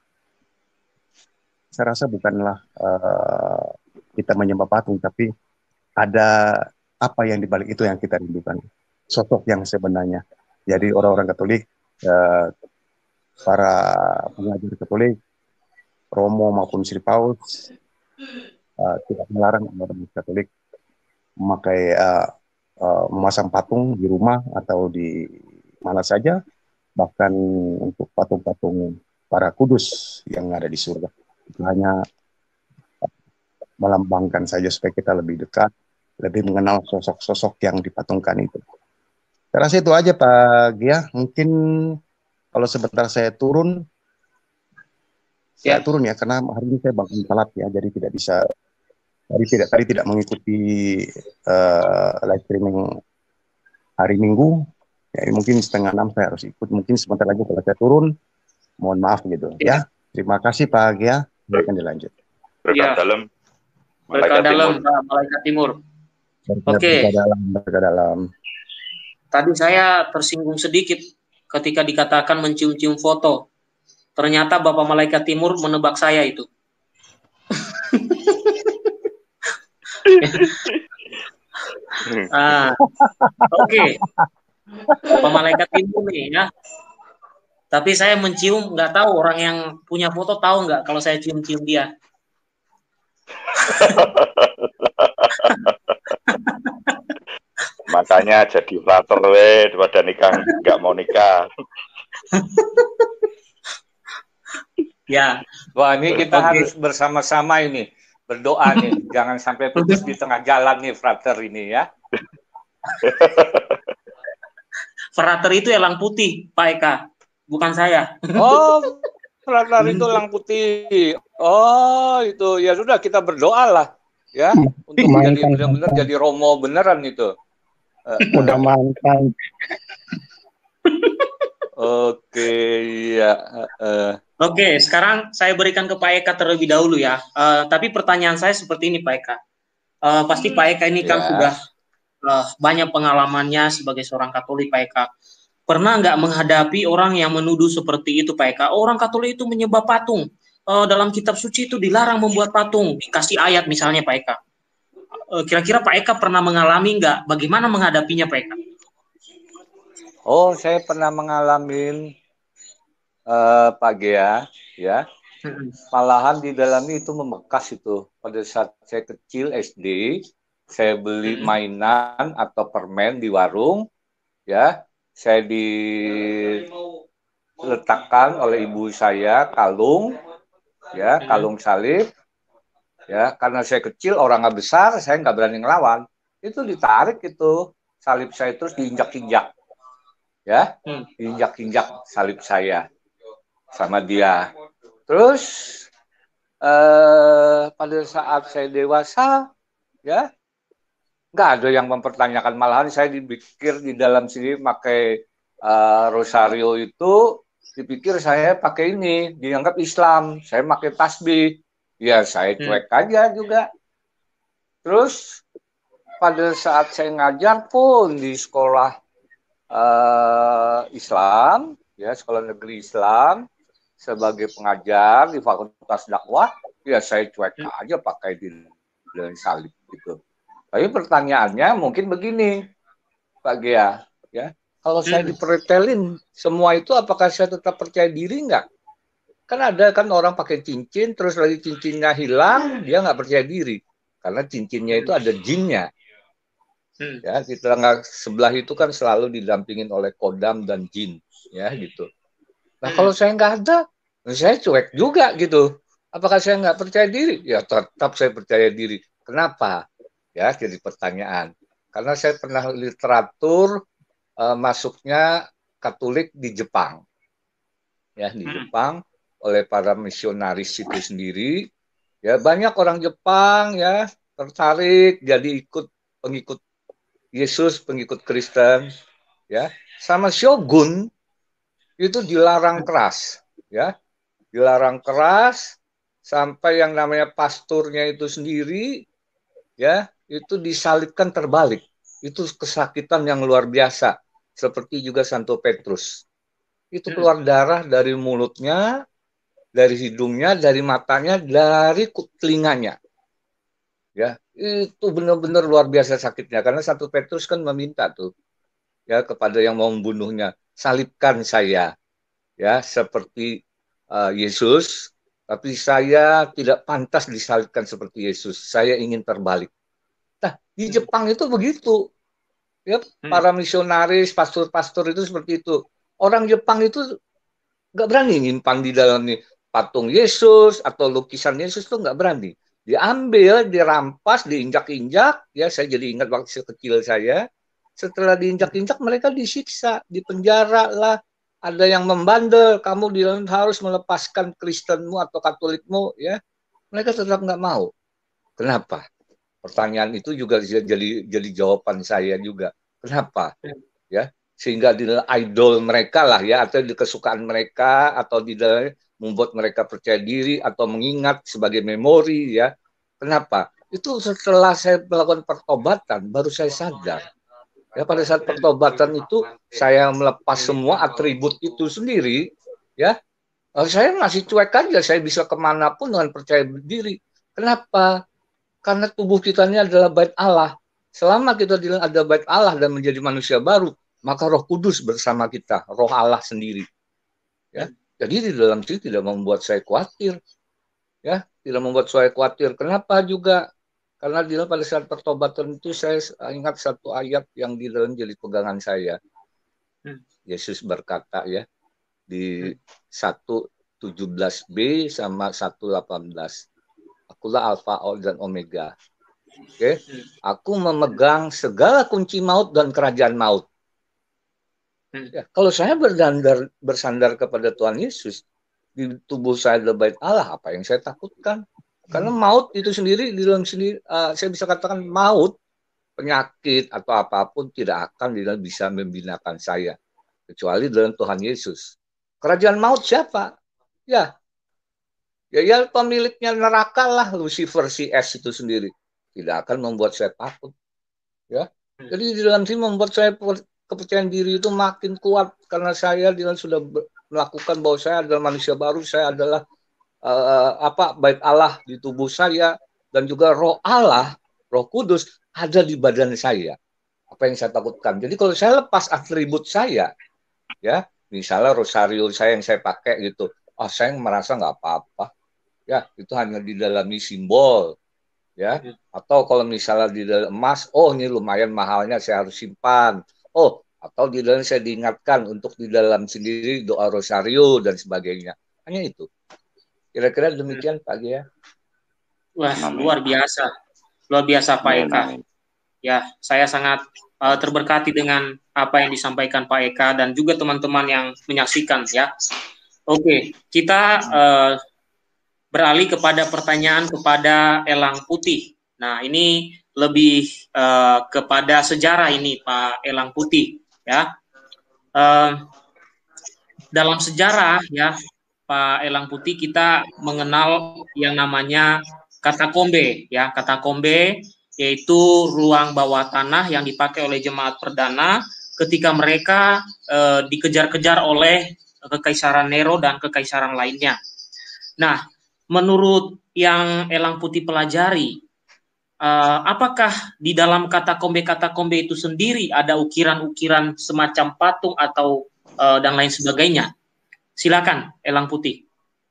saya rasa bukanlah kita menyembah patung, tapi ada apa yang dibalik itu yang kita rindukan, sosok yang sebenarnya. Jadi orang-orang Katolik, para pengajar Katolik, Romo maupun Sri Paus, tidak melarang orang Katolik memakai memasang patung di rumah atau di mana saja, bahkan untuk patung-patung para kudus yang ada di surga. Itu hanya melambangkan saja supaya kita lebih dekat, lebih mengenal sosok-sosok yang dipatungkan itu. Saya rasa itu aja Pak Gia. Mungkin kalau sebentar saya turun ya karena hari ini saya bangun telat ya, jadi tidak bisa tadi tidak mengikuti live streaming hari Minggu. Ya, mungkin 5:30 saya harus ikut. Mungkin sebentar lagi kalau saya turun, mohon maaf gitu ya. Terima kasih Pak Gia. Akan dilanjut. Berkat dalam. Berkat dalam Malaikat Timur. Oke. Berkat dalam. Tadi saya tersinggung sedikit ketika dikatakan mencium-cium foto. Ternyata Bapak Malaikat Timur menebak saya itu. Oke. Bapak Malaikat Timur nih ya. Tapi saya mencium, nggak tahu orang yang punya foto tahu nggak kalau saya cium-cium dia. Makanya jadi frater daripada nikah nggak mau nikah. Ya. Wah, ini kita harus bersama-sama ini berdoa nih, jangan sampai putus di tengah jalan nih frater ini ya. Frater itu elang putih, Pak Eka, bukan saya. Oh, frater itu elang putih. Oh, itu ya sudah kita berdoa lah ya untuk jadi benar-benar jadi Romo beneran itu. Udah mantan. Oke, ya. Oke, sekarang saya berikan ke Pak Eka terlebih dahulu ya. Tapi pertanyaan saya seperti ini, Pak Eka. Pasti Pak Eka ini kan sudah banyak pengalamannya sebagai seorang Katolik, Pak Eka. Pernah nggak menghadapi orang yang menuduh seperti itu, Pak Eka? Orang Katolik itu menyembah patung. Dalam kitab suci itu dilarang membuat patung. Dikasih ayat misalnya, Pak Eka. Kira-kira Pak Eka pernah mengalami nggak? Bagaimana menghadapinya, Pak Eka? Oh, saya pernah mengalami Pak Gea, ya. Malahan di dalamnya itu membekas itu. Pada saat saya kecil SD, saya beli mainan atau permen di warung, ya. Saya diletakkan oleh ibu saya kalung, ya, kalung salib. Ya, karena saya kecil, orangnya besar, saya nggak berani ngelawan. Itu ditarik itu salib saya terus diinjak-injak, ya, diinjak-injak salib saya sama dia. Terus pada saat saya dewasa, ya nggak ada yang mempertanyakan, malahan saya dipikir di dalam sini pakai rosario itu, dipikir saya pakai ini, dianggap Islam, saya pakai tasbih, ya saya cuek aja juga. Terus pada saat saya ngajar pun di sekolah Islam, ya sekolah negeri Islam, sebagai pengajar di Fakultas Dakwah, ya saya cuek aja pakai di salib gitu. Tapi pertanyaannya mungkin begini, Pak Gea, ya, kalau saya dipretelin semua itu, apakah saya tetap percaya diri nggak? Kan ada kan orang pakai cincin, terus lagi cincinnya hilang, dia nggak percaya diri, karena cincinnya itu ada jinnya. Ya, di tetangga sebelah itu kan selalu didampingin oleh kodam dan jin, ya gitu. Nah kalau saya nggak ada, saya cuek juga gitu. Apakah saya nggak percaya diri? Ya tetap saya percaya diri. Kenapa? Ya, jadi pertanyaan. Karena saya pernah literatur masuknya Katolik di Jepang. Ya, di Jepang oleh para misionaris itu sendiri. Ya, banyak orang Jepang ya tertarik jadi pengikut Yesus, pengikut Kristen. Ya, sama shogun itu dilarang keras. Ya, dilarang keras sampai yang namanya pasturnya itu sendiri ya itu disalibkan terbalik. Itu kesakitan yang luar biasa. Seperti juga Santo Petrus. Itu keluar darah dari mulutnya, dari hidungnya, dari matanya, dari telinganya. Ya, itu benar-benar luar biasa sakitnya. Karena Santo Petrus kan meminta tuh ya kepada yang mau membunuhnya, salibkan saya. Ya, seperti Yesus, tapi saya tidak pantas disalibkan seperti Yesus. Saya ingin terbalik. Nah, di Jepang itu begitu. Ya, para misionaris, pastor-pastor itu seperti itu. Orang Jepang itu nggak berani nyimpan di dalam patung Yesus atau lukisan Yesus tuh nggak berani. Diambil, dirampas, diinjak-injak. Ya, saya jadi ingat waktu kecil saya. Setelah diinjak-injak, mereka disiksa, dipenjara lah. Ada yang membandel, kamu harus melepaskan Kristenmu atau Katolikmu. Ya, mereka tetap nggak mau. Kenapa? Pertanyaan itu juga jadi jawaban saya juga. Kenapa? Ya, sehingga di idol mereka lah ya, atau di kesukaan mereka, atau di membuat mereka percaya diri atau mengingat sebagai memori ya. Kenapa? Itu setelah saya melakukan pertobatan baru saya sadar. Ya, pada saat pertobatan itu saya melepas semua atribut itu sendiri ya. Saya masih cuek aja, saya bisa kemanapun dengan percaya diri. Kenapa? Karena tubuh kita ini adalah bait Allah. Selama kita ada bait Allah dan menjadi manusia baru, maka Roh Kudus bersama kita, Roh Allah sendiri. Ya, jadi di dalam sini tidak membuat saya khawatir. Ya, tidak membuat saya khawatir. Kenapa juga? Karena di dalam pada saat pertobatan itu saya ingat satu ayat yang di dalam jadi pegangan saya. Yesus berkata ya di 1:17b sama 1:18. Akulah Alfa dan Omega. Oke, aku memegang segala kunci maut dan kerajaan maut. Ya, kalau saya bersandar kepada Tuhan Yesus, di tubuh saya adalah bait Allah, apa yang saya takutkan? Karena maut itu sendiri di dalam sendiri, saya bisa katakan maut, penyakit atau apapun tidak akan bisa membinakan saya, kecuali dalam Tuhan Yesus. Kerajaan maut siapa? Ya pemiliknya neraka lah, Lucifer si S itu sendiri. Tidak akan membuat saya takut. Ya. Jadi di dalam sini membuat saya kepercayaan diri itu makin kuat karena saya sudah melakukan bahwa saya adalah manusia baru, saya adalah bait Allah di tubuh saya dan juga Roh Allah, Roh Kudus ada di badan saya. Apa yang saya takutkan? Jadi kalau saya lepas atribut saya, ya, misalnya rosario saya yang saya pakai gitu, saya merasa nggak apa-apa. Ya, itu hanya di dalam simbol, ya. Atau kalau misalnya di dalam emas, ini lumayan mahalnya, saya harus simpan. Atau di dalam saya diingatkan untuk di dalam sendiri doa rosario dan sebagainya. Hanya itu. Kira-kira demikian Pak Gia. Wah, luar biasa Pak Eka. Ya, saya sangat terberkati dengan apa yang disampaikan Pak Eka dan juga teman-teman yang menyaksikan ya. Oke, kita beralih kepada pertanyaan kepada Elang Putih. Nah, ini lebih kepada sejarah ini, Pak Elang Putih, ya. Dalam sejarah, ya, Pak Elang Putih, kita mengenal yang namanya katakombe, ya. Katakombe yaitu ruang bawah tanah yang dipakai oleh jemaat perdana ketika mereka dikejar-kejar oleh Kekaisaran Nero dan kekaisaran lainnya. Nah, menurut yang Elang Putih pelajari, apakah di dalam katakombe itu sendiri ada ukiran-ukiran semacam patung atau dan lain sebagainya? Silakan, Elang Putih.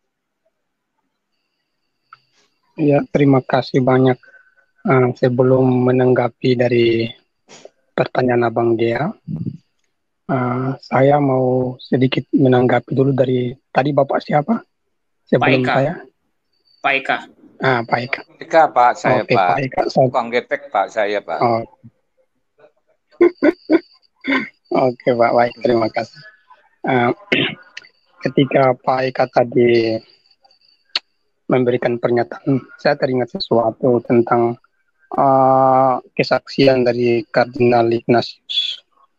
Ya, terima kasih banyak. Sebelum menanggapi dari pertanyaan Abang Dea, saya mau sedikit menanggapi dulu dari tadi Bapak siapa? Sebelum Pak Eka. saya. Pak Eka. Pak Eka. Eka, Pak, saya, Oke, Pak. Pak Eka. Tukang gepek, Pak, saya, Pak. Oke, Pak. Baik, terima kasih. Ketika Pak Eka tadi memberikan pernyataan, saya teringat sesuatu tentang kesaksian dari Kardinal Ignatius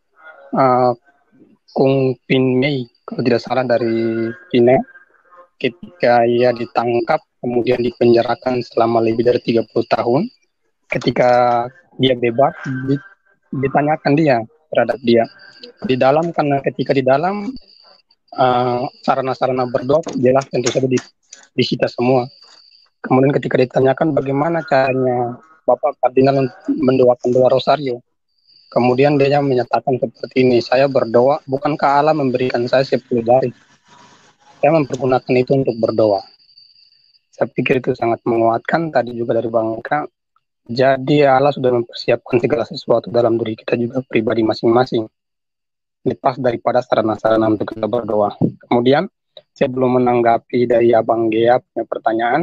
Kung Pin Mei, kalau tidak salah, dari Cina, ketika ia ditangkap kemudian dipenjarakan selama lebih dari 30 tahun. Ketika dia bebas, ditanyakan dia terhadap dia di dalam, karena ketika di dalam sarana-sarana berdoa jelas tentu saja disita semua. Kemudian ketika ditanyakan bagaimana caranya Bapak Kardinal mendoakan doa rosario, kemudian dia menyatakan seperti ini, saya berdoa, bukankah Allah memberikan saya 10 jari? Saya mempergunakan itu untuk berdoa. Saya pikir itu sangat menguatkan. Tadi juga dari Bang Eka, jadi Allah sudah mempersiapkan segala sesuatu dalam diri kita juga pribadi masing-masing, lepas daripada sarana-sarana untuk kita berdoa. Kemudian sebelum menanggapi dari Abang Gea punya pertanyaan,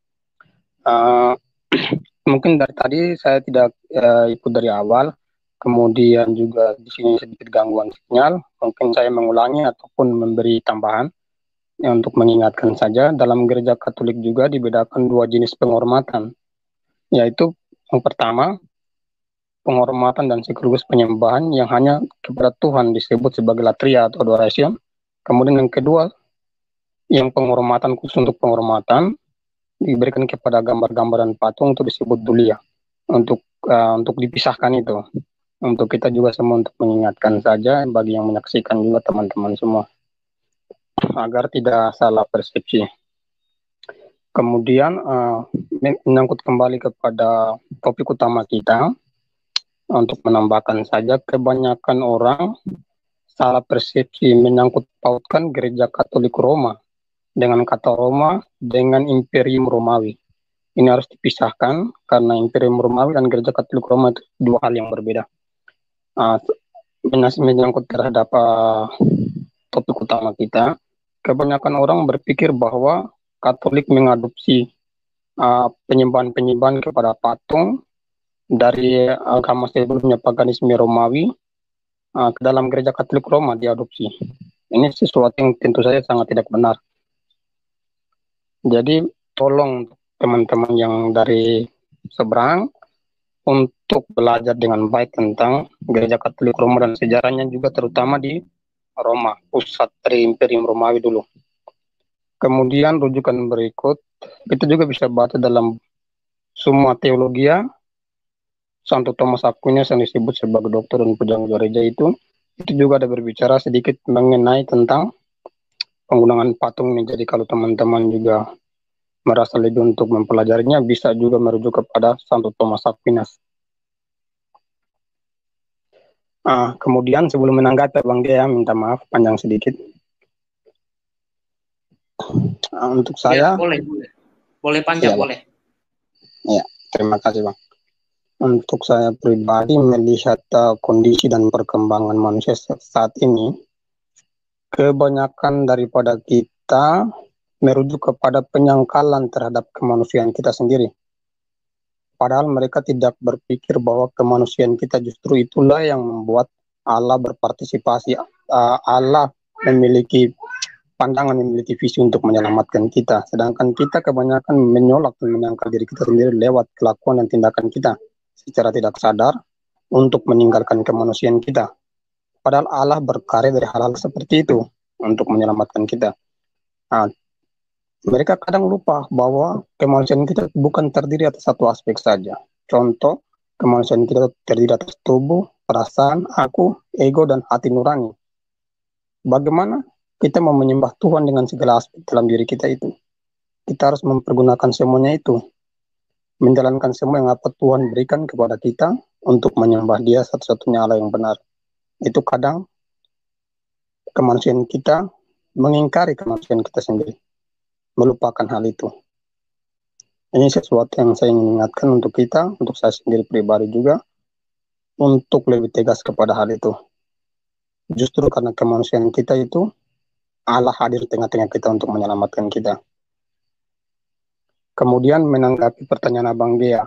mungkin dari tadi saya tidak ikut dari awal, kemudian juga di sini sedikit gangguan sinyal, mungkin saya mengulangi ataupun memberi tambahan untuk mengingatkan saja. Dalam gereja Katolik juga dibedakan 2 jenis penghormatan, yaitu yang pertama penghormatan dan sekaligus penyembahan yang hanya kepada Tuhan disebut sebagai latria atau adoration. Kemudian yang kedua, yang penghormatan khusus untuk penghormatan diberikan kepada gambar-gambar dan patung untuk disebut dulia. Untuk dipisahkan itu, untuk kita juga semua untuk mengingatkan saja bagi yang menyaksikan juga teman-teman semua agar tidak salah persepsi. Kemudian menyangkut kembali kepada topik utama kita, untuk menambahkan saja, kebanyakan orang salah persepsi menyangkut pautkan gereja Katolik Roma dengan kata Roma dengan Imperium Romawi. Ini harus dipisahkan karena Imperium Romawi dan gereja Katolik Roma itu 2 hal yang berbeda. Menyangkut terhadap topik utama kita, kebanyakan orang berpikir bahwa Katolik mengadopsi penyembahan kepada patung dari agama sebelumnya, paganisme Romawi, ke dalam gereja Katolik Roma diadopsi. Ini sesuatu yang tentu saja sangat tidak benar. Jadi tolong teman-teman yang dari seberang untuk belajar dengan baik tentang gereja Katolik Roma dan sejarahnya juga, terutama di Roma, pusat dari Imperium Romawi dulu. Kemudian rujukan berikut, kita juga bisa baca dalam Summa Theologia Santo Thomas Aquinas yang disebut sebagai dokter dan pujangga gereja itu juga ada berbicara sedikit mengenai tentang penggunaan patung ini. Jadi kalau teman-teman juga merasa lebih untuk mempelajarinya, bisa juga merujuk kepada Santo Thomas Aquinas. Kemudian sebelum menanggapi Bang Dea, minta maaf panjang sedikit. Untuk saya, boleh panjang, ya, boleh. Ya, terima kasih Bang. Untuk saya pribadi melihat kondisi dan perkembangan manusia saat ini, kebanyakan daripada kita merujuk kepada penyangkalan terhadap kemanusiaan kita sendiri. Padahal mereka tidak berpikir bahwa kemanusiaan kita justru itulah yang membuat Allah berpartisipasi, Allah memiliki pandangan, memiliki visi untuk menyelamatkan kita. Sedangkan kita kebanyakan menolak dan menyangkal diri kita sendiri lewat kelakuan dan tindakan kita secara tidak sadar untuk meninggalkan kemanusiaan kita. Padahal Allah berkarya dari hal-hal seperti itu untuk menyelamatkan kita. Nah, mereka kadang lupa bahwa kemanusiaan kita bukan terdiri atas satu aspek saja. Contoh, kemanusiaan kita terdiri atas tubuh, perasaan, aku, ego, dan hati nurani. Bagaimana kita mau menyembah Tuhan dengan segala aspek dalam diri kita itu? Kita harus mempergunakan semuanya itu. Menjalankan semua yang apa Tuhan berikan kepada kita untuk menyembah Dia satu-satunya Allah yang benar. Itu kadang kemanusiaan kita mengingkari kemanusiaan kita sendiri, melupakan hal itu. Ini sesuatu yang saya ingin ingatkan untuk kita, untuk saya sendiri pribadi juga, untuk lebih tegas kepada hal itu. Justru karena kemanusiaan kita itu, Allah hadir di tengah-tengah kita untuk menyelamatkan kita. Kemudian menanggapi pertanyaan Abang Gea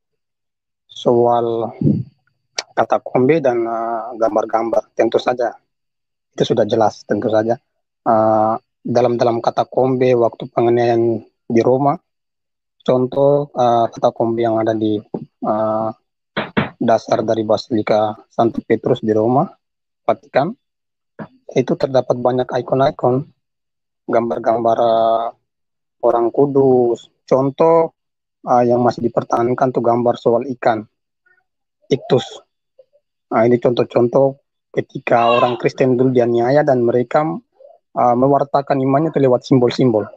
soal katakombe dan gambar-gambar, tentu saja itu sudah jelas, tentu saja. Dalam katakombe waktu penganiayaan di Roma, contoh katakombe yang ada di dasar dari Basilika Santo Petrus di Roma, Vatikan, itu terdapat banyak ikon-ikon, gambar-gambar orang kudus. Contoh yang masih dipertahankan tuh gambar soal ikan, iktus. Ini contoh-contoh ketika orang Kristen dulu dianiaya dan mereka mewartakan imannya itu lewat simbol-simbol.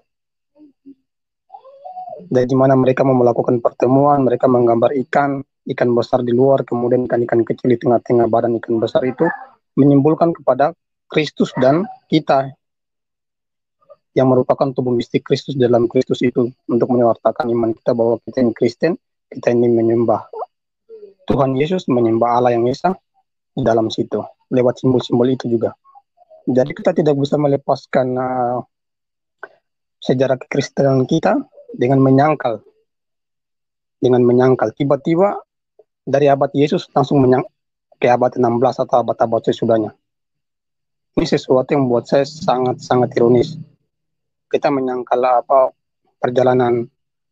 Dari mana mereka mau melakukan pertemuan, mereka menggambar ikan besar di luar, kemudian ikan-ikan kecil di tengah-tengah badan ikan besar itu, menyimpulkan kepada Kristus dan kita yang merupakan tubuh mistik Kristus dalam Kristus itu, untuk mewartakan iman kita bahwa kita ini Kristen, kita ini menyembah Tuhan Yesus, menyembah Allah yang Esa di dalam situ, lewat simbol-simbol itu juga. Jadi kita tidak bisa melepaskan sejarah kekristenan kita dengan menyangkal. Tiba-tiba dari abad Yesus langsung ke abad 16 atau abad-abad sesudahnya. Ini sesuatu yang membuat saya sangat-sangat ironis. Kita menyangkal perjalanan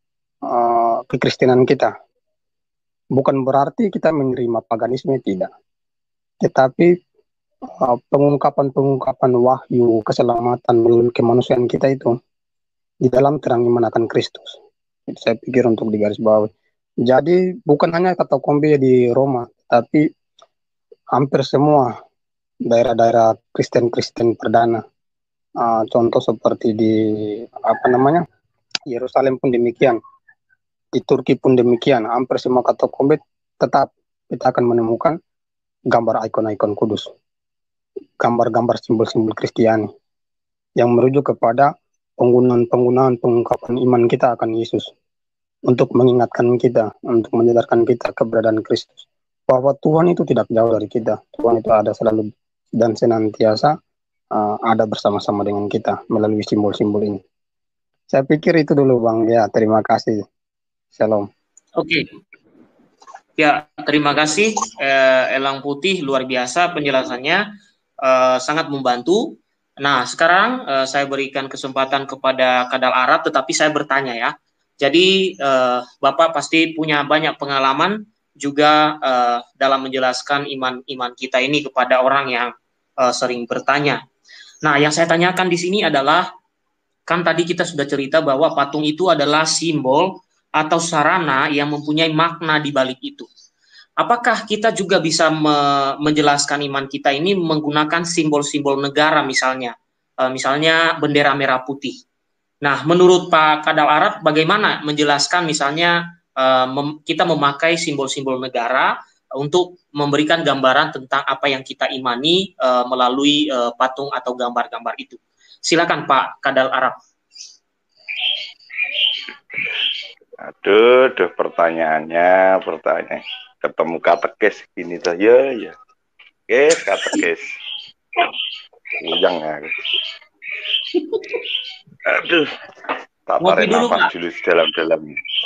kekristenan kita. Bukan berarti kita menerima paganisme, tidak. Tetapi pengungkapan wahyu keselamatan melalui kemanusiaan kita itu di dalam terang iman akan Kristus. Itu saya pikir untuk digarisbawahi. Jadi bukan hanya katakombe di Roma, tapi hampir semua daerah-daerah Kristen perdana. Contoh seperti di Yerusalem pun demikian, di Turki pun demikian. Hampir semua katakombe tetap kita akan menemukan gambar ikon-ikon kudus, gambar-gambar simbol-simbol Kristiani yang merujuk kepada penggunaan pengungkapan iman kita akan Yesus untuk mengingatkan kita, untuk menyadarkan kita keberadaan Kristus, bahwa Tuhan itu tidak jauh dari kita. Tuhan itu ada selalu dan senantiasa ada bersama-sama dengan kita melalui simbol-simbol ini. Saya pikir itu dulu Bang. Ya, terima kasih. Shalom. Oke. Ya, terima kasih Elang Putih, luar biasa penjelasannya, sangat membantu. Nah, sekarang saya berikan kesempatan kepada Kadal Arab, tetapi saya bertanya ya. Jadi Bapak pasti punya banyak pengalaman juga dalam menjelaskan iman kita ini kepada orang yang sering bertanya. Nah, yang saya tanyakan di sini adalah, kan tadi kita sudah cerita bahwa patung itu adalah simbol atau sarana yang mempunyai makna di balik itu. Apakah kita juga bisa menjelaskan iman kita ini menggunakan simbol-simbol negara misalnya bendera merah putih. Nah, menurut Pak Kadal Arab, bagaimana menjelaskan misalnya kita memakai simbol-simbol negara untuk memberikan gambaran tentang apa yang kita imani melalui patung atau gambar-gambar itu. Silakan Pak Kadal Arab. Aduh, pertanyaannya ketemu katekis gini tuh, ya. Katekis. Uyang ya. Aduh, taparin nafas dulu dalam-dalam.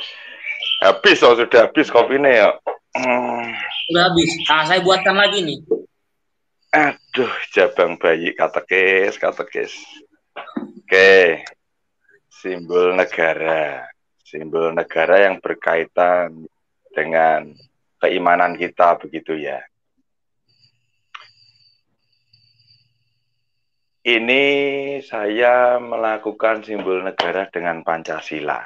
Sudah habis kopinya ya. Sudah habis. Saya buatkan lagi nih. Aduh, jabang bayi katekis. Oke, simbol negara. Simbol negara yang berkaitan dengan keimanan kita, begitu ya. Ini saya melakukan simbol negara dengan Pancasila.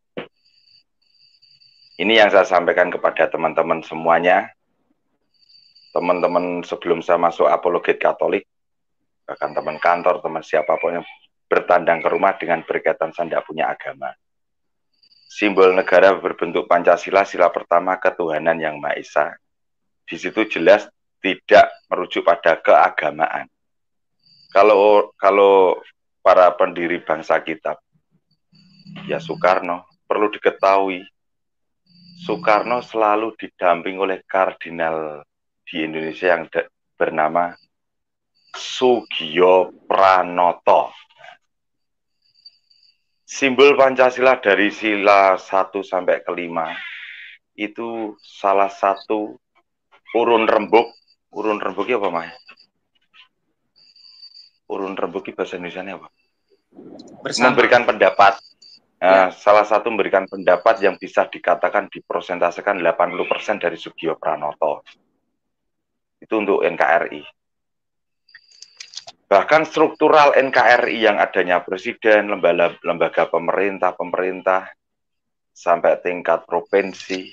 Ini yang saya sampaikan kepada teman-teman semuanya. Teman-teman sebelum saya masuk apologet Katolik, bahkan teman kantor, teman siapapun yang bertandang ke rumah dengan berkaitan saya tidak punya agama. Simbol negara berbentuk Pancasila, sila pertama ketuhanan yang Maha Esa. Di situ jelas tidak merujuk pada keagamaan. Kalau para pendiri bangsa kita, ya Soekarno, perlu diketahui, Soekarno selalu didamping oleh kardinal di Indonesia yang bernama Soegija Pranoto. Simbol Pancasila dari sila 1 sampai ke 5 itu salah satu urun rembuk. Urun rembuk apa, Mas? Urun rembuk bahasa Indonesianya apa? Bersama. Memberikan pendapat. Ya. Salah satu memberikan pendapat yang bisa dikatakan dipresentasikan 80% dari Soegija Pranoto. Itu untuk NKRI. Bahkan struktural NKRI yang adanya presiden, lembaga pemerintah, sampai tingkat provinsi,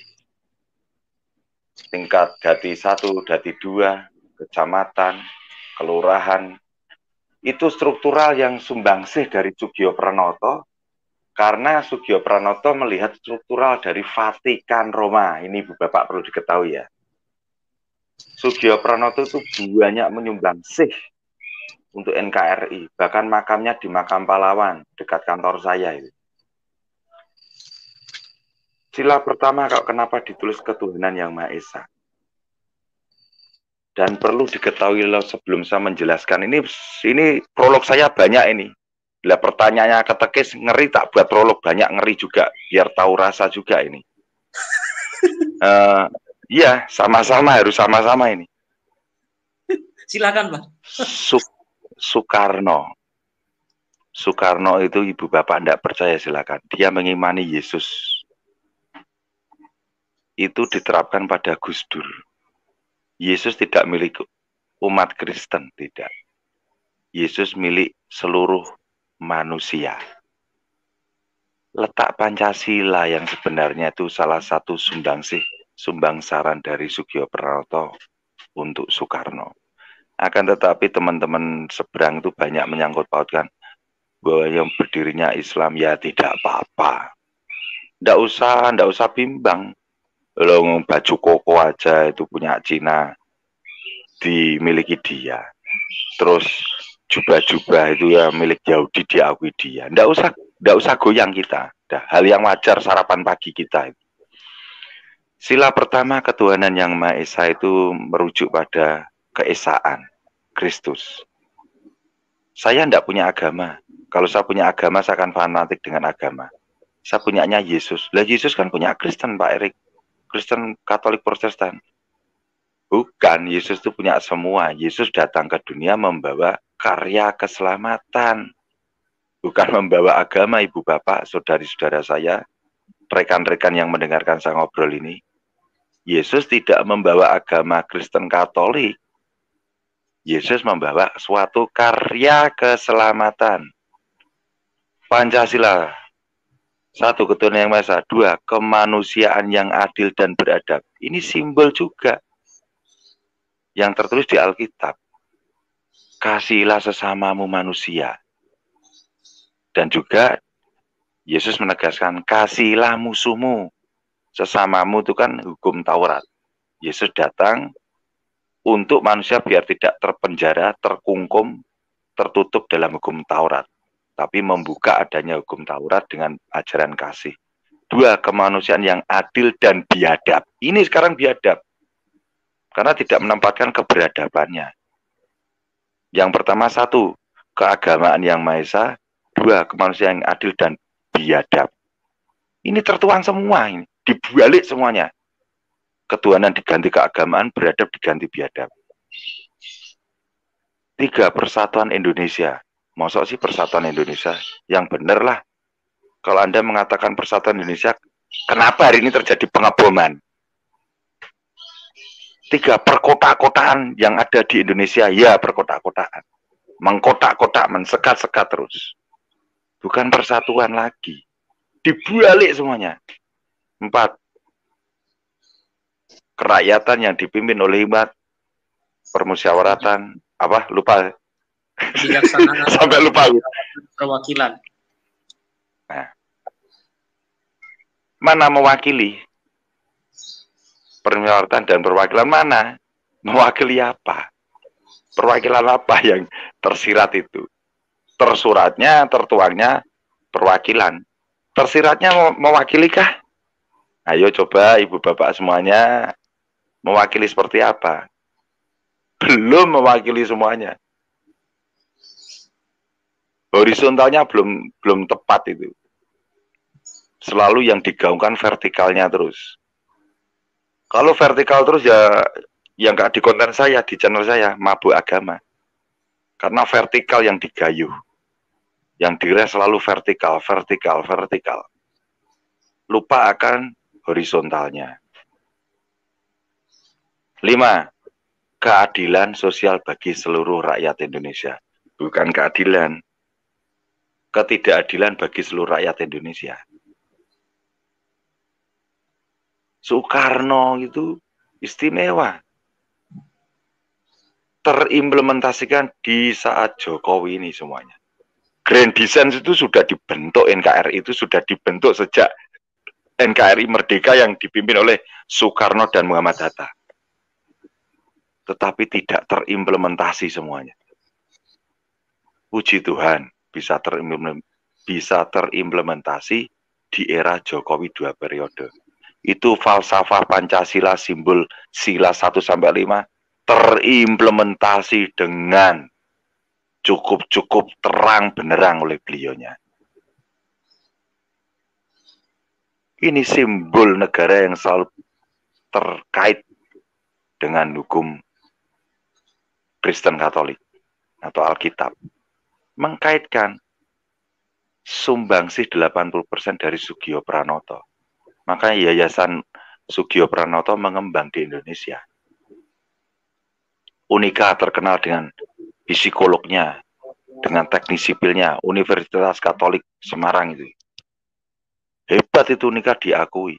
tingkat Dati 1, Dati 2, kecamatan, kelurahan, itu struktural yang sumbangsih dari Soegija Pranoto, karena Soegija Pranoto melihat struktural dari Vatikan Roma. Ini Ibu Bapak perlu diketahui ya. Soegija Pranoto itu banyak menyumbangsih untuk NKRI, bahkan makamnya di Makam Pahlawan, dekat kantor saya itu. Sila pertama, kenapa ditulis ketuhanan yang Maha Esa? Dan perlu diketahui sebelum saya menjelaskan, ini prolog saya banyak ini. Bila pertanyaannya ketekis, ngeri tak buat prolog banyak, ngeri juga, biar tahu rasa juga ini. Iya, sama-sama, harus sama-sama ini. Silakan, Pak. Soekarno itu Ibu Bapak tidak percaya silakan. Dia mengimani Yesus. Itu diterapkan pada Gus Dur. Yesus tidak milik umat Kristen, tidak. Yesus milik seluruh manusia. Letak Pancasila yang sebenarnya itu salah satu sumbangsaran dari Soegija Pranoto untuk Soekarno. Akan tetapi teman-teman seberang itu banyak menyangkut pautkan bahwa yang berdirinya Islam, ya tidak apa-apa. Nggak usah bimbang. Loh, baju koko aja itu punya Cina, dimiliki dia. Terus jubah-jubah itu ya milik Yahudi, diakui dia. Nggak usah goyang kita. Hal yang wajar sarapan pagi kita itu. Sila pertama ketuhanan yang Maha Esa itu merujuk pada keesaan Kristus. Saya tidak punya agama. Kalau saya punya agama, saya akan fanatik dengan agama. Saya punyanya Yesus. Lah Yesus kan punya Kristen, Pak Erik. Kristen, Katolik, Protestan. Bukan, Yesus itu punya semua. Yesus datang ke dunia membawa karya keselamatan. Bukan membawa agama, Ibu Bapak, saudari-saudara saya, rekan-rekan yang mendengarkan saya ngobrol ini. Yesus tidak membawa agama Kristen Katolik. Yesus membawa suatu karya keselamatan. Pancasila. 1, ketuhanan yang Maha Esa. 2, kemanusiaan yang adil dan beradab. Ini simbol juga yang tertulis di Alkitab. Kasihilah sesamamu manusia. Dan juga Yesus menegaskan, kasihilah musuhmu. Sesamamu itu kan hukum Taurat. Yesus datang untuk manusia biar tidak terpenjara, terkungkum, tertutup dalam hukum Taurat. Tapi membuka adanya hukum Taurat dengan ajaran kasih. 2, kemanusiaan yang adil dan biadab. Ini sekarang biadab. Karena tidak menempatkan keberadabannya. Yang pertama 1, keagamaan yang Maha Esa. 2, kemanusiaan yang adil dan biadab. Ini tertuang semua, ini dibalik semuanya. Ketuhanan diganti keagamaan, beradab diganti biadab. 3, persatuan Indonesia. Mosok sih Persatuan Indonesia? Yang bener lah. Kalau Anda mengatakan Persatuan Indonesia, kenapa hari ini terjadi pengeboman? 3 perkota-kotaan yang ada di Indonesia, ya perkota-kotaan. Mengkotak-kotak, mensekat-sekat terus. Bukan persatuan lagi. Dibalik semuanya. 4. Kerakyatan yang dipimpin oleh hikmat, permusyawaratan, apa? Lupa. Bijaksanaan. Sampai lupa. Perwakilan. Nah, mana mewakili? Permusyawaratan dan perwakilan mana? Mewakili apa? Perwakilan apa yang tersirat itu? Tersuratnya, tertuangnya perwakilan. Tersiratnya mewakilikah? Ayo coba ibu bapak semuanya mewakili seperti apa? Belum mewakili semuanya. Horizontalnya belum tepat itu. Selalu yang digaungkan vertikalnya terus. Kalau vertikal terus ya yang nggak di konten saya, di channel saya, mabuk agama. Karena vertikal yang digayuh. Yang diraih selalu vertikal. Lupa akan horizontalnya. 5. Keadilan sosial bagi seluruh rakyat Indonesia. Bukan keadilan. Ketidakadilan bagi seluruh rakyat Indonesia. Soekarno itu istimewa. Terimplementasikan di saat Jokowi ini semuanya. Grand Design itu sudah dibentuk, NKRI itu sudah dibentuk sejak NKRI Merdeka yang dipimpin oleh Soekarno dan Muhammad Hatta. Tetapi tidak terimplementasi semuanya. Puji Tuhan bisa terimplementasi di era Jokowi 2 periode. Itu falsafah Pancasila, simbol sila 1-5 terimplementasi dengan cukup terang benderang oleh beliaunya. Ini simbol negara yang selalu terkait dengan hukum Kristen Katolik atau Alkitab. Mengkaitkan sumbangsih 80% dari Sugio Pranoto. Makanya Yayasan Sugio Pranoto mengembang di Indonesia. Unika terkenal dengan psikolognya, dengan teknik sipilnya, Universitas Katolik Semarang itu. Hebat itu Unika diakui.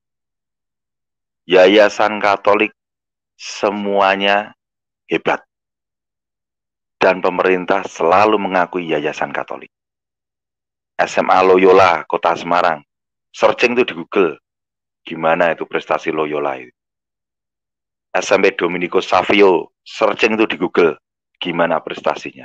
Yayasan Katolik semuanya hebat. Dan pemerintah selalu mengakui Yayasan Katolik. SMA Loyola, Kota Semarang. Searching itu di Google. Gimana itu prestasi Loyola itu. SMP Dominico Savio. Searching itu di Google. Gimana prestasinya.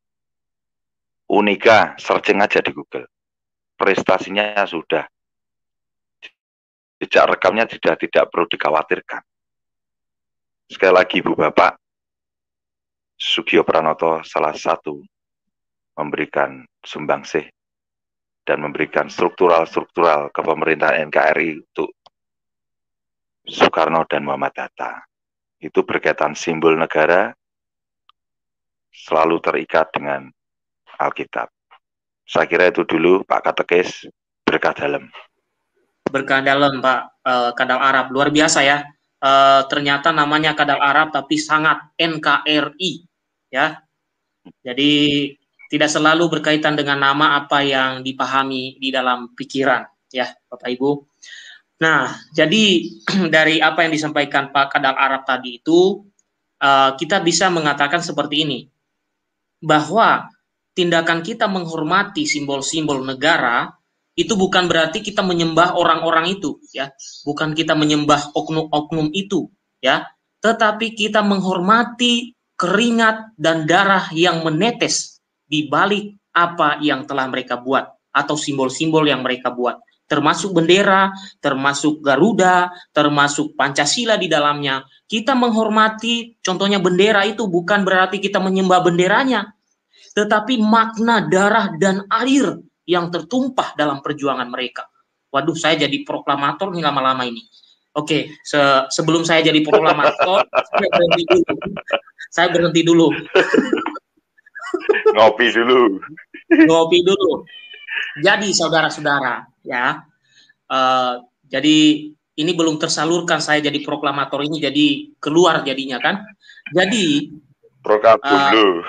Unika, searching aja di Google. Prestasinya sudah. Jejak rekamnya tidak perlu dikhawatirkan. Sekali lagi Ibu Bapak, Sugio Pranoto salah satu memberikan sumbangsih dan memberikan struktural kepemerintahan NKRI untuk Soekarno dan Muhammad Hatta. Itu berkaitan simbol negara selalu terikat dengan Alkitab. Saya kira itu dulu Pak Katekis, berkah dalam. Berkah dalam Pak, kadal Arab, luar biasa ya. Ternyata namanya kadal Arab tapi sangat NKRI ya. Jadi tidak selalu berkaitan dengan nama apa yang dipahami di dalam pikiran ya Bapak Ibu. Nah, jadi dari apa yang disampaikan Pak Kadal Arab tadi itu kita bisa mengatakan seperti ini, bahwa tindakan kita menghormati simbol-simbol negara itu bukan berarti kita menyembah orang-orang itu ya, bukan kita menyembah oknum-oknum itu ya, tetapi kita menghormati keringat dan darah yang menetes di balik apa yang telah mereka buat atau simbol-simbol yang mereka buat, termasuk bendera, termasuk Garuda, termasuk Pancasila di dalamnya. Kita menghormati, contohnya bendera itu bukan berarti kita menyembah benderanya, tetapi makna darah dan air yang tertumpah dalam perjuangan mereka. Waduh, saya jadi proklamator nih lama-lama ini. Oke, sebelum saya jadi proklamator, saya berhenti dulu. Ngopi dulu. Ngopi dulu. Jadi saudara-saudara, ya, jadi ini belum tersalurkan saya jadi proklamator ini, jadi keluar jadinya kan. Jadi Prokap dulu.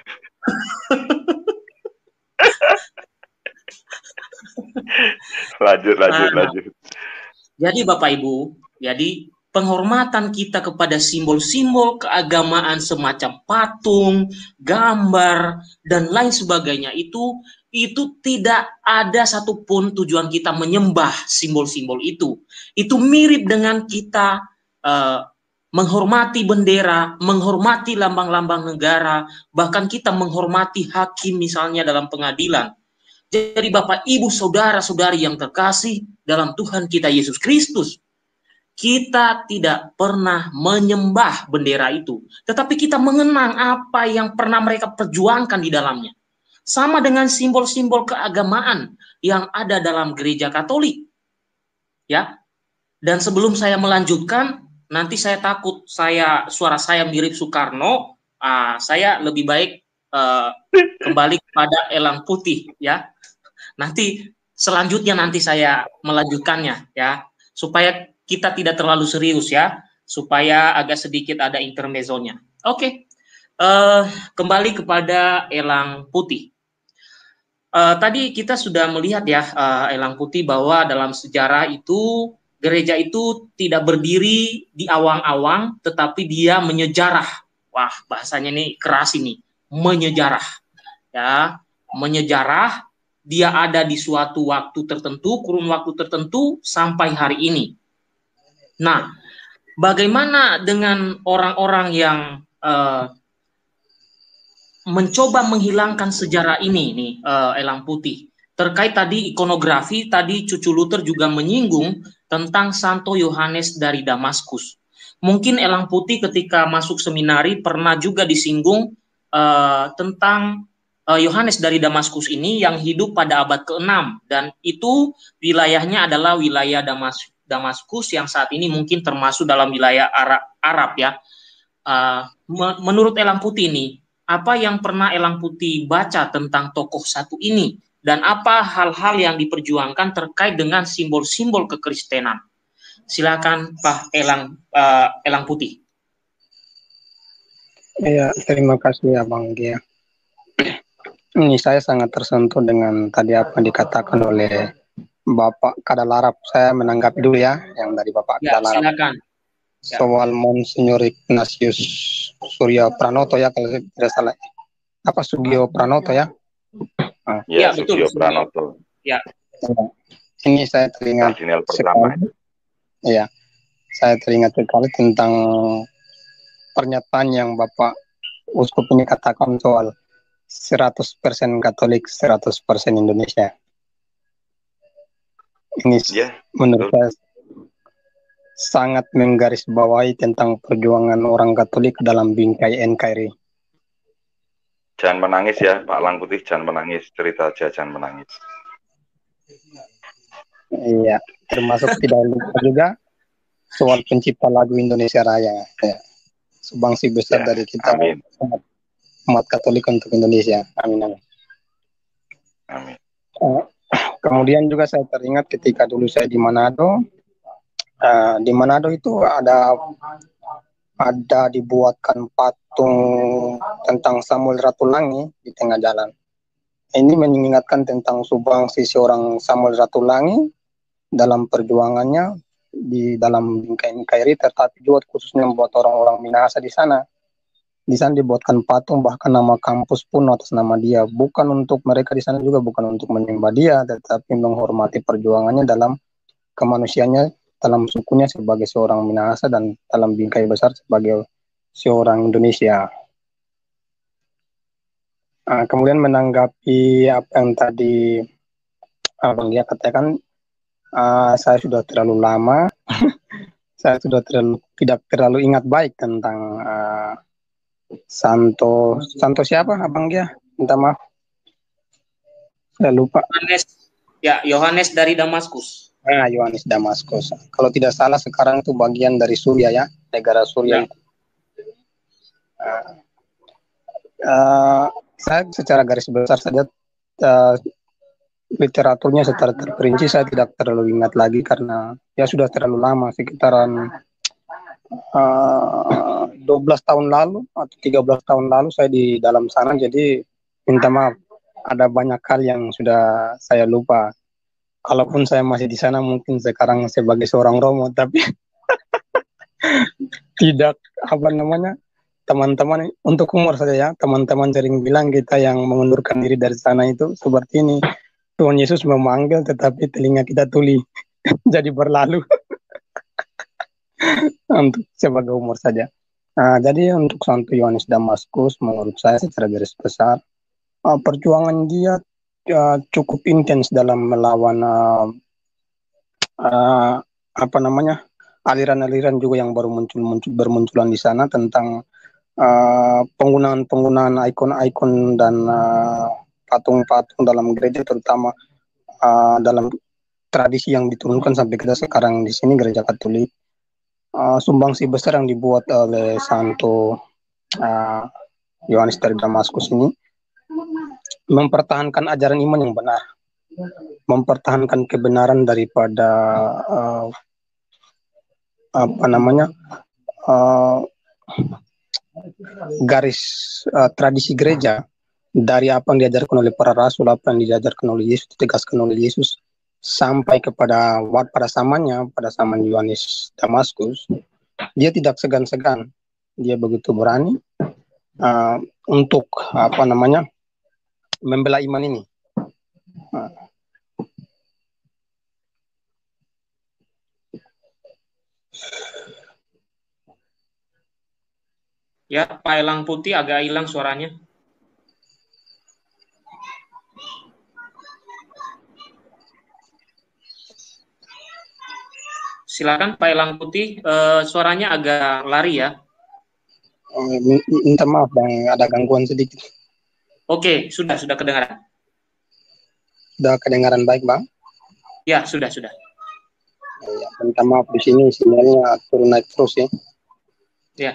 lanjut. Jadi Bapak Ibu, jadi penghormatan kita kepada simbol-simbol keagamaan semacam patung, gambar, dan lain sebagainya itu tidak ada satupun tujuan kita menyembah simbol-simbol itu. Itu mirip dengan kita menghormati bendera, menghormati lambang-lambang negara, bahkan kita menghormati hakim misalnya dalam pengadilan. Jadi Bapak, Ibu, Saudara-saudari yang terkasih dalam Tuhan kita Yesus Kristus, kita tidak pernah menyembah bendera itu, tetapi kita mengenang apa yang pernah mereka perjuangkan di dalamnya. Sama dengan simbol-simbol keagamaan yang ada dalam gereja Katolik. Ya. Dan sebelum saya melanjutkan, nanti saya takut suara saya mirip Soekarno, saya lebih baik kembali kepada Elang Putih, ya. Nanti selanjutnya saya melanjutkannya, ya, supaya kita tidak terlalu serius, ya, supaya agak sedikit ada intermezzonya. Oke. Kembali kepada Elang Putih. Tadi kita sudah melihat, ya, Elang Putih, bahwa dalam sejarah itu gereja itu tidak berdiri di awang-awang, tetapi dia menyejarah. Wah, bahasanya ini keras ini, menyejarah, ya, menyejarah. Dia ada di suatu waktu tertentu, kurun waktu tertentu sampai hari ini. Nah, bagaimana dengan orang-orang yang mencoba menghilangkan sejarah ini nih, Elang Putih? Terkait tadi ikonografi, tadi Cucu Luther juga menyinggung tentang Santo Yohanes dari Damaskus. Mungkin Elang Putih ketika masuk seminari pernah juga disinggung tentang Yohanes dari Damaskus ini yang hidup pada abad ke-6, dan itu wilayahnya adalah wilayah Damaskus yang saat ini mungkin termasuk dalam wilayah Arab, ya. Menurut Elang Putih ini, apa yang pernah Elang Putih baca tentang tokoh satu ini, dan apa hal-hal yang diperjuangkan terkait dengan simbol-simbol kekristenan? Silakan Pak Elang Putih. Ya, terima kasih Abang Gia. Ini saya sangat tersentuh dengan tadi apa yang dikatakan oleh Bapak Kadalarap. Saya menanggapi dulu, ya, yang dari Bapak Kadalarap. Silakan. Soal Monsignor Ignatius Surya Pranoto, ya, kalau tidak salah. Apa Sugio Pranoto, ya? Ya, betul. Sugio Pranoto. Ya. Ini saya teringat sekali. Ya, saya teringat sekali tentang pernyataan yang Bapak Uskup ini katakan soal 100% Katolik, 100% Indonesia. Ini menurut saya sangat menggarisbawahi tentang perjuangan orang Katolik dalam bingkai NKRI. Jangan menangis, ya, Pak Elang Putih, jangan menangis. Cerita aja, jangan menangis. Iya, termasuk tidak lupa juga soal pencipta lagu Indonesia Raya. Ya. Sumbangsi besar dari kita. Amin. Umat Katolik untuk Indonesia. Amin, amin. Amin. Kemudian juga saya teringat ketika dulu saya di Manado. Di Manado itu ada dibuatkan patung tentang Samuel Ratulangi di tengah jalan. Ini mengingatkan tentang sumbangsi seorang Samuel Ratulangi dalam perjuangannya di dalam NKRI, tetapi juga khususnya buat orang-orang Minahasa di sana. Di sana dibuatkan patung, bahkan nama kampus pun atas nama dia. Bukan untuk mereka di sana juga, bukan untuk menyembah dia, tetapi menghormati perjuangannya dalam kemanusiaannya, dalam sukunya sebagai seorang Minahasa, dan dalam bingkai besar sebagai seorang Indonesia. Kemudian menanggapi apa yang tadi Abang Gia katakan, saya sudah terlalu lama, saya sudah tidak terlalu ingat baik tentang Santo siapa Abang Gia? Minta maaf, saya lupa. Yohanes dari Damaskus. Yohanes Damaskus. Kalau tidak salah sekarang itu bagian dari Suriah, ya, negara Suriah. Saya secara garis besar saja literaturnya secara terperinci saya tidak terlalu ingat lagi karena ya sudah terlalu lama, sekitaran 12 tahun lalu atau 13 tahun lalu saya di dalam sana, jadi minta maaf ada banyak hal yang sudah saya lupa. Kalaupun saya masih di sana mungkin sekarang sebagai seorang Romo, tapi tidak apa namanya, teman-teman untuk humor saja ya, teman-teman sering bilang kita yang mengundurkan diri dari sana itu seperti ini, Tuhan Yesus memanggil tetapi telinga kita tuli jadi berlalu. Untuk sebagai humor saja. Nah, jadi untuk Santo Yohanes Damaskus menurut saya secara garis besar perjuangan dia cukup intens dalam melawan apa namanya, aliran-aliran juga yang baru bermunculan di sana tentang penggunaan ikon-ikon dan patung-patung dalam gereja, terutama dalam tradisi yang diturunkan sampai kita sekarang di sini gereja Katolik. Sumbangsi besar yang dibuat oleh Santo Yohanes dari Damaskus ini mempertahankan ajaran iman yang benar, mempertahankan kebenaran daripada apa namanya, garis tradisi gereja, dari apa yang diajarkan oleh para rasul, apa yang diajarkan oleh Yesus, ditegaskan oleh Yesus, sampai kepada pada zaman Yohanes Damaskus, dia tidak segan-segan, dia begitu berani untuk apa namanya, membela iman ini. Ya, Pak Elang Putih agak hilang suaranya. Silakan Pak Elang Putih, suaranya agak lari ya. Minta maaf Bang, ada gangguan sedikit. Oke, sudah kedengaran. Sudah kedengaran baik Bang? Ya, sudah. Ya, minta maaf di sini sinyalnya turun naik terus ya. Ya.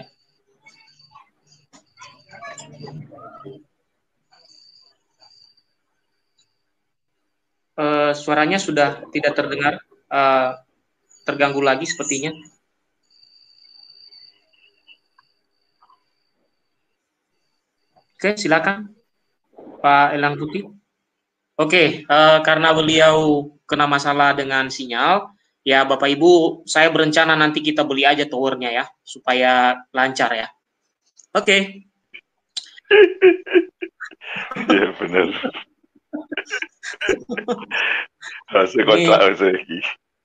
Suaranya sudah tidak terdengar, terganggu lagi sepertinya. Oke, silakan Pak Elang Putih. Oke, karena beliau kena masalah dengan sinyal, ya Bapak Ibu, saya berencana nanti kita beli aja towernya ya, supaya lancar ya. Oke. Iya benar. Masih kontrak lagi.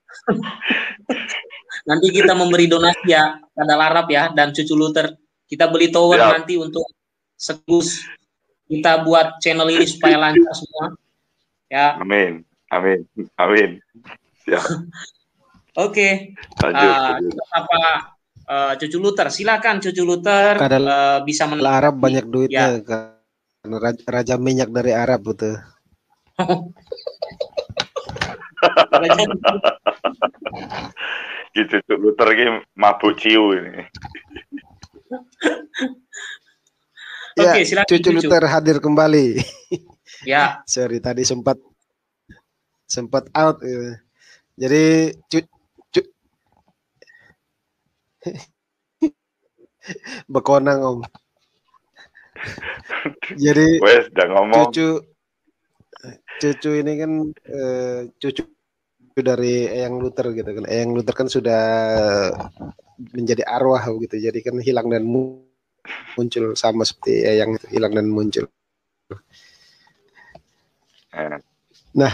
Nanti kita memberi donasi ya, Kadal Arab ya, dan Cucu Luther. Kita beli tower nanti untuk segus. Kita buat channel ini supaya lancar semua. Ya. Amin. Siap. Oke. Kita sapa Cucu Luther. Silakan Cucu Luther, bisa menang. Arab banyak duitnya ya. Karena raja minyak dari Arab betul. Gitu Cucu Luther ini mabuk ciu ini. Ya, oke, silakan Cucu Luther hadir kembali. Ya. Sorry, tadi sempat out. Jadi bekonang Om. Jadi cucu ini kan cucu dari Eyang Luther gitu kan. Eyang Luther kan sudah menjadi arwah gitu. Jadi kan hilang dan muncul sama seperti Eyang itu, hilang dan muncul. Nah.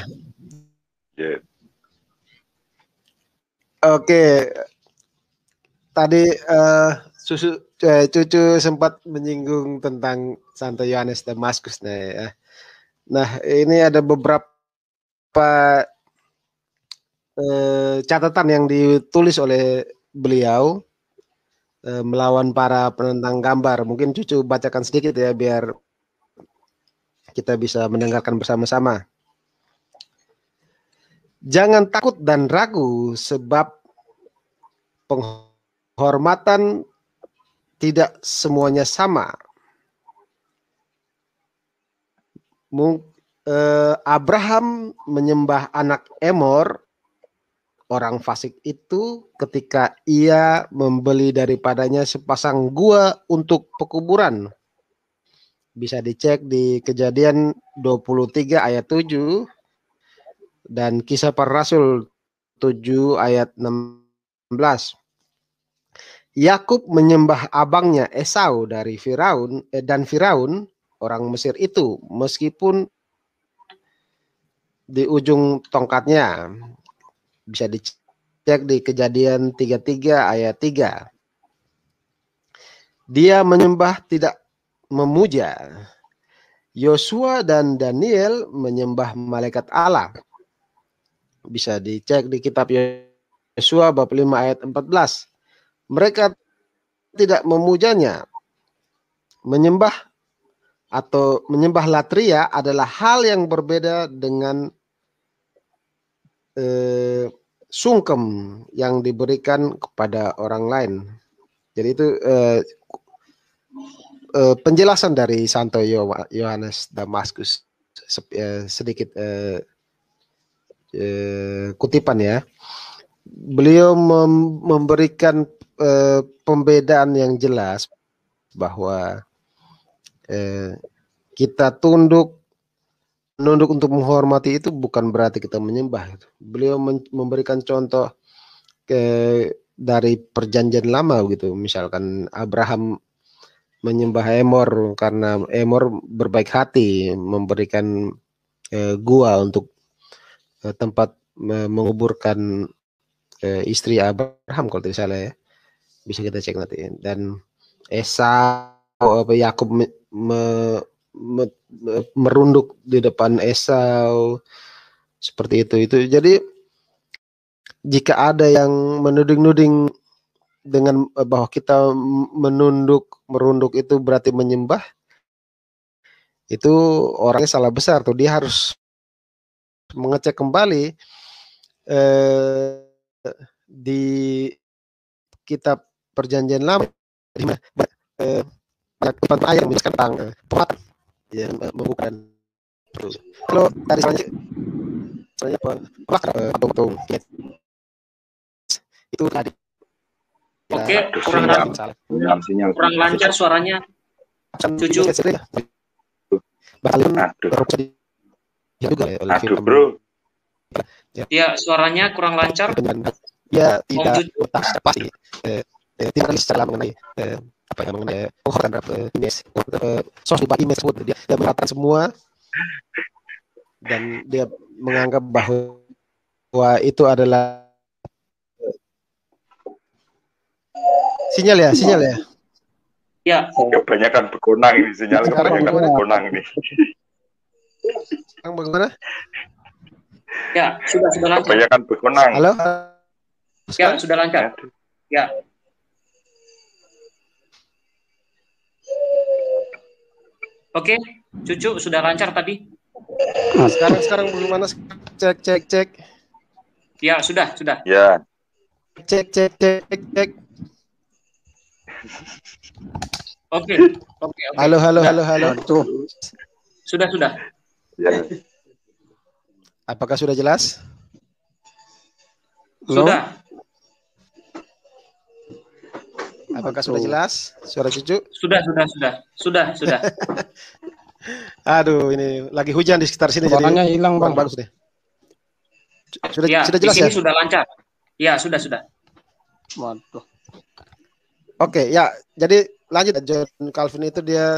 Oke. Tadi Cucu sempat menyinggung tentang Santo Yohanes Damaskus ya. Nah, ini ada beberapa catatan yang ditulis oleh beliau melawan para penentang gambar. Mungkin Cucu bacakan sedikit ya biar kita bisa mendengarkan bersama-sama. Jangan takut dan ragu sebab penghormatan tidak semuanya sama. Abraham menyembah anak Emor, orang fasik itu, ketika ia membeli daripadanya sepasang gua untuk pekuburan. Bisa dicek di Kejadian 23 ayat 7 dan Kisah Para Rasul 7 ayat 16. Yakub menyembah abangnya Esau dari Firaun dan Firaun orang Mesir itu, meskipun di ujung tongkatnya. Bisa dicek di Kejadian 33 ayat 3. Dia menyembah tidak memuja. Yosua dan Daniel menyembah malaikat Allah. Bisa dicek di kitab Yosua bab 5 ayat 14. Mereka tidak memujanya. Menyembah atau menyembah latria adalah hal yang berbeda dengan sungkem yang diberikan kepada orang lain. Jadi itu penjelasan dari Santo Yohanes Damaskus, sedikit kutipan ya. Beliau memberikan pembedaan yang jelas bahwa kita menunduk untuk menghormati itu bukan berarti kita menyembah. Beliau memberikan contoh dari perjanjian lama gitu. Misalkan Abraham menyembah Emor karena Emor berbaik hati memberikan gua untuk tempat menguburkan istri Abraham kalau tidak salah ya. Bisa kita cek nanti. Dan Esau Yakub merunduk di depan Esau seperti itu. Jadi jika ada yang menuding-nuding dengan bahwa kita merunduk itu berarti menyembah, itu orangnya salah besar tuh. Dia harus mengecek kembali di kitab perjanjian lama di mana tempat ayat menjelaskan tentang pengat ya, bukan kalau dari selanjutnya atau itu tadi. Oke, kurang lancar suaranya. Cucu. Aduh, bro. Ya, suaranya kurang lancar. Ya, tidak pasti. Tidak secara mengenai apa yang mengenai image, source image tersebut. Dia mengatakan semua dan dia menganggap bahwa itu adalah sinyal ya. Ya. Kebanyakan begonang ini sinyal. Kebanyakan begonang ini. Sekarang bagaimana? Ya, sudah lancar. Kebanyakan begonang. Halo? Ya, sudah lancar. Ya. Oke, Cucu sudah lancar tadi. Sekarang bagaimana? Cek. Ya, sudah. Ya. Cek. Oke. Halo. Sudah. Ya. Apakah sudah jelas? Sudah. Apakah sudah jelas? Suara Cucu? Sudah. Aduh, ini lagi hujan di sekitar sini. Suaranya hilang, Bang. Bagus deh. Sudah jelas di sini ya? Sudah lancar. Ya, sudah. Waduh. Oke, ya. Jadi lanjut. John Calvin itu dia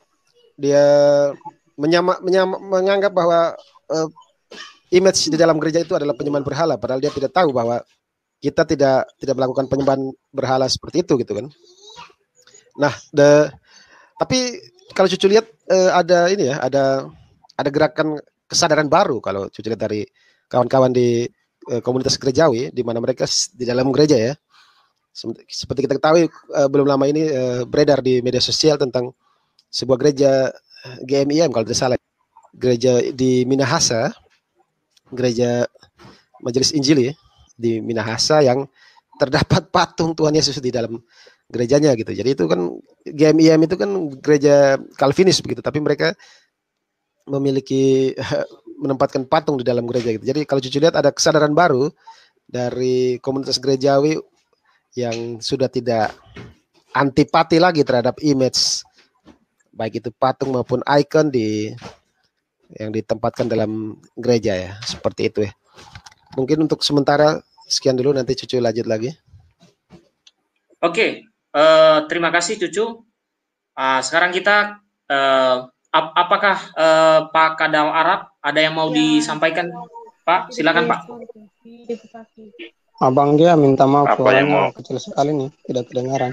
menganggap bahwa image di dalam gereja itu adalah penyembahan berhala, padahal dia tidak tahu bahwa kita tidak melakukan penyembahan berhala seperti itu gitu kan. Nah, tapi kalau Cucu lihat ada gerakan kesadaran baru kalau Cucu lihat dari kawan-kawan di komunitas gerejawi di mana mereka di dalam gereja ya. Seperti kita ketahui belum lama ini beredar di media sosial tentang sebuah gereja GMIM kalau tidak salah, gereja di Minahasa, gereja Majelis Injili di Minahasa yang terdapat patung Tuhan Yesus di dalam gerejanya gitu. Jadi itu kan GMIM itu kan gereja Calvinis begitu, tapi mereka memiliki menempatkan patung di dalam gereja gitu. Jadi kalau Cucu lihat ada kesadaran baru dari komunitas gerejawi yang sudah tidak antipati lagi terhadap image baik itu patung maupun ikon yang ditempatkan dalam gereja ya, seperti itu ya. Mungkin untuk sementara sekian dulu, nanti Cucu lanjut lagi. Oke, terima kasih Cucu. Sekarang kita apakah Pak Kadal Arab ada yang mau disampaikan? Pak, silakan Pak. Abang dia minta maaf, Apa yang mau kecil sekali nih, tidak kedengaran.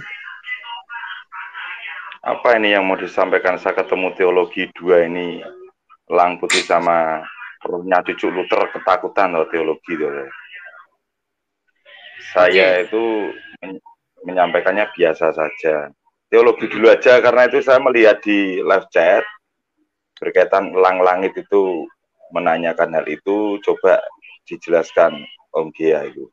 Apa ini yang mau disampaikan? Saya ketemu teologi 2 ini, Elang Putih sama rohnya Cucu Luther ketakutan loh teologi itu. Saya itu menyampaikannya biasa saja. Teologi dulu aja, karena itu saya melihat di live chat berkaitan elang langit itu, menanyakan hal itu, coba dijelaskan Om Gia itu.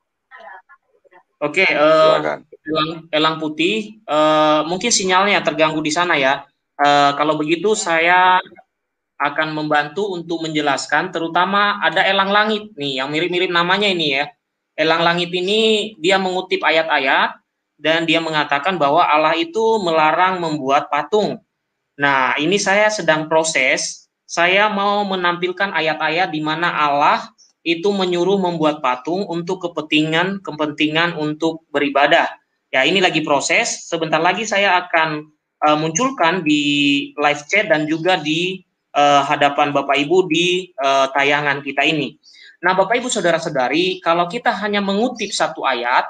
Oke, Elang Putih, mungkin sinyalnya terganggu di sana ya. Kalau begitu saya akan membantu untuk menjelaskan, terutama ada elang langit nih, yang mirip-mirip namanya ini ya. Elang langit ini dia mengutip ayat-ayat, dan dia mengatakan bahwa Allah itu melarang membuat patung. Nah, ini saya sedang proses, saya mau menampilkan ayat-ayat di mana Allah itu menyuruh membuat patung untuk kepentingan untuk beribadah. Ya, ini lagi proses, sebentar lagi saya akan munculkan di live chat dan juga di hadapan Bapak Ibu di tayangan kita ini. Nah, Bapak Ibu saudara-saudari, kalau kita hanya mengutip satu ayat,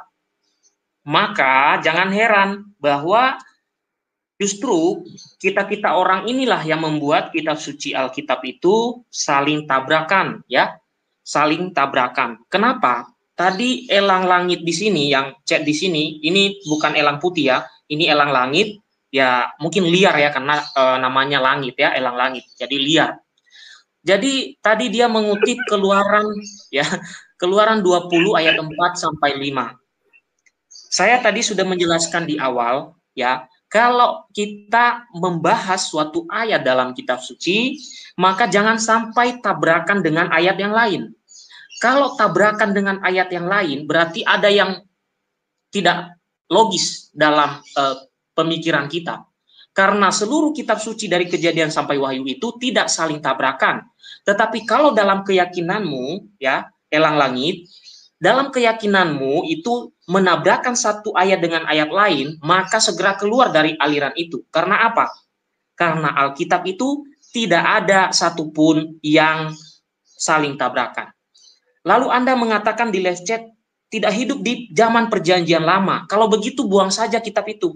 maka jangan heran bahwa justru kita orang inilah yang membuat kitab suci Alkitab itu saling tabrakan, ya, saling tabrakan. Kenapa? Tadi elang langit di sini, yang chat di sini, ini bukan elang putih ya, ini elang langit, ya mungkin liar ya, karena namanya langit ya, elang langit, jadi liar. Jadi tadi dia mengutip Keluaran ya, Keluaran 20 ayat 4 sampai 5. Saya tadi sudah menjelaskan di awal ya, kalau kita membahas suatu ayat dalam kitab suci, maka jangan sampai tabrakan dengan ayat yang lain. Kalau tabrakan dengan ayat yang lain, berarti ada yang tidak logis dalam pemikiran kita. Karena seluruh kitab suci dari Kejadian sampai Wahyu itu tidak saling tabrakan. Tetapi kalau dalam keyakinanmu, ya, elang langit, dalam keyakinanmu itu menabrakkan satu ayat dengan ayat lain, maka segera keluar dari aliran itu. Karena apa? Karena Alkitab itu tidak ada satupun yang saling tabrakan. Lalu Anda mengatakan di live chat, tidak hidup di zaman perjanjian lama. Kalau begitu buang saja kitab itu.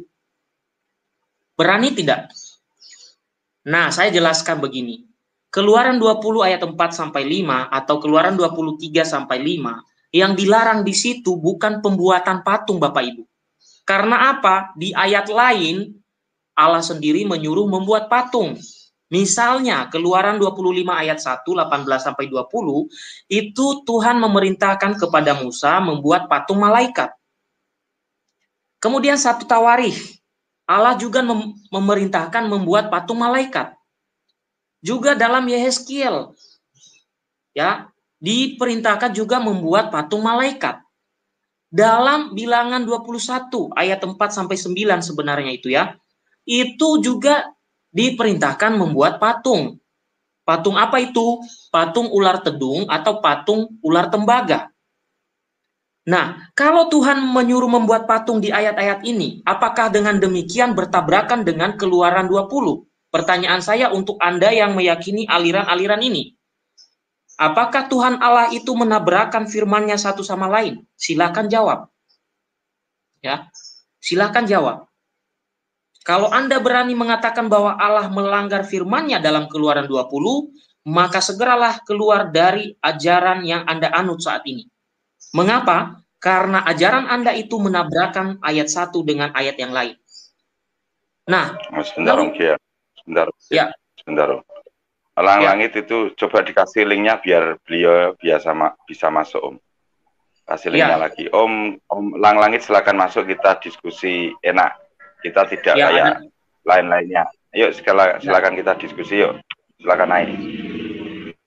Berani tidak? Nah, saya jelaskan begini. Keluaran 20 ayat 4 sampai 5 atau Keluaran 23 sampai 5, yang dilarang di situ bukan pembuatan patung, Bapak Ibu. Karena apa? Di ayat lain Allah sendiri menyuruh membuat patung. Misalnya Keluaran 25 ayat 1, 18 sampai 20, itu Tuhan memerintahkan kepada Musa membuat patung malaikat. Kemudian 1 Tawarikh, Allah juga memerintahkan membuat patung malaikat. Juga dalam Yehezkiel, ya, diperintahkan juga membuat patung malaikat. Dalam Bilangan 21 ayat 4 sampai 9 sebenarnya itu ya, itu juga diperintahkan membuat patung. Patung apa itu? Patung ular tedung atau patung ular tembaga. Nah, kalau Tuhan menyuruh membuat patung di ayat-ayat ini, apakah dengan demikian bertabrakan dengan Keluaran 20? Pertanyaan saya untuk Anda yang meyakini aliran-aliran ini. Apakah Tuhan Allah itu menabrakkan firman-Nya satu sama lain? Silakan jawab. Ya, silakan jawab. Kalau Anda berani mengatakan bahwa Allah melanggar firman-Nya dalam Keluaran 20, maka segeralah keluar dari ajaran yang Anda anut saat ini. Mengapa? Karena ajaran Anda itu menabrakkan ayat satu dengan ayat yang lain. Nah, sebentar Om Gia. Sebentar. Ya. Sebentar. Elang langit itu coba dikasih linknya biar beliau bisa masuk Om. Kasih linknya lagi. Om Elang langit silakan masuk, kita diskusi enak. Kita tidak kayak lain-lainnya. Yuk silakan kita diskusi yuk. Silakan naik.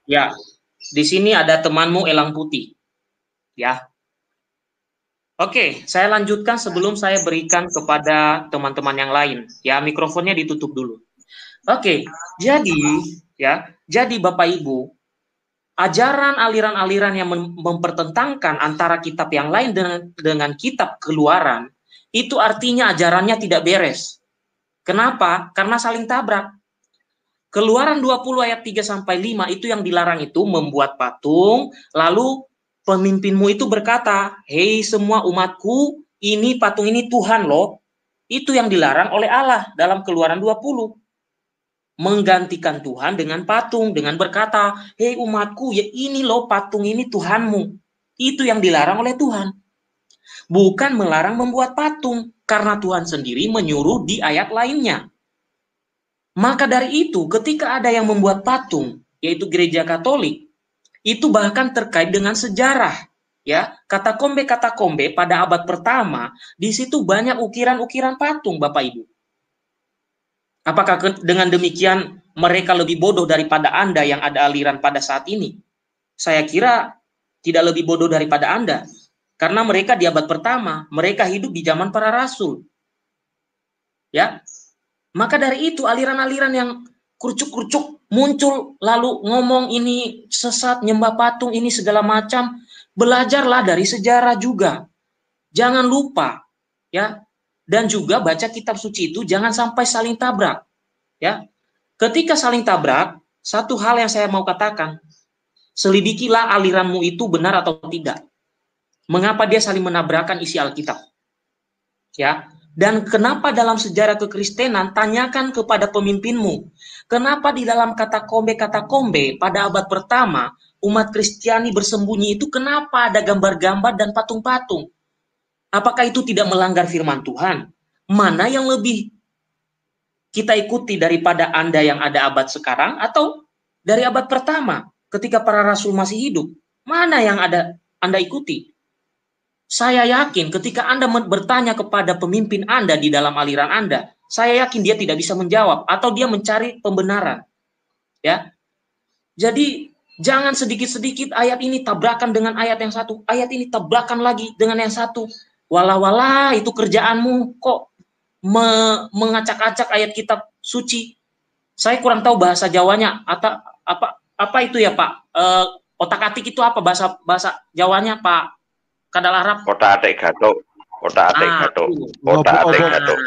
Ya, di sini ada temanmu Elang Putih. Ya. Oke, saya lanjutkan sebelum saya berikan kepada teman-teman yang lain. Ya, mikrofonnya ditutup dulu. Oke, jadi Bapak Ibu, ajaran aliran-aliran yang mempertentangkan antara kitab yang lain dengan kitab Keluaran, itu artinya ajarannya tidak beres. Kenapa? Karena saling tabrak. Keluaran 20 ayat 3 sampai 5 itu yang dilarang itu membuat patung, lalu pemimpinmu itu berkata, "Hei semua umatku, ini patung ini Tuhan loh." Itu yang dilarang oleh Allah dalam Keluaran 20. Menggantikan Tuhan dengan patung, dengan berkata, "Hei umatku, ya ini loh patung ini Tuhanmu." Itu yang dilarang oleh Tuhan. Bukan melarang membuat patung, karena Tuhan sendiri menyuruh di ayat lainnya. Maka dari itu, ketika ada yang membuat patung, yaitu gereja Katolik, itu bahkan terkait dengan sejarah. Ya, katakombe pada abad pertama, di situ banyak ukiran-ukiran patung, Bapak Ibu. Apakah dengan demikian mereka lebih bodoh daripada Anda yang ada aliran pada saat ini? Saya kira tidak lebih bodoh daripada Anda. Karena mereka di abad pertama, mereka hidup di zaman para rasul. Ya, maka dari itu aliran-aliran yang kerucuk-kerucuk muncul lalu ngomong ini sesat, nyembah patung, ini segala macam. Belajarlah dari sejarah juga. Jangan lupa, ya. Dan juga baca kitab suci itu jangan sampai saling tabrak. Ya. Ketika saling tabrak, satu hal yang saya mau katakan, selidikilah aliranmu itu benar atau tidak. Mengapa dia saling menabrakkan isi Alkitab? Ya. Dan kenapa dalam sejarah kekristenan tanyakan kepada pemimpinmu, kenapa di dalam katakombe pada abad pertama umat Kristiani bersembunyi itu kenapa ada gambar-gambar dan patung-patung? Apakah itu tidak melanggar firman Tuhan? Mana yang lebih kita ikuti daripada Anda yang ada abad sekarang atau dari abad pertama ketika para rasul masih hidup? Mana yang ada Anda ikuti? Saya yakin ketika Anda bertanya kepada pemimpin Anda di dalam aliran Anda, saya yakin dia tidak bisa menjawab atau dia mencari pembenaran. Ya. Jadi jangan sedikit-sedikit ayat ini tabrakan dengan ayat yang satu, ayat ini tabrakan lagi dengan yang satu. Walah itu kerjaanmu kok mengacak-acak ayat kitab suci. Saya kurang tahu bahasa Jawanya atau apa itu ya Pak? Otak-atik itu apa bahasa Jawanya Pak? Kadal Arab. Otak-atik gatuk. Otak-atik gatuk. Otak-atik gatuk.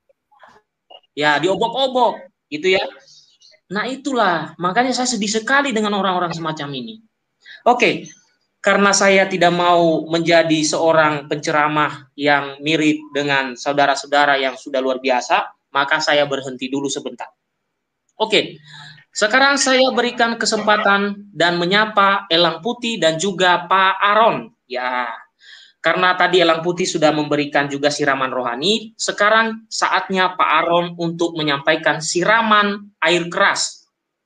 Ya, diobok-obok gitu ya. Nah itulah, makanya saya sedih sekali dengan orang-orang semacam ini. Oke, karena saya tidak mau menjadi seorang penceramah yang mirip dengan saudara-saudara yang sudah luar biasa, maka saya berhenti dulu sebentar. Oke, sekarang saya berikan kesempatan dan menyapa Elang Putih dan juga Pak Aron. Ya, karena tadi Elang Putih sudah memberikan juga siraman rohani, sekarang saatnya Pak Aron untuk menyampaikan siraman air keras.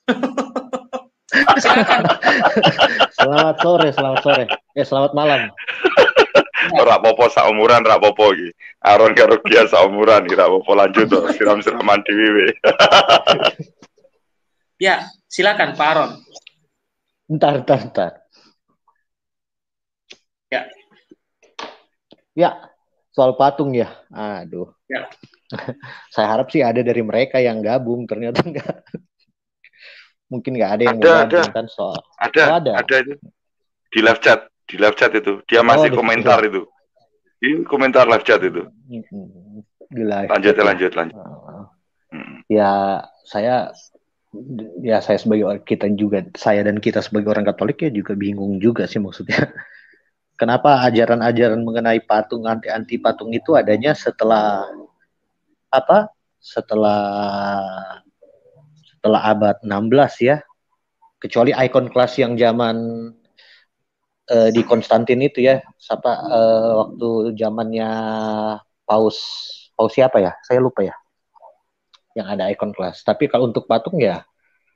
Silakan. Selamat sore. Selamat malam. Ora popo saumuran ra popo iki. Aron karo Gia saumuran ora popo lanjut to siram-siraman dhewe. Ya, silakan Pak Aron. Bentar. Ya, soal patung ya. Aduh. Ya. Saya harap sih ada dari mereka yang gabung, ternyata enggak. Mungkin nggak ada yang gabung kan soal. Ada itu di live chat itu dia masih komentar itu. Ini komentar live chat itu. Lanjut. Ya saya sebagai saya dan kita sebagai orang Katolik ya juga bingung juga sih maksudnya. Kenapa ajaran-ajaran mengenai patung anti patung itu adanya setelah abad 16 ya, kecuali ikon kelas yang zaman di Konstantin itu ya, waktu zamannya Paus siapa ya, saya lupa ya, yang ada ikon kelas. Tapi kalau untuk patung ya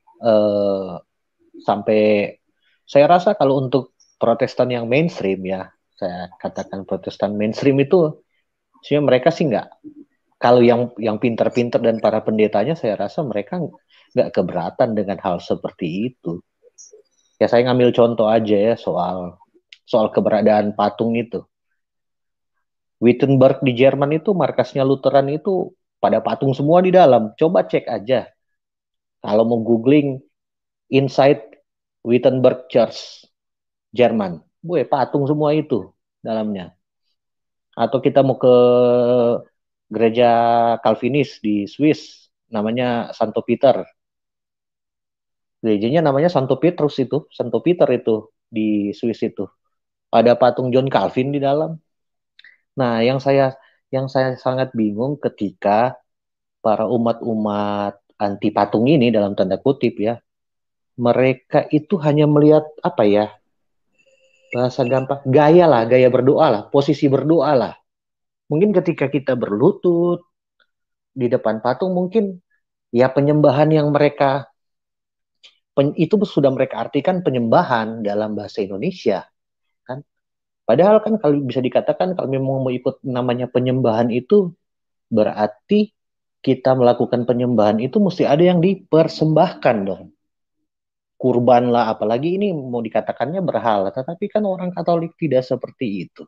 sampai saya rasa kalau untuk Protestan yang mainstream ya, saya katakan Protestan mainstream itu sebenarnya mereka sih nggak, kalau yang pintar-pintar dan para pendetanya saya rasa mereka nggak keberatan dengan hal seperti itu Ya saya ngambil contoh aja ya soal keberadaan patung itu. Wittenberg di Jerman itu markasnya Lutheran itu pada patung semua di dalam. Coba cek aja. Kalau mau googling inside Wittenberg Church Jerman, patung semua itu dalamnya. Atau kita mau ke gereja Calvinis di Swiss, namanya Santo Peter. Gerejanya namanya Santo Petrus itu, Santo Peter itu di Swiss itu. Ada patung John Calvin di dalam. Nah, yang saya sangat bingung ketika para umat-umat anti patung ini dalam tanda kutip ya, mereka itu hanya melihat apa ya, bahasa gampang, gaya berdoa lah, posisi berdoa lah. Mungkin ketika kita berlutut di depan patung, mungkin ya penyembahan yang mereka itu sudah mereka artikan penyembahan dalam bahasa Indonesia kan. Padahal kan kalau bisa dikatakan kalau memang mau ikut namanya penyembahan itu berarti kita melakukan penyembahan itu mesti ada yang dipersembahkan dong. Kurban lah, apalagi ini mau dikatakannya berhala, tetapi kan orang Katolik tidak seperti itu.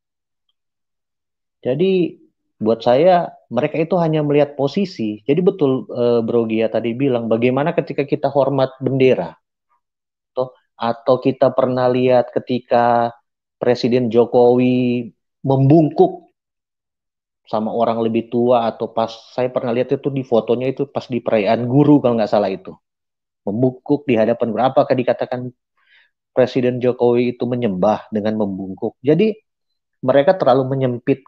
Jadi buat saya mereka itu hanya melihat posisi. Jadi betul Bro Gia tadi bilang bagaimana ketika kita hormat bendera. Atau kita pernah lihat ketika Presiden Jokowi membungkuk sama orang lebih tua, atau pas saya pernah lihat itu di fotonya itu pas di perayaan guru kalau nggak salah itu. Membungkuk di hadapan guru. Apakah dikatakan Presiden Jokowi itu menyembah dengan membungkuk? Jadi mereka terlalu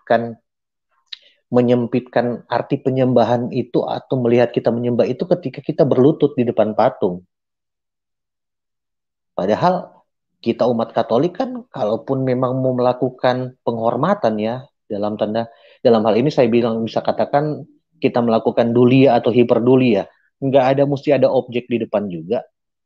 menyempitkan arti penyembahan itu atau melihat kita menyembah itu ketika kita berlutut di depan patung. Padahal kita umat Katolik kan kalaupun memang mau melakukan penghormatan ya, dalam hal ini saya bilang bisa katakan kita melakukan dulia atau hiperdulia, nggak ada mesti ada objek di depan juga.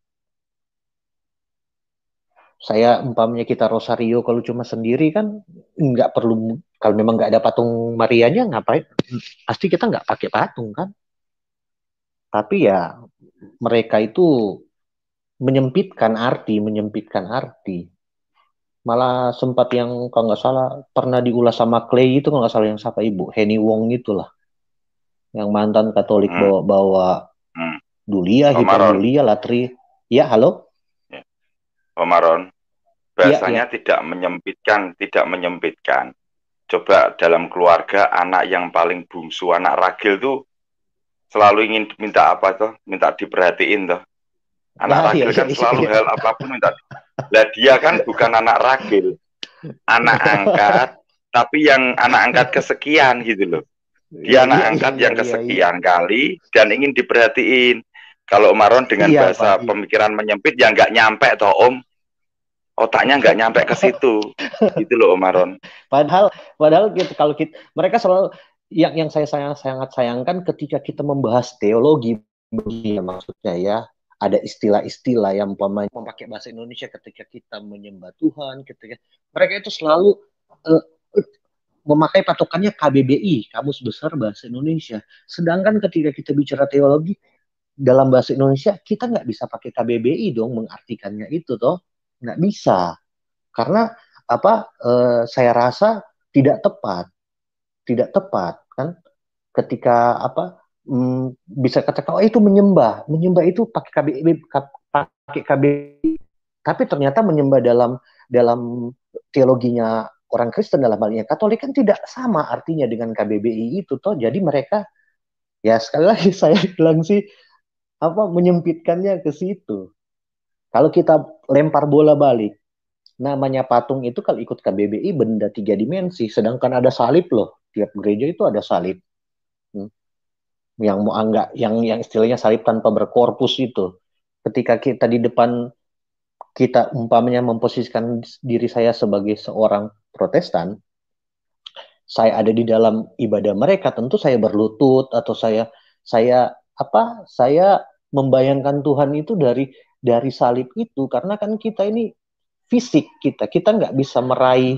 Saya umpamanya kita rosario kalau cuma sendiri kan nggak perlu, kalau memang nggak ada patung Marianya ngapain, pasti kita nggak pakai patung kan. Tapi ya mereka itu menyempitkan arti. Malah sempat yang kalau nggak salah pernah diulas sama Clay itu, kalau nggak salah yang siapa Ibu Henny Wong itulah, yang mantan Katolik bawa dulia, hiperdulia, latri. Ya, halo? Om Maron, bahasanya tidak menyempitkan. Coba dalam keluarga anak yang paling bungsu, anak ragil tuh selalu ingin minta apa tuh? Minta diperhatiin tuh. Anak ragil kan selalu hal apapun minta. Lah dia kan bukan anak ragil, anak angkat, tapi yang anak angkat kesekian gitu loh. Dia anak angkat yang kesekian kali dan ingin diperhatiin. Kalau Maron dengan bahasa pemikiran menyempit ya nggak nyampe toh Om. Otaknya nggak nyampe ke situ. Gitu loh Om Maron. Padahal gitu, kalau mereka selalu yang saya sangat sayangkan ketika kita membahas teologi, maksudnya ya, ada istilah-istilah yang memakai bahasa Indonesia ketika kita menyembah Tuhan, ketika mereka itu selalu memakai patokannya KBBI, Kamus Besar Bahasa Indonesia. Sedangkan ketika kita bicara teologi dalam bahasa Indonesia, kita nggak bisa pakai KBBI dong mengartikannya itu toh, nggak bisa. Karena saya rasa tidak tepat kan, ketika bisa katakan itu menyembah itu pakai KBBI, tapi ternyata menyembah dalam teologinya orang Kristen, dalam halnya Katolik kan tidak sama artinya dengan KBBI itu toh. Jadi mereka ya sekali lagi saya bilang sih menyempitkannya ke situ. Kalau kita lempar bola balik, namanya patung itu kalau ikut KBBI benda 3 dimensi, sedangkan ada salib loh, tiap gereja itu ada salib. Yang mau anggap yang istilahnya salib tanpa berkorpus itu. Ketika kita di depan, kita umpamanya memposisikan diri saya sebagai seorang Protestan, saya ada di dalam ibadah mereka, tentu saya berlutut atau saya membayangkan Tuhan itu dari salib itu, karena kan kita ini fisik, kita nggak bisa meraih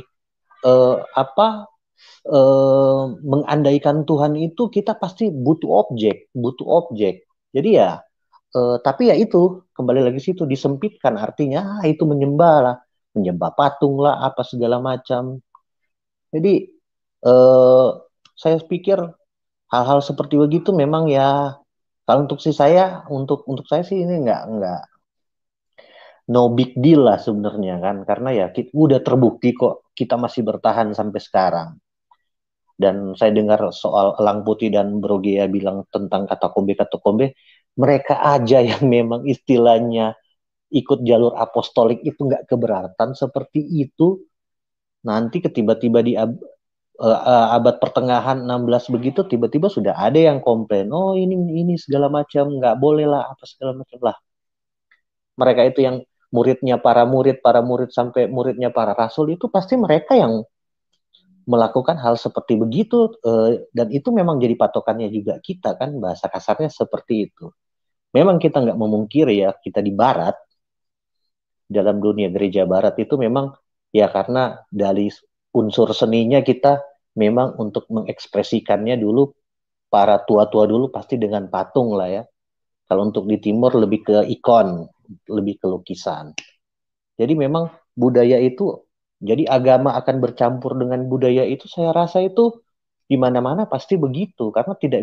mengandaikan Tuhan itu, kita pasti butuh objek. Jadi ya tapi ya itu kembali lagi situ disempitkan, artinya itu menyembah lah, menyembah patung lah, apa segala macam. Jadi saya pikir hal-hal seperti begitu memang ya, kalau untuk saya sih ini nggak no big deal lah sebenarnya kan, karena ya udah terbukti kok kita masih bertahan sampai sekarang. Dan saya dengar soal Elang Putih dan Bro Gia bilang tentang katakombe, mereka aja yang memang istilahnya ikut jalur apostolik itu nggak keberatan seperti itu. Nanti tiba-tiba di abad pertengahan 16 begitu, tiba-tiba sudah ada yang komplain, oh ini segala macam, nggak boleh lah, apa segala macam lah. Mereka itu yang muridnya para murid sampai muridnya para rasul, itu pasti mereka yang melakukan hal seperti begitu, dan itu memang jadi patokannya juga kita kan, bahasa kasarnya seperti itu. Memang kita nggak memungkiri ya, kita di barat, dalam dunia gereja barat itu memang ya karena dari unsur seninya kita memang untuk mengekspresikannya dulu, para tua-tua dulu pasti dengan patung lah ya. Kalau untuk di timur lebih ke ikon, lebih ke lukisan. Jadi memang budaya itu, jadi agama akan bercampur dengan budaya itu, saya rasa itu di mana-mana pasti begitu, karena tidak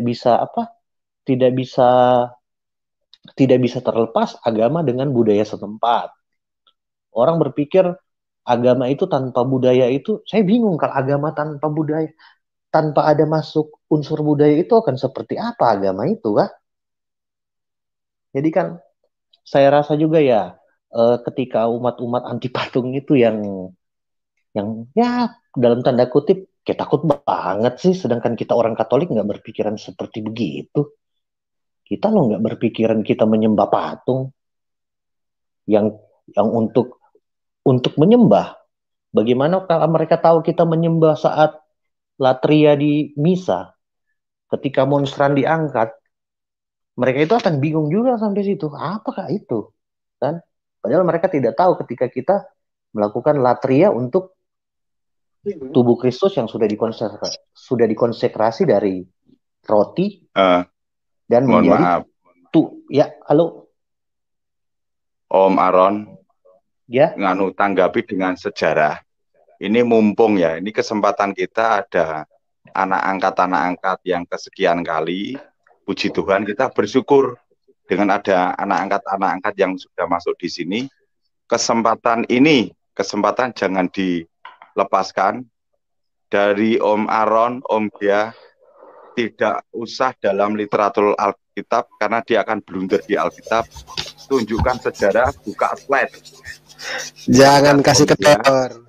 bisa terlepas agama dengan budaya setempat. Orang berpikir agama itu tanpa budaya itu, saya bingung kalau agama tanpa budaya, tanpa ada masuk unsur budaya itu akan seperti apa agama itu kah? Jadi kan saya rasa juga ya, ketika umat-umat anti patung itu yang ya dalam tanda kutip kayak takut banget sih, sedangkan kita orang Katolik nggak berpikiran seperti begitu. Kita loh nggak berpikiran kita menyembah patung yang untuk menyembah. Bagaimana kalau mereka tahu kita menyembah saat latria di misa, ketika monstran diangkat, mereka itu akan bingung juga sampai situ. Apakah itu? Kan? Padahal mereka tidak tahu ketika kita melakukan latria untuk tubuh Kristus yang sudah dikonsekrasi dari roti dan menjadi ya, halo Om Aron, ya, tanggapi dengan sejarah. Ini mumpung ya, ini kesempatan kita, ada anak angkat yang kesekian kali. Puji Tuhan, kita bersyukur dengan ada anak angkat yang sudah masuk di sini. Kesempatan jangan dilepaskan. Dari Om Aron, Om Gia, tidak usah dalam literatur Alkitab, karena dia akan blunder di Alkitab. Tunjukkan sejarah, buka slide. Jangan kasih ketor.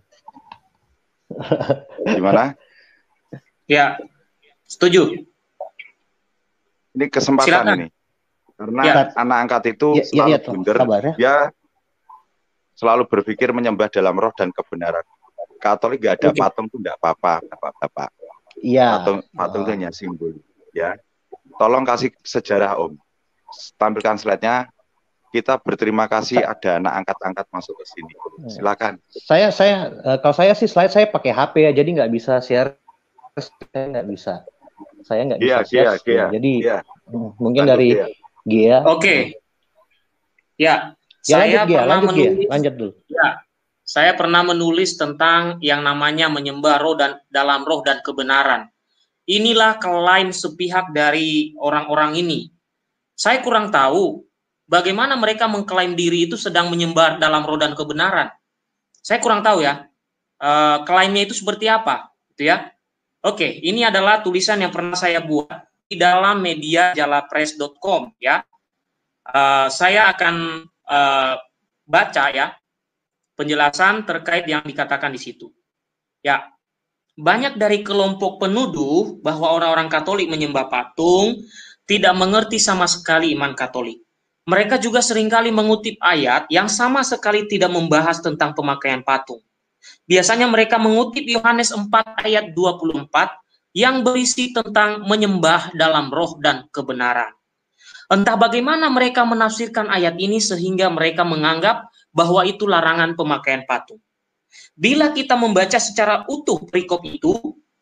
Gimana? Ya, setuju. Ini kesempatan. Silakan. Ini. Karena anak angkat itu selalu blunder. Dia selalu berpikir menyembah dalam roh dan kebenaran. Katolik nggak ada patung itu nggak apa-apa, Bapak. Iya. Patung itu hanya simbol. Ya, tolong kasih sejarah Om. Tampilkan slide-nya. Kita berterima kasih ada anak angkat masuk ke sini. Silakan. Kalau saya sih slide saya pakai HP ya, jadi nggak bisa share. Saya nggak bisa share. Jadi mungkin dari Gia. Oke. Ya. Saya lanjut dulu. Ya. Saya pernah menulis tentang yang namanya menyembah dalam roh dan kebenaran. Inilah klaim sepihak dari orang-orang ini. Saya kurang tahu bagaimana mereka mengklaim diri itu sedang menyembah dalam roh dan kebenaran. Saya kurang tahu ya. Klaimnya itu seperti apa, gitu ya. Oke, ini adalah tulisan yang pernah saya buat di dalam media jalapress.com ya. Saya akan baca ya penjelasan terkait yang dikatakan di situ. Ya, banyak dari kelompok penuduh bahwa orang-orang Katolik menyembah patung tidak mengerti sama sekali iman Katolik. Mereka juga seringkali mengutip ayat yang sama sekali tidak membahas tentang pemakaian patung. Biasanya mereka mengutip Yohanes 4 ayat 24 yang berisi tentang menyembah dalam roh dan kebenaran. Entah bagaimana mereka menafsirkan ayat ini sehingga mereka menganggap bahwa itu larangan pemakaian patung. Bila kita membaca secara utuh perikop itu,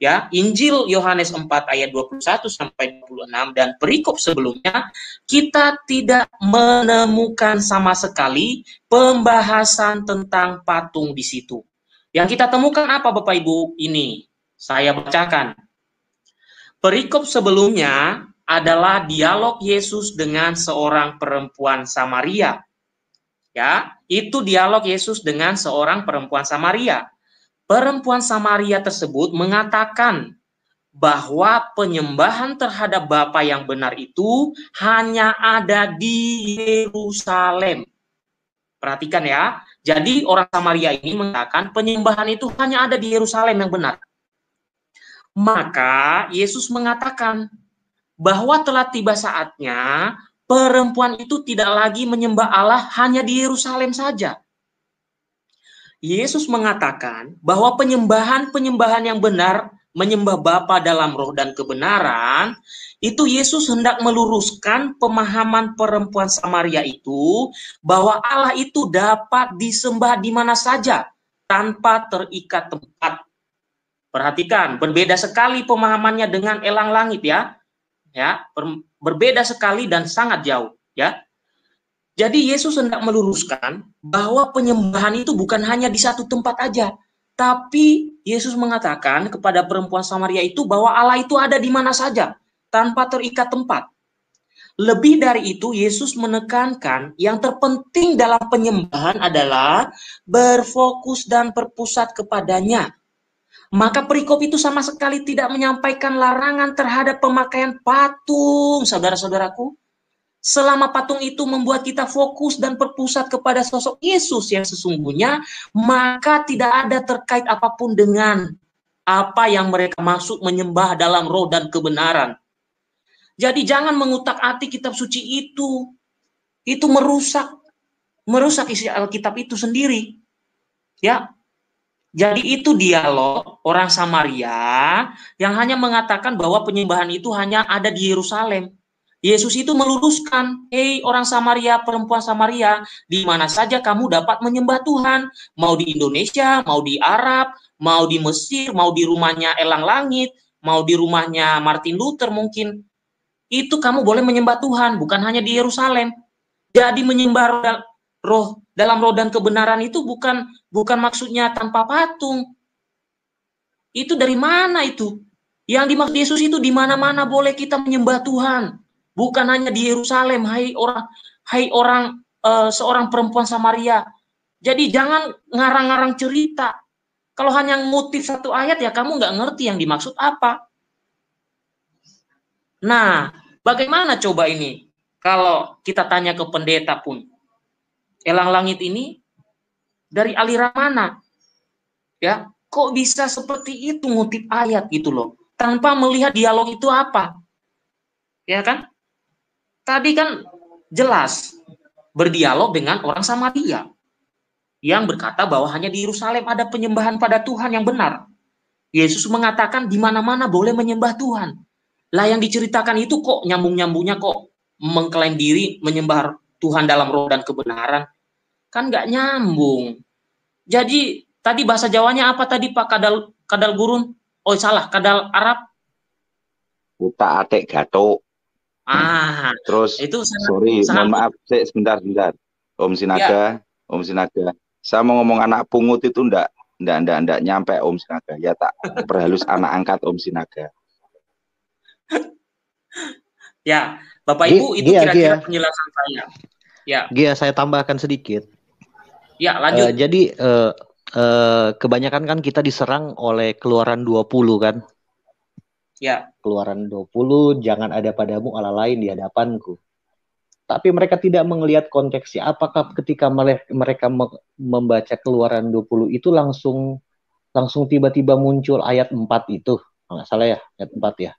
ya, Injil Yohanes 4 ayat 21 sampai 26 dan perikop sebelumnya, kita tidak menemukan sama sekali pembahasan tentang patung di situ. Yang kita temukan apa Bapak Ibu? Ini saya bacakan. Perikop sebelumnya adalah dialog Yesus dengan seorang perempuan Samaria. Ya, itu dialog Yesus dengan seorang perempuan Samaria. Perempuan Samaria tersebut mengatakan bahwa penyembahan terhadap Bapa yang benar itu hanya ada di Yerusalem. Perhatikan ya. Jadi orang Samaria ini mengatakan penyembahan itu hanya ada di Yerusalem yang benar. Maka Yesus mengatakan bahwa telah tiba saatnya perempuan itu tidak lagi menyembah Allah hanya di Yerusalem saja. Yesus mengatakan bahwa penyembahan yang benar, menyembah Bapa dalam roh dan kebenaran, itu Yesus hendak meluruskan pemahaman perempuan Samaria itu bahwa Allah itu dapat disembah di mana saja tanpa terikat tempat. Perhatikan, berbeda sekali pemahamannya dengan elang langit ya. Ya, berbeda sekali dan sangat jauh ya. Jadi Yesus hendak meluruskan bahwa penyembahan itu bukan hanya di satu tempat aja, tapi Yesus mengatakan kepada perempuan Samaria itu bahwa Allah itu ada di mana saja, tanpa terikat tempat. Lebih dari itu, Yesus menekankan yang terpenting dalam penyembahan adalah berfokus dan berpusat kepadanya. Maka perikop itu sama sekali tidak menyampaikan larangan terhadap pemakaian patung, saudara-saudaraku. Selama patung itu membuat kita fokus dan berpusat kepada sosok Yesus yang sesungguhnya, maka tidak ada terkait apapun dengan apa yang mereka maksud menyembah dalam roh dan kebenaran. Jadi jangan mengutak-atik kitab suci itu. Itu merusak isi Alkitab itu sendiri. Ya. Jadi itu dialog orang Samaria yang hanya mengatakan bahwa penyembahan itu hanya ada di Yerusalem. Yesus itu meluruskan, hei orang Samaria, perempuan Samaria, di mana saja kamu dapat menyembah Tuhan, mau di Indonesia, mau di Arab, mau di Mesir, mau di rumahnya Elang Langit, mau di rumahnya Martin Luther mungkin, itu kamu boleh menyembah Tuhan, bukan hanya di Yerusalem. Jadi menyembah dalam roh dan kebenaran itu bukan maksudnya tanpa patung. Itu dari mana itu? Yang dimaksud Yesus itu di mana-mana boleh kita menyembah Tuhan. Bukan hanya di Yerusalem, seorang perempuan Samaria. Jadi jangan ngarang-ngarang cerita. Kalau hanya ngutip satu ayat ya kamu nggak ngerti yang dimaksud apa. Nah, bagaimana coba ini? Kalau kita tanya ke pendeta pun, Elang Langit ini dari aliran mana? Ya, kok bisa seperti itu ngutip ayat gitu loh, tanpa melihat dialog itu apa? Ya kan? Tadi kan jelas berdialog dengan orang Samaria yang berkata bahwa hanya di Yerusalem ada penyembahan pada Tuhan yang benar. Yesus mengatakan di mana-mana boleh menyembah Tuhan. Lah yang diceritakan itu kok nyambung-nyambungnya kok mengklaim diri menyembah Tuhan dalam roh dan kebenaran. Kan nggak nyambung. Jadi tadi bahasa Jawanya apa tadi Pak Kadal Gurun? Oh salah, Kadal Arab. Utak atik gatuk. Terus itu sorry, mohon maaf, sebentar. Om Sinaga, ya. Om Sinaga. Saya mau ngomong anak pungut itu ndak nyampe Om Sinaga. Ya tak perhalus anak angkat Om Sinaga. Ya, Bapak Ibu itu kira-kira penjelasan saya. Ya. Gia, saya tambahkan sedikit. Ya, lanjut. Jadi kebanyakan kan kita diserang oleh Keluaran 20 kan? Ya. Keluaran 20, jangan ada padamu Allah lain di hadapanku. Tapi mereka tidak melihat konteksnya. Apakah ketika mereka membaca Keluaran 20 itu langsung tiba-tiba muncul ayat 4 itu? Nggak salah ya, ayat 4 ya.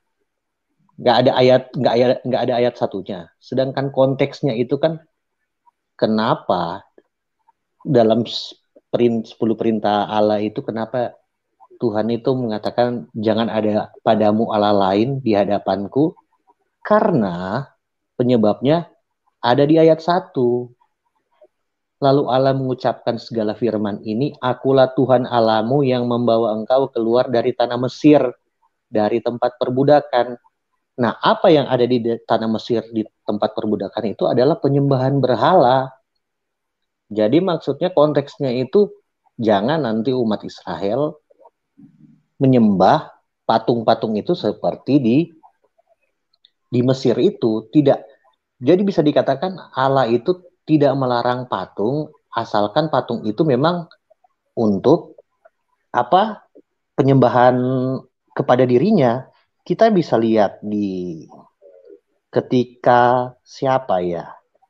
Nggak ada ayat satunya. Sedangkan konteksnya itu kan kenapa dalam 10 perintah Allah itu kenapa Tuhan itu mengatakan jangan ada padamu Allah lain di hadapanku, karena penyebabnya ada di ayat 1. Lalu Allah mengucapkan segala firman ini, akulah Tuhan Allahmu yang membawa engkau keluar dari tanah Mesir, dari tempat perbudakan. Nah, apa yang ada di tanah Mesir di tempat perbudakan itu adalah penyembahan berhala. Jadi maksudnya konteksnya itu jangan nanti umat Israel menyembah patung-patung itu seperti di Mesir itu. Tidak. Jadi bisa dikatakan Allah itu tidak melarang patung asalkan patung itu memang untuk penyembahan kepada dirinya. Kita bisa lihat di ketika siapa ya?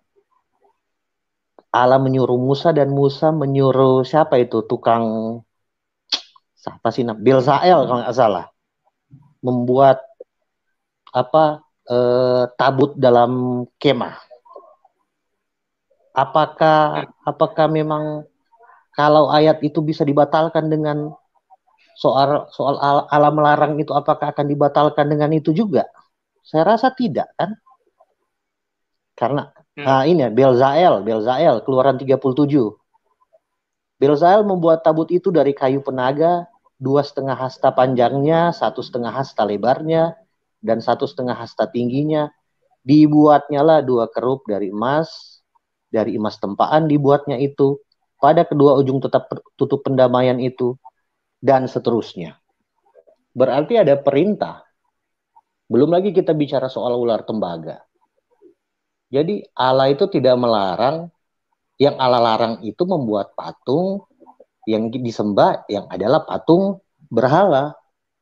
Allah menyuruh Musa dan Musa menyuruh siapa itu tukang siapa sih Belzael kalau nggak salah membuat tabut dalam kemah. Apakah memang kalau ayat itu bisa dibatalkan dengan soal Allah melarang itu, apakah akan dibatalkan dengan itu juga? Saya rasa tidak kan? Karena ini ya, Belzael Keluaran 37. Belzael membuat tabut itu dari kayu penaga, 2,5 hasta panjangnya, 1,5 hasta lebarnya, dan 1,5 hasta tingginya. Dibuatnya lah 2 kerup dari emas tempaan dibuatnya itu. Pada kedua ujung tetap tutup pendamaian itu, dan seterusnya. Berarti ada perintah. Belum lagi kita bicara soal ular tembaga. Jadi Allah itu tidak melarang, yang Allah larang itu membuat patung yang disembah yang adalah patung berhala.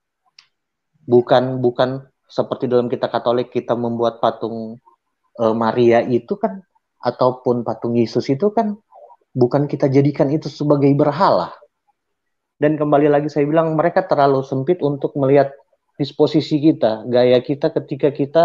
Bukan seperti dalam kita Katolik kita membuat patung Maria itu kan, ataupun patung Yesus itu kan bukan kita jadikan itu sebagai berhala. Dan kembali lagi saya bilang mereka terlalu sempit untuk melihat disposisi kita, gaya kita ketika kita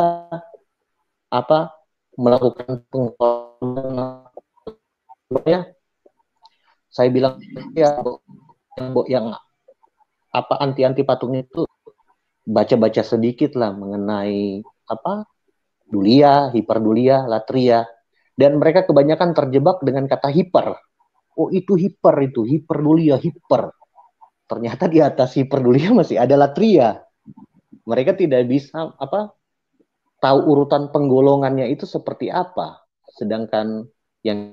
melakukan pengorbanan. Ya, saya bilang ya yang anti patung itu baca sedikit lah mengenai dulia, hiperdulia, latria, dan mereka kebanyakan terjebak dengan kata hiper. Oh itu hiperdulia, hiper. Ternyata di atas hiperdulia masih ada latria. Mereka tidak bisa tahu urutan penggolongannya itu seperti apa. Sedangkan yang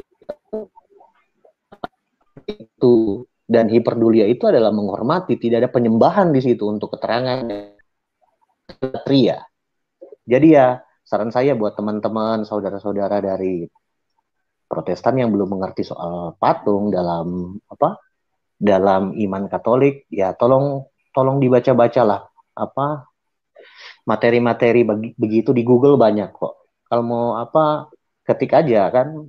itu dan hiperdulia itu adalah menghormati, tidak ada penyembahan di situ untuk keterangan latria. Jadi ya saran saya buat teman-teman, saudara-saudara dari Protestan yang belum mengerti soal patung dalam iman Katolik, ya tolong dibaca-bacalah materi-materi begitu di Google banyak kok. Kalau mau ketik aja kan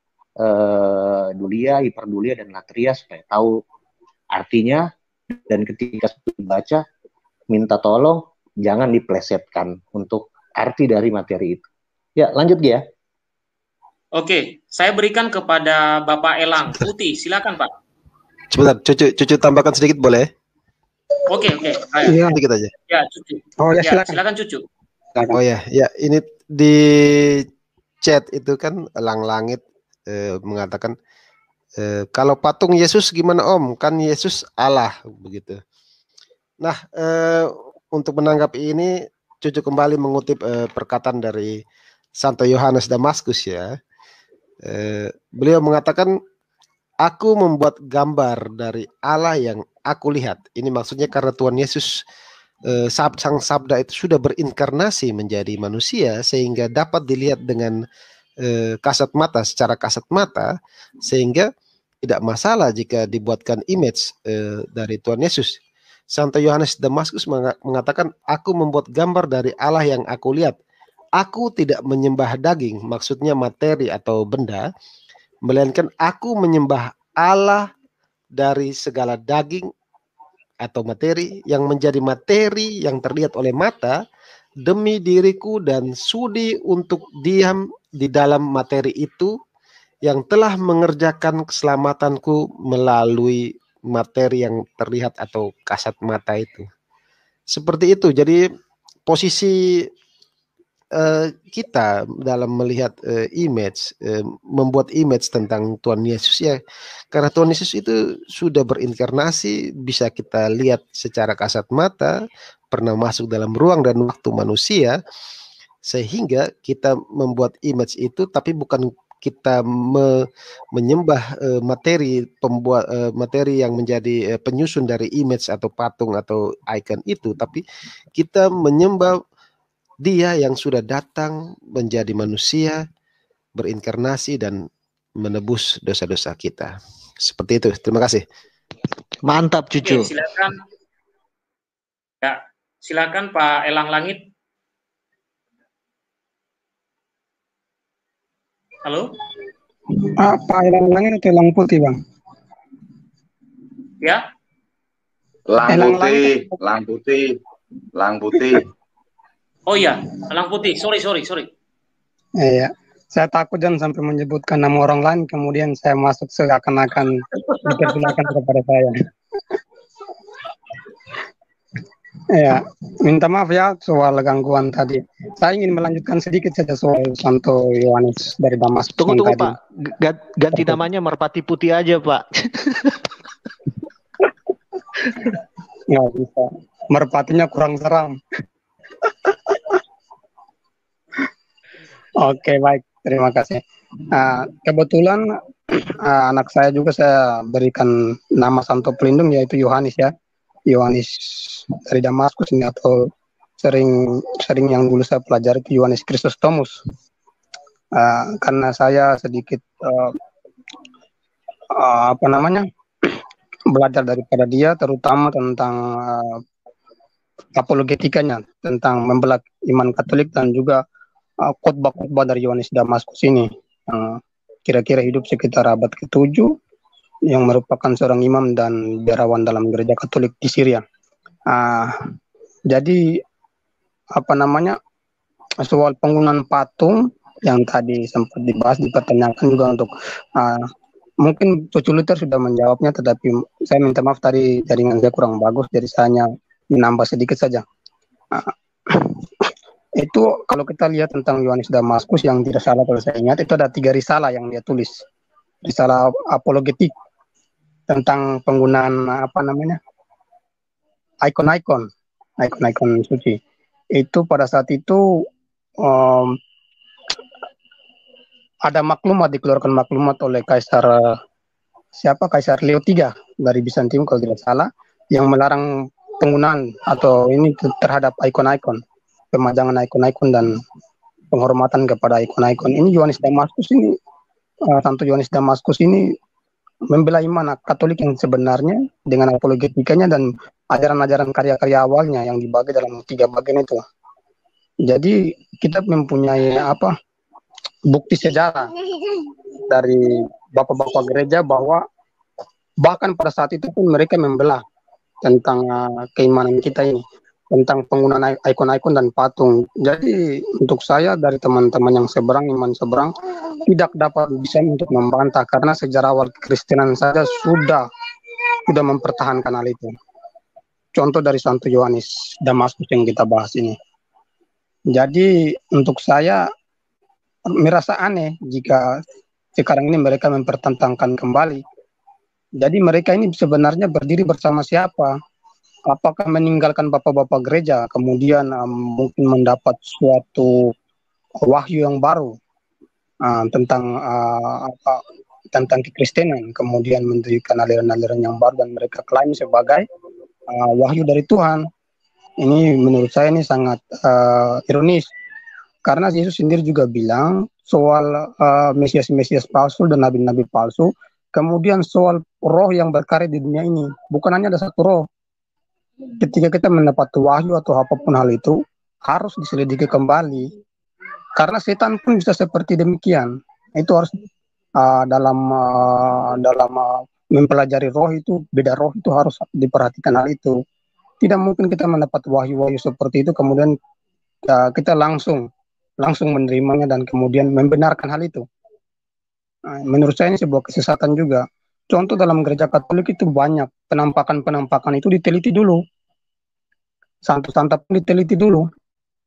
dulia, hiperdulia dan latria supaya tahu artinya, dan ketika dibaca minta tolong jangan diplesetkan untuk arti dari materi itu. Ya, lanjut ya. Oke, saya berikan kepada Bapak Elang. Putih, silakan Pak. Sebentar, cucu tambahkan sedikit boleh? Oke. Iya, sedikit aja. Ya, cucu. Oh ya, silakan cucu. Oh ya, ini di chat itu kan Elang Langit mengatakan kalau patung Yesus gimana Om? Kan Yesus Allah begitu. Nah, untuk menanggapi ini, cucu kembali mengutip perkataan dari Santo Yohanes Damaskus ya. Beliau mengatakan, aku membuat gambar dari Allah yang aku lihat. Ini maksudnya karena Tuhan Yesus Sang Sabda itu sudah berinkarnasi menjadi manusia sehingga dapat dilihat dengan secara kasat mata, sehingga tidak masalah jika dibuatkan image dari Tuhan Yesus. Santo Yohanes Damaskus mengatakan, aku membuat gambar dari Allah yang aku lihat. Aku tidak menyembah daging, maksudnya materi atau benda, melainkan aku menyembah Allah dari segala daging atau materi yang menjadi materi yang terlihat oleh mata, demi diriku dan sudi untuk diam di dalam materi itu yang telah mengerjakan keselamatanku melalui materi yang terlihat atau kasat mata itu. Seperti itu. Jadi posisi kita dalam melihat membuat image tentang Tuhan Yesus ya, karena Tuhan Yesus itu sudah berinkarnasi, bisa kita lihat secara kasat mata, pernah masuk dalam ruang dan waktu manusia, sehingga kita membuat image itu, tapi bukan kita menyembah materi yang menjadi penyusun dari image atau patung atau icon itu, tapi kita menyembah Dia yang sudah datang menjadi manusia, berinkarnasi dan menebus dosa-dosa kita. Seperti itu. Terima kasih. Mantap, Cucu. Oke, silakan. Ya, silakan Pak Elang Langit. Halo? Pak Elang Langit atau Elang Putih, Bang? Ya? Lang Putih. Oh iya, Elang Putih. Sorry. Iya. Saya takut jangan sampai menyebutkan nama orang lain, kemudian saya masuk seakan-akan dipersilakan kepada saya. Ya, minta maaf ya soal gangguan tadi. Saya ingin melanjutkan sedikit saja soal Santo Yohanes dari Damaskus. Tunggu Pak, ganti namanya Merpati Putih aja Pak. Nggak bisa, merpatinya kurang seram. Oke, baik, terima kasih. Kebetulan anak saya juga saya berikan nama santo pelindung, yaitu Yohanes ya. Yohanes dari Damaskus ini, atau sering yang dulu saya pelajari itu Yohanes Chrysostomus. Karena saya sedikit belajar daripada dia, terutama tentang apologetikanya, tentang membela iman Katolik, dan juga khotbah-khotbah dari Yohanes Damaskus ini, kira-kira hidup sekitar abad ke-7, yang merupakan seorang imam dan biarawan dalam gereja Katolik di Syria. Jadi soal penggunaan patung yang tadi sempat dibahas, dipertanyakan juga untuk mungkin Cucu Luther sudah menjawabnya, tetapi saya minta maaf tadi jaringan saya kurang bagus, jadi saya hanya menambah sedikit saja. Itu kalau kita lihat tentang Yohanes Damaskus, yang tidak salah kalau saya ingat, itu ada 3 risalah yang dia tulis. Risalah apologetik tentang penggunaan ikon-ikon suci. Itu pada saat itu ada dikeluarkan maklumat oleh Kaisar Leo III dari Bizantium kalau tidak salah, yang melarang penggunaan atau ini terhadap ikon-ikon, pemajangan ikon-ikon dan penghormatan kepada ikon-ikon. Ini Santo Yohanes Damaskus ini membela iman Katolik yang sebenarnya dengan apologetikanya dan ajaran-ajaran karya-karya awalnya yang dibagi dalam 3 bagian itu. Jadi kita mempunyai bukti sejarah dari bapak-bapak gereja bahwa bahkan pada saat itu pun mereka membelah tentang keimanan kita ini, tentang penggunaan ikon-ikon dan patung. Jadi untuk saya, dari teman-teman yang iman seberang, tidak dapat bisa untuk membantah, karena sejarah awal Kekristenan saja sudah mempertahankan hal itu. Contoh dari Santo Yohanes Damaskus yang kita bahas ini. Jadi untuk saya merasa aneh jika sekarang ini mereka mempertentangkan kembali. Jadi mereka ini sebenarnya berdiri bersama siapa? Apakah meninggalkan bapak-bapak gereja, kemudian mungkin mendapat suatu wahyu yang baru tentang Kekristenan, kemudian mendirikan aliran-aliran yang baru, dan mereka klaim sebagai wahyu dari Tuhan. Ini menurut saya ini sangat ironis, karena Yesus sendiri juga bilang soal Mesias-Mesias palsu dan nabi-nabi palsu. Kemudian soal roh yang berkarya di dunia ini, bukan hanya ada satu roh. Ketika kita mendapat wahyu atau apapun hal itu, harus diselidiki kembali. Karena setan pun bisa seperti demikian. Itu harus dalam mempelajari roh itu, beda roh itu harus diperhatikan hal itu. Tidak mungkin kita mendapat wahyu-wahyu seperti itu, kemudian kita langsung menerimanya dan kemudian membenarkan hal itu. Menurut saya ini sebuah kesesatan juga. Contoh dalam gereja Katolik itu banyak penampakan itu diteliti dulu. Santo-santo pun diteliti dulu.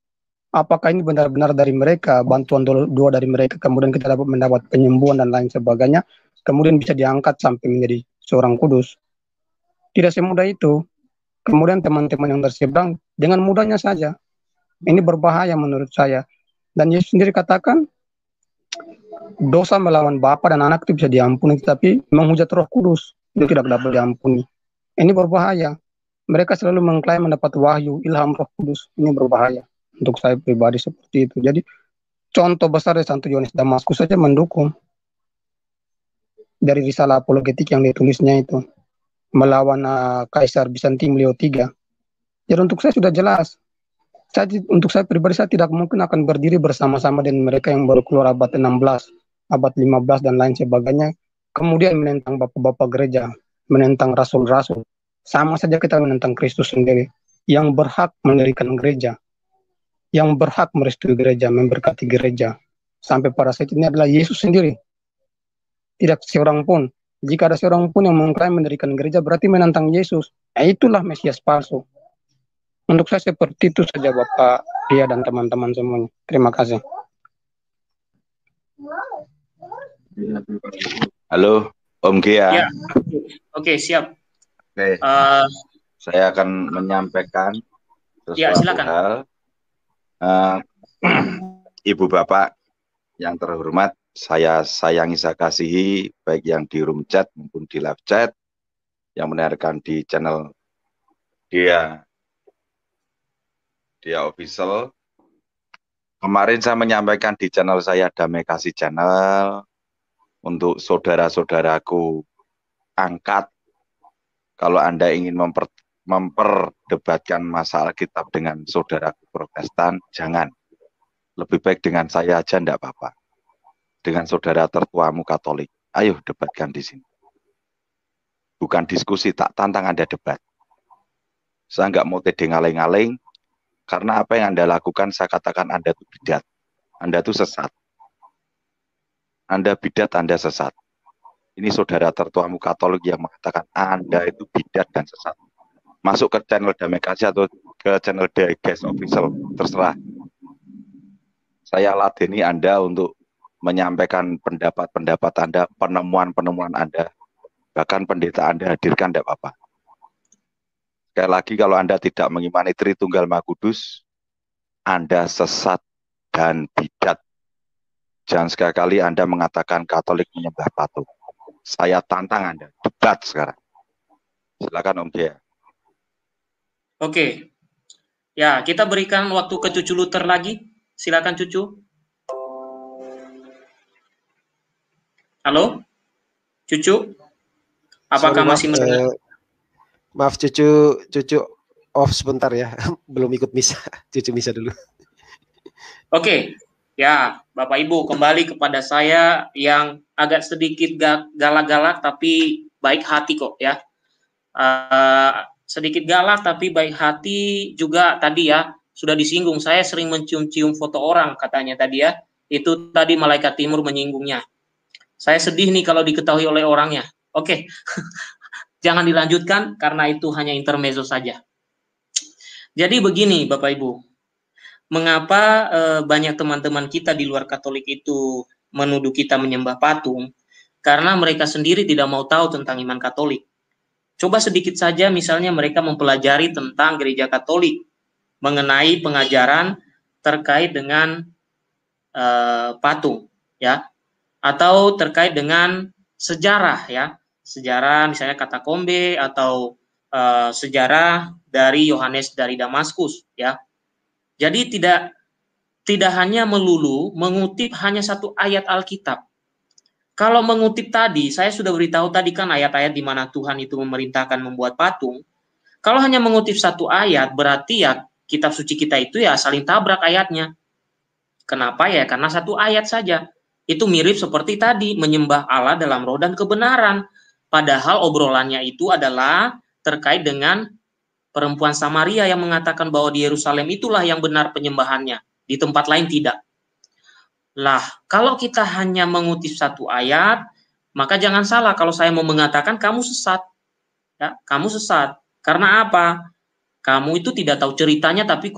Apakah ini benar-benar dari mereka, bantuan doa dari mereka, kemudian kita dapat mendapat penyembuhan dan lain sebagainya, kemudian bisa diangkat sampai menjadi seorang kudus? Tidak semudah itu. Kemudian teman-teman yang terseberang dengan mudahnya saja. Ini berbahaya menurut saya. Dan Yesus sendiri katakan, dosa melawan Bapa dan Anak itu bisa diampuni, tetapi menghujat Roh Kudus itu tidak dapat diampuni. Ini berbahaya. Mereka selalu mengklaim mendapat wahyu, ilham Roh Kudus. Ini berbahaya. Untuk saya pribadi seperti itu. Jadi contoh besar dari Santo Yohanes Damaskus saja mendukung dari risalah apologetik yang ditulisnya itu melawan Kaisar Bizantium Leo III. Jadi untuk saya sudah jelas. Untuk saya pribadi saya tidak mungkin akan berdiri bersama-sama dengan mereka yang baru keluar abad 16, abad 15 dan lain sebagainya. Kemudian menentang bapak-bapak gereja, menentang rasul-rasul. Sama saja kita menentang Kristus sendiri yang berhak mendirikan gereja, yang berhak merestui gereja, memberkati gereja. Sampai pada saat ini adalah Yesus sendiri. Tidak seorang pun. Jika ada seorang pun yang mengklaim mendirikan gereja, berarti menentang Yesus. Nah, itulah Mesias palsu. Untuk saya seperti itu saja Bapak Pia dan teman-teman semuanya. Terima kasih. Halo, Om Gia. Ya, oke, siap. Oke. Saya akan menyampaikan sesuatu hal. Ibu Bapak yang terhormat, saya sayangi, saya kasihi, baik yang di room chat maupun di live chat, yang mendengarkan di channel Dia Official. Kemarin saya menyampaikan di channel saya, Damai Kasih Channel, untuk saudara-saudaraku angkat, kalau Anda ingin memperdebatkan masalah Alkitab dengan saudaraku Protestan, jangan. Lebih baik dengan saya aja, enggak apa-apa. Dengan saudara tertuamu Katolik, ayo debatkan di sini. Bukan diskusi, tak tantang Anda debat. Saya nggak mau tede ngaling-ngaling, karena apa yang Anda lakukan, saya katakan Anda itu bidat. Anda itu sesat. Anda bidat, Anda sesat. Ini saudara tertuamu Katolik yang mengatakan Anda itu bidat dan sesat. Masuk ke channel Damai Kasih atau ke channel Dia Official, terserah. Saya ladeni Anda untuk menyampaikan pendapat-pendapat Anda, penemuan-penemuan Anda, bahkan pendeta Anda hadirkan, tidak apa-apa. Sekali lagi, kalau Anda tidak mengimani Tritunggal Maha Kudus, Anda sesat dan bidat. Jangan sekali-kali Anda mengatakan Katolik menyembah patung. Saya tantang Anda, debat sekarang. Silakan Om Gia. Oke. Ya, kita berikan waktu ke Cucu Luther lagi. Silakan Cucu. Halo? Cucu? Apakah masih mendengar? Maaf Cucu off sebentar ya. Belum ikut misa. Cucu misa dulu. Oke. Ya, Bapak Ibu, kembali kepada saya yang agak sedikit galak-galak tapi baik hati kok ya. Sedikit galak tapi baik hati juga tadi ya. Sudah disinggung, saya sering mencium-cium foto orang katanya tadi ya. Itu tadi malaikat timur menyinggungnya. Saya sedih nih kalau diketahui oleh orangnya. Oke. Jangan dilanjutkan karena itu hanya intermezzo saja. Jadi begini Bapak Ibu. Mengapa banyak teman-teman kita di luar Katolik itu menuduh kita menyembah patung? Karena mereka sendiri tidak mau tahu tentang iman Katolik. Coba sedikit saja misalnya mereka mempelajari tentang gereja Katolik, mengenai pengajaran terkait dengan patung, ya, atau terkait dengan sejarah, ya, sejarah misalnya katakombe atau sejarah dari Yohanes dari Damaskus, ya. Jadi tidak hanya melulu mengutip hanya satu ayat Alkitab. Kalau mengutip tadi, saya sudah beritahu tadi kan ayat-ayat di mana Tuhan itu memerintahkan membuat patung. Kalau hanya mengutip satu ayat, berarti ya kitab suci kita itu ya saling tabrak ayatnya. Kenapa ya? Karena satu ayat saja. Itu mirip seperti tadi, menyembah Allah dalam roh dan kebenaran. Padahal obrolannya itu adalah terkait dengan perempuan Samaria yang mengatakan bahwa di Yerusalem itulah yang benar penyembahannya, di tempat lain tidak. Lah, kalau kita hanya mengutip satu ayat, maka jangan salah kalau saya mau mengatakan kamu sesat. Ya, kamu sesat. Karena apa? Kamu itu tidak tahu ceritanya tapi kok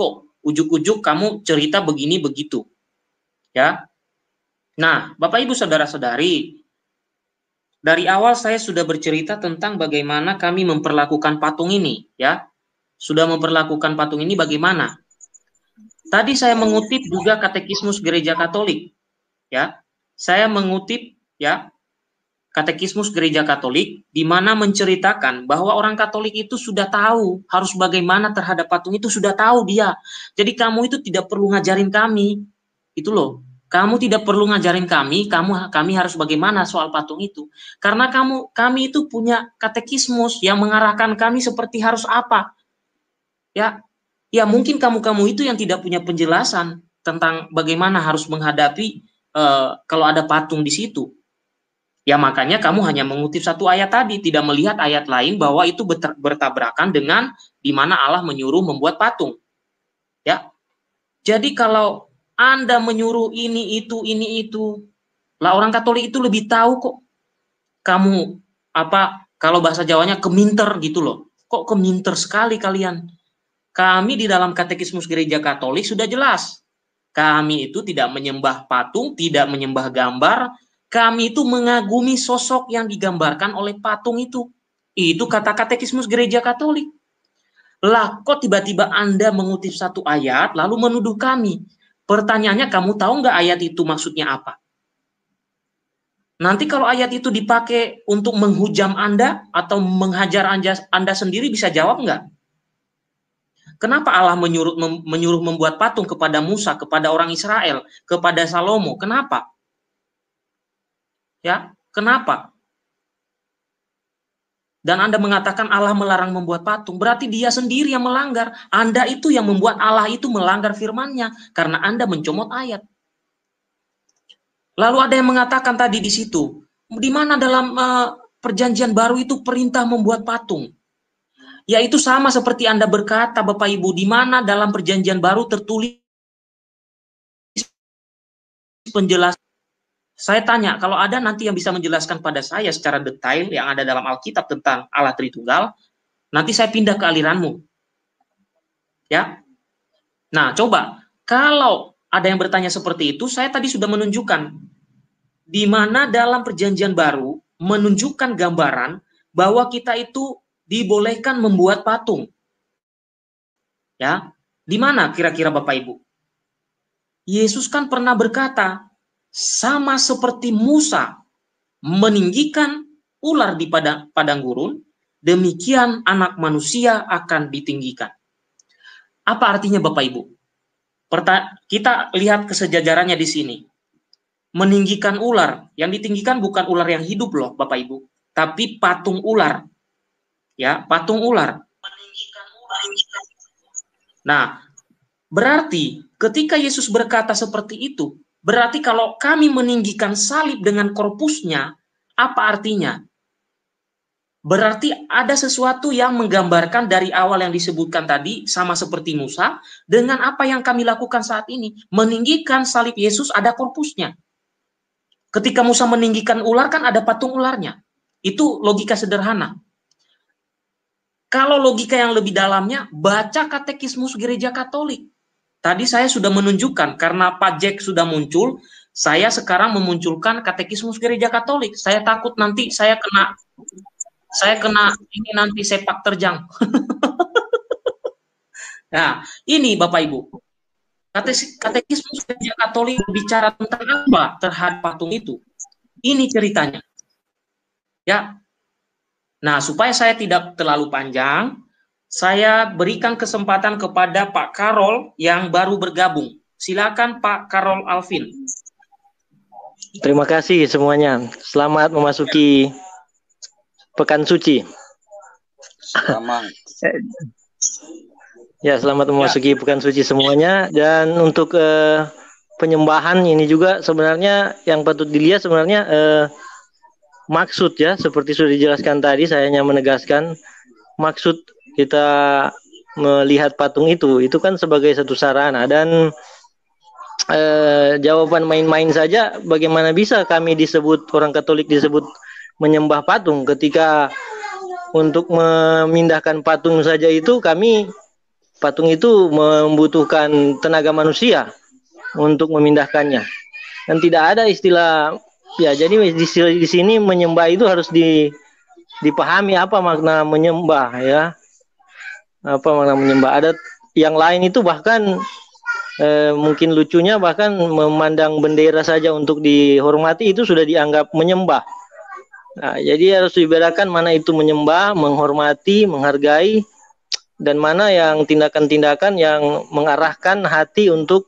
Ujuk-ujuk kamu cerita begini begitu. Ya. Nah, Bapak Ibu saudara-saudari, dari awal saya sudah bercerita tentang bagaimana kami memperlakukan patung ini, ya. Sudah memperlakukan patung ini bagaimana? Tadi saya mengutip juga Katekismus Gereja Katolik, ya. Saya mengutip, ya, Katekismus Gereja Katolik, di mana menceritakan bahwa orang Katolik itu sudah tahu harus bagaimana terhadap patung itu, sudah tahu dia. Jadi kamu itu tidak perlu ngajarin kami, itu loh. Kamu tidak perlu ngajarin kami harus bagaimana soal patung itu. Karena kami itu punya katekismus yang mengarahkan kami seperti harus apa. Ya, mungkin kamu itu yang tidak punya penjelasan tentang bagaimana harus menghadapi kalau ada patung di situ. Ya makanya kamu hanya mengutip satu ayat tadi, tidak melihat ayat lain bahwa itu bertabrakan dengan di mana Allah menyuruh membuat patung. Ya. Jadi kalau Anda menyuruh ini itu, lah orang Katolik itu lebih tahu kok. Kamu kalau bahasa Jawanya keminter gitu loh. Kok keminter sekali kalian? Kami di dalam Katekismus Gereja Katolik sudah jelas. Kami itu tidak menyembah patung, tidak menyembah gambar. Kami itu mengagumi sosok yang digambarkan oleh patung itu. Itu kata Katekismus Gereja Katolik. Lah, kok tiba-tiba Anda mengutip satu ayat lalu menuduh kami? Pertanyaannya, kamu tahu nggak ayat itu maksudnya apa? Nanti kalau ayat itu dipakai untuk menghujam Anda atau menghajar Anda sendiri, bisa jawab nggak? Kenapa Allah menyuruh membuat patung kepada Musa, kepada orang Israel, kepada Salomo? Kenapa? Ya, kenapa? Dan Anda mengatakan Allah melarang membuat patung, berarti dia sendiri yang melanggar. Anda itu yang membuat Allah itu melanggar firman-Nya karena Anda mencomot ayat. Lalu ada yang mengatakan tadi di situ, di mana dalam perjanjian baru itu perintah membuat patung? Yaitu sama seperti Anda berkata, Bapak Ibu, di mana dalam perjanjian baru tertulis penjelasan. Saya tanya, kalau ada nanti yang bisa menjelaskan pada saya secara detail yang ada dalam Alkitab tentang Allah Tritunggal, nanti saya pindah ke aliranmu. Ya. Nah, coba kalau ada yang bertanya seperti itu, saya tadi sudah menunjukkan di mana dalam perjanjian baru menunjukkan gambaran bahwa kita itu dibolehkan membuat patung. Ya. Di mana kira-kira Bapak Ibu? Yesus kan pernah berkata, sama seperti Musa meninggikan ular di padang gurun, demikian anak manusia akan ditinggikan. Apa artinya Bapak Ibu? Kita lihat kesejajarannya di sini. Meninggikan ular, yang ditinggikan bukan ular yang hidup loh Bapak Ibu, tapi patung ular. Ya, patung ular. Nah, berarti ketika Yesus berkata seperti itu, berarti kalau kami meninggikan salib dengan korpusnya, apa artinya? Berarti ada sesuatu yang menggambarkan dari awal yang disebutkan tadi, sama seperti Musa, dengan apa yang kami lakukan saat ini. Meninggikan salib Yesus ada korpusnya. Ketika Musa meninggikan ular, kan ada patung ularnya. Itu logika sederhana. Kalau logika yang lebih dalamnya, baca Katekismus Gereja Katolik. Tadi saya sudah menunjukkan, karena Pak Jack sudah muncul, saya sekarang memunculkan Katekismus Gereja Katolik. Saya takut nanti saya kena ini nanti sepak terjang. Nah, ini Bapak Ibu. Katekismus Gereja Katolik berbicara tentang apa terhadap patung itu. Ini ceritanya. Ya. Nah, supaya saya tidak terlalu panjang, saya berikan kesempatan kepada Pak Karol yang baru bergabung. Silakan Pak Karol Alvin. Terima kasih semuanya. Selamat memasuki Pekan Suci. Selamat. Ya, selamat memasuki Pekan Suci semuanya. Dan untuk penyembahan ini juga sebenarnya yang patut dilihat sebenarnya maksud ya, seperti sudah dijelaskan tadi, saya hanya menegaskan maksud kita melihat patung itu kan sebagai satu sarana. Dan jawaban main-main saja, bagaimana bisa kami disebut orang Katolik disebut menyembah patung ketika untuk memindahkan patung saja itu kami patung itu membutuhkan tenaga manusia untuk memindahkannya. Dan tidak ada istilah, ya jadi di sini menyembah itu harus dipahami apa makna menyembah ya. Apa makna menyembah? Ada yang lain itu bahkan mungkin lucunya bahkan memandang bendera saja untuk dihormati itu sudah dianggap menyembah. Nah, jadi harus dibedakan mana itu menyembah, menghormati, menghargai, dan mana yang tindakan-tindakan yang mengarahkan hati untuk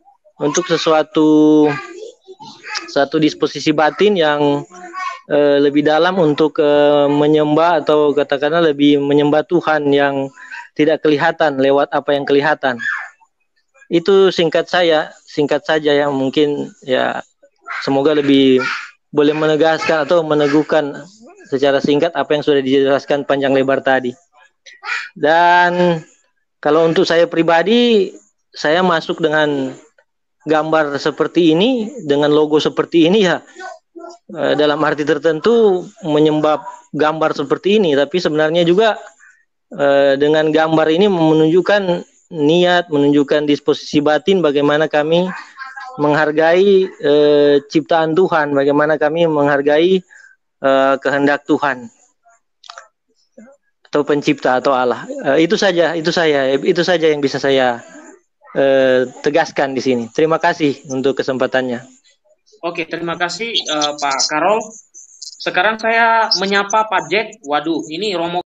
satu disposisi batin yang lebih dalam untuk menyembah atau katakanlah lebih menyembah Tuhan yang tidak kelihatan lewat apa yang kelihatan. Itu singkat saja yang mungkin ya semoga lebih boleh menegaskan atau meneguhkan secara singkat apa yang sudah dijelaskan panjang lebar tadi. Dan kalau untuk saya pribadi, saya masuk dengan gambar seperti ini, dengan logo seperti ini ya, dalam arti tertentu menyembah gambar seperti ini, tapi sebenarnya juga dengan gambar ini menunjukkan niat, menunjukkan disposisi batin bagaimana kami menghargai ciptaan Tuhan, bagaimana kami menghargai kehendak Tuhan atau pencipta atau Allah. Itu saja yang bisa saya tegaskan di sini. Terima kasih untuk kesempatannya. Oke, terima kasih Pak Karol. Sekarang saya menyapa Pak Jack. Waduh, ini Romo